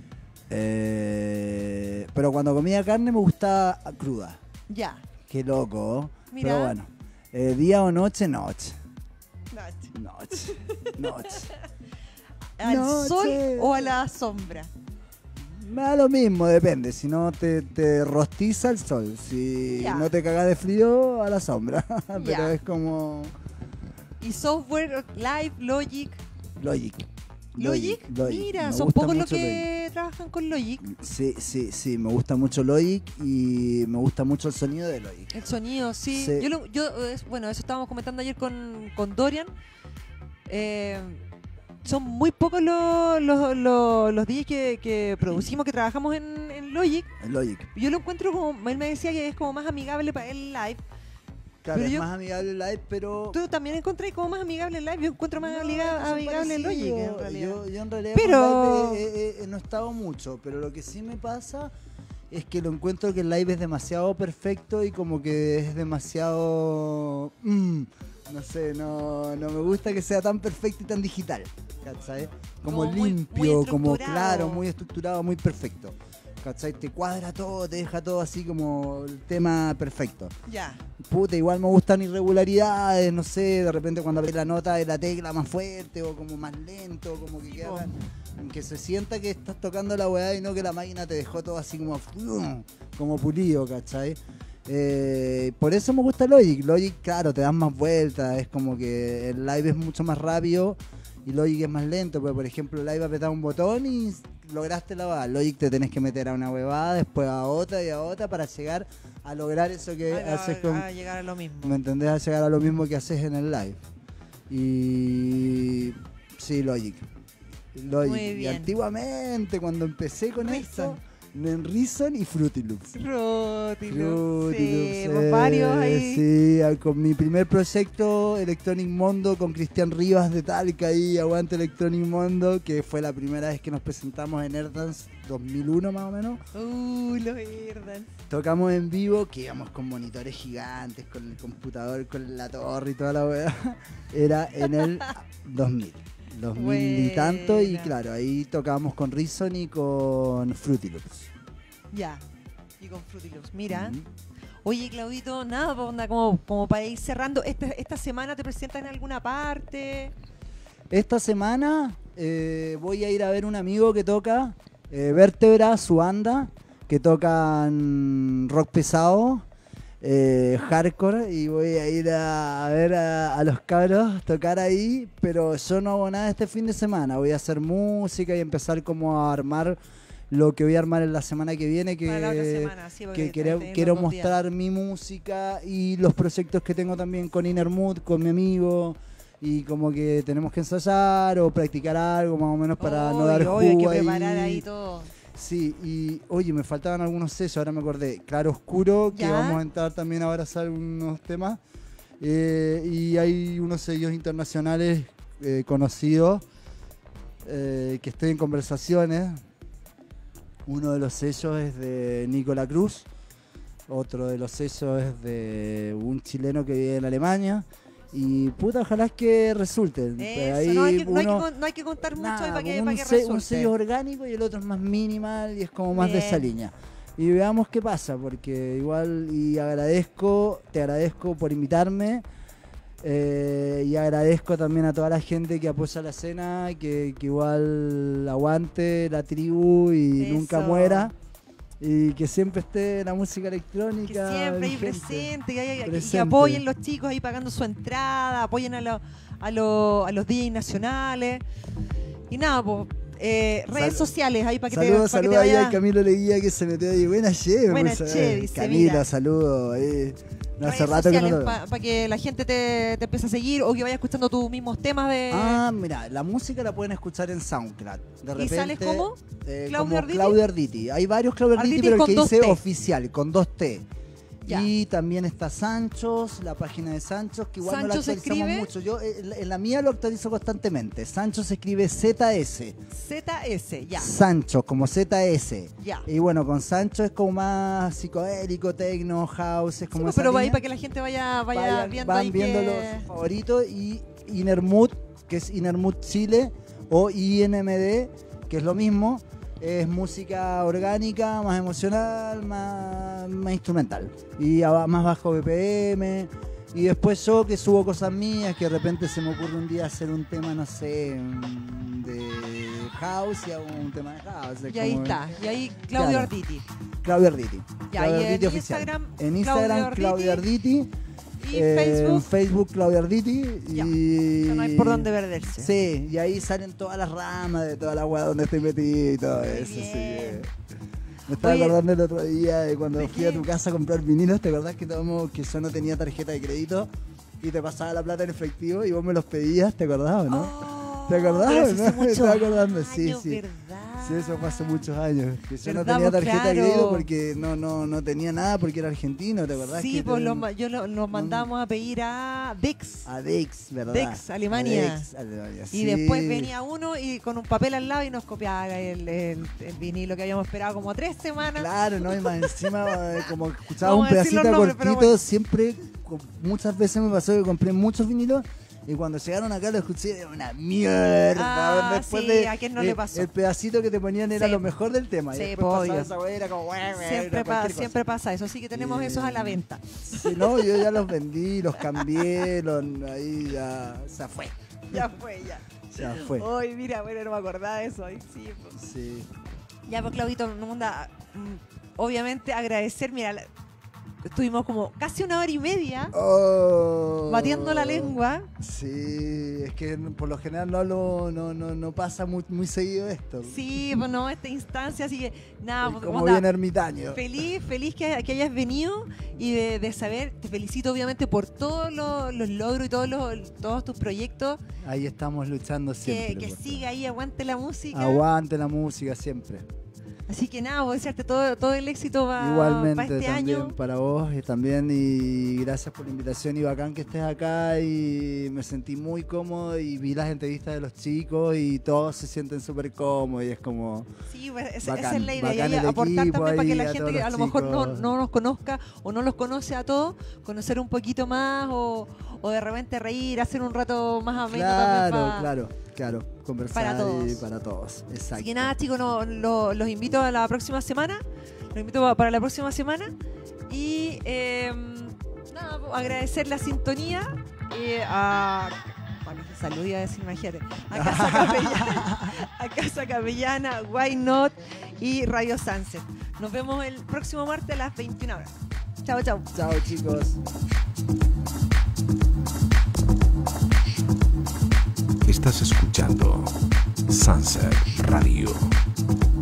[SPEAKER 2] Pero cuando comía carne me gustaba cruda.
[SPEAKER 1] Ya.
[SPEAKER 2] Qué loco.
[SPEAKER 1] Mira.
[SPEAKER 2] Pero bueno. Día o noche, noche.
[SPEAKER 1] Noche.
[SPEAKER 2] Noche.
[SPEAKER 1] ¿Al
[SPEAKER 2] Noche.
[SPEAKER 1] sol o a la sombra?
[SPEAKER 2] Me da lo mismo, depende. Si no te rostiza el sol. Si
[SPEAKER 1] Ya.
[SPEAKER 2] no te cagas de frío, a la sombra. Pero
[SPEAKER 1] Ya.
[SPEAKER 2] es como
[SPEAKER 1] ¿Y software, Live, Logic?
[SPEAKER 2] Logic.
[SPEAKER 1] ¿Logic? Mira,
[SPEAKER 2] Me
[SPEAKER 1] son
[SPEAKER 2] gusta
[SPEAKER 1] pocos los
[SPEAKER 2] mucho
[SPEAKER 1] que trabajan con Logic.
[SPEAKER 2] Logic. Sí, me gusta mucho Logic y me gusta mucho el sonido de Logic.
[SPEAKER 1] El sonido, sí.
[SPEAKER 2] Sí.
[SPEAKER 1] Bueno, eso estábamos comentando ayer con Dorian. Son muy pocos los DJs que producimos, que trabajamos en Logic.
[SPEAKER 2] El Logic.
[SPEAKER 1] Yo lo encuentro como, él me decía que es como más amigable para el live.
[SPEAKER 2] Claro,
[SPEAKER 1] Pero
[SPEAKER 2] es
[SPEAKER 1] yo-
[SPEAKER 2] más amigable el live, pero...
[SPEAKER 1] ¿Tú también encontrás como más amigable el live? Yo encuentro más
[SPEAKER 2] No,
[SPEAKER 1] amigable el
[SPEAKER 2] son
[SPEAKER 1] Logic, en
[SPEAKER 2] parecidos.
[SPEAKER 1] realidad.
[SPEAKER 2] Yo en realidad
[SPEAKER 1] Pero-
[SPEAKER 2] con live no he estado mucho, pero lo que sí me pasa es que lo encuentro que el live es demasiado perfecto y como que es demasiado... no sé, no me gusta que sea tan perfecto y tan digital, ¿sabes? Como
[SPEAKER 1] Como muy
[SPEAKER 2] limpio, como
[SPEAKER 1] estructurado.
[SPEAKER 2] claro, muy estructurado, muy perfecto. ¿cachai? Te cuadra todo, te deja todo así como el tema perfecto.
[SPEAKER 1] Ya.
[SPEAKER 2] Puta, igual me gustan irregularidades, no sé, de repente cuando abrís la nota de la tecla más fuerte o como más lento, como que queda, que se sienta que estás tocando la weá y no que la máquina te dejó todo así como pulido, ¿cachai? Por eso me gusta Logic. Logic, claro, te das más vueltas, es como que el live es mucho más rápido y Logic es más lento, porque por ejemplo live apretás un botón y lograste la weá. Logic te tenés que meter a una huevada, después a otra y a otra para llegar a lograr eso que haces con...
[SPEAKER 1] A llegar a lo mismo.
[SPEAKER 2] ¿Me entendés? A llegar a lo mismo que haces en el live. Y... sí, Logic.
[SPEAKER 1] Muy bien.
[SPEAKER 2] Y antiguamente, cuando empecé con esto, en Reason y Fruity Loops.
[SPEAKER 1] Fruity Loops,
[SPEAKER 2] Sí,
[SPEAKER 1] varios ahí.
[SPEAKER 2] Sí, con mi primer proyecto, Electronic Mondo, con Cristian Rivas de Talca ahí, aguante Electronic Mondo, que fue la primera vez que nos presentamos en Airdance 2001 más o menos.
[SPEAKER 1] Los Airdance.
[SPEAKER 2] Tocamos en vivo, que íbamos con monitores gigantes, con el computador, con la torre y toda la weá. Era en el 2000 y tanto, y claro, ahí tocábamos con Reason y con Fruity Loops.
[SPEAKER 1] Ya, y con Fruity Loops. Mira, oye, Claudito, nada, pues, onda, como para ir cerrando, ¿esta semana te presentas en alguna parte?
[SPEAKER 2] Esta semana voy a ir a ver un amigo que toca Vértebra, su banda, que tocan rock pesado, hardcore, y voy a ir a ver a los cabros tocar ahí, pero yo no hago nada este fin de semana. Voy a hacer música y empezar como a armar lo que voy a armar en la semana que viene, que,
[SPEAKER 1] para la otra semana, sí,
[SPEAKER 2] que quiero mostrar mi música y los proyectos que tengo también con Inner Mood, con mi amigo, y como que tenemos que ensayar o practicar algo más o menos para no dar jugo
[SPEAKER 1] hay que preparar ahí todo.
[SPEAKER 2] Sí, y oye, me faltaban algunos sellos, ahora me acordé. Claro Oscuro, que vamos a entrar también a abrazar unos temas. Y hay unos sellos internacionales conocidos que estoy en conversaciones. Uno de los sellos es de Nicola Cruz, otro de los sellos es de un chileno que vive en Alemania. Y puta, ojalá es que resulten. Ahí
[SPEAKER 1] no hay que contar mucho ahí para que resulte.
[SPEAKER 2] Un sello orgánico y el otro es más minimal y es como más de esa línea. Y veamos qué pasa, porque igual, y te agradezco por invitarme. Y agradezco también a toda la gente que apoya la escena, que igual aguante la tribu y nunca muera. Y que siempre esté la música electrónica.
[SPEAKER 1] Que siempre ahí presente, que apoyen los chicos ahí pagando su entrada, apoyen a los DJs nacionales. Y nada, pues, redes sociales ahí para que
[SPEAKER 2] saludos
[SPEAKER 1] te
[SPEAKER 2] ahí a Camilo Leguía que se metió ahí. Buenas che,
[SPEAKER 1] dice,
[SPEAKER 2] Camilo, saludos. No, hace rato que no lo veo.
[SPEAKER 1] Para que la gente te empiece a seguir o que vaya escuchando tus mismos temas de...
[SPEAKER 2] Mira, la música la pueden escuchar en SoundCloud. De repente,
[SPEAKER 1] ¿y sales como?
[SPEAKER 2] Claudio Arditi. Hay varios Claudio Arditi, pero el que dice oficial, con 2T. Ya. Y también está Sanchos, la página de Sanchos, que igual
[SPEAKER 1] Sancho
[SPEAKER 2] no la actualizamos mucho. Yo en la mía lo actualizo constantemente. Sanchos se escribe ZS.
[SPEAKER 1] ZS, ya.
[SPEAKER 2] Sancho, como ZS.
[SPEAKER 1] Ya.
[SPEAKER 2] Y bueno, con Sancho es como más psicodélico, techno, house, es como esa
[SPEAKER 1] pero
[SPEAKER 2] línea.
[SPEAKER 1] ahí para que la gente vaya viendo
[SPEAKER 2] van viendo los favoritos. Y Inner Mood, que es Inner Mood Chile, o INMD, que es lo mismo. Es música orgánica, más emocional, más instrumental. Y más bajo BPM. Y después yo que subo cosas mías, que de repente se me ocurre un día hacer un tema, no sé, de house y hago un tema de house.
[SPEAKER 1] Y ahí está. Y ahí Claudio Arditi.
[SPEAKER 2] Claudio Arditi.
[SPEAKER 1] Ya,
[SPEAKER 2] Claudio
[SPEAKER 1] y
[SPEAKER 2] Arditi
[SPEAKER 1] en
[SPEAKER 2] oficial.
[SPEAKER 1] Instagram,
[SPEAKER 2] En Instagram Claudio Arditi.
[SPEAKER 1] Y Facebook.
[SPEAKER 2] Facebook Claudio Arditi.
[SPEAKER 1] Ya no hay por dónde perderse.
[SPEAKER 2] Sí, y ahí salen todas las ramas de toda la weá donde estoy metido y todo eso. Sí. Me estaba acordando el otro día de cuando fui a tu casa a comprar vinilos. ¿Te acordás que yo no tenía tarjeta de crédito y te pasaba la plata en efectivo y vos me los pedías? ¿Te acordás o no? ¿Te acordás? ¿No? Me estaba acordando, sí. Sí, eso fue hace muchos años. Que yo no tenía tarjeta de crédito porque no tenía nada porque era argentino, ¿te acordás?
[SPEAKER 1] Sí, pues nos mandamos a pedir a Dix.
[SPEAKER 2] A Dix, ¿verdad?
[SPEAKER 1] Dix, Alemania.
[SPEAKER 2] Sí.
[SPEAKER 1] Y después venía uno y con un papel al lado y nos copiaba el vinilo que habíamos esperado como 3 semanas.
[SPEAKER 2] Claro, ¿no? Y más encima, como escuchaba un pedacito cortito, siempre, muchas veces me pasó que compré muchos vinilos Y cuando llegaron acá lo escuché de una mierda. Después
[SPEAKER 1] sí, ¿a quién no le pasó?
[SPEAKER 2] El pedacito que te ponían era
[SPEAKER 1] Sí.
[SPEAKER 2] lo mejor del tema.
[SPEAKER 1] Sí,
[SPEAKER 2] y después
[SPEAKER 1] obvio.
[SPEAKER 2] pasaba esa weá, era como...
[SPEAKER 1] Siempre pasa eso, así que tenemos esos a la venta.
[SPEAKER 2] Sí, no, yo ya los vendí, los cambié, ahí ya se fue.
[SPEAKER 1] Ya fue, ya.
[SPEAKER 2] Ya fue.
[SPEAKER 1] Hoy, mira, bueno, no me acordaba de eso. Ay, sí, pues.
[SPEAKER 2] Sí.
[SPEAKER 1] Ya, pues, Claudito, obviamente agradecer, mira, estuvimos como casi 1 hora y media batiendo la lengua.
[SPEAKER 2] Sí, es que por lo general no pasa muy seguido esto.
[SPEAKER 1] Sí, bueno, esta instancia, así que nada,
[SPEAKER 2] Es
[SPEAKER 1] pues,
[SPEAKER 2] como
[SPEAKER 1] onda,
[SPEAKER 2] bien ermitaño.
[SPEAKER 1] feliz que hayas venido y de saber, te felicito obviamente por todos los logros y todos tus proyectos.
[SPEAKER 2] Ahí estamos luchando siempre.
[SPEAKER 1] Que siga ahí, aguante la música.
[SPEAKER 2] Aguante la música siempre.
[SPEAKER 1] Así que nada, voy a desearte todo el éxito para
[SPEAKER 2] Igualmente
[SPEAKER 1] este
[SPEAKER 2] también
[SPEAKER 1] año.
[SPEAKER 2] para vos y también, y gracias por la invitación y bacán que estés acá, y me sentí muy cómodo y vi las entrevistas de los chicos y todos se sienten súper cómodos y es como
[SPEAKER 1] Sí, pues, esa
[SPEAKER 2] bacán,
[SPEAKER 1] es la idea,
[SPEAKER 2] bacán
[SPEAKER 1] y
[SPEAKER 2] el
[SPEAKER 1] aportar
[SPEAKER 2] equipo
[SPEAKER 1] también para que
[SPEAKER 2] ahí,
[SPEAKER 1] la
[SPEAKER 2] a
[SPEAKER 1] gente
[SPEAKER 2] todos
[SPEAKER 1] que a
[SPEAKER 2] los
[SPEAKER 1] lo mejor
[SPEAKER 2] chicos.
[SPEAKER 1] no nos conozca o no los conoce a todos, conocer un poquito más o de repente reír, hacer un rato más ameno también
[SPEAKER 2] claro, conversar
[SPEAKER 1] para todos.
[SPEAKER 2] y para todos, exacto.
[SPEAKER 1] Así que nada, chicos, los invito a la próxima semana. Los invito para la próxima semana. Y nada, agradecer la sintonía para que salud, iba a decir, imagínate, a Casa Capellana, Why Not y Radio Sunset. Nos vemos el próximo martes a las 21 horas. Chao, chao.
[SPEAKER 2] Chao, chicos.
[SPEAKER 3] Estás escuchando Sunset Radio.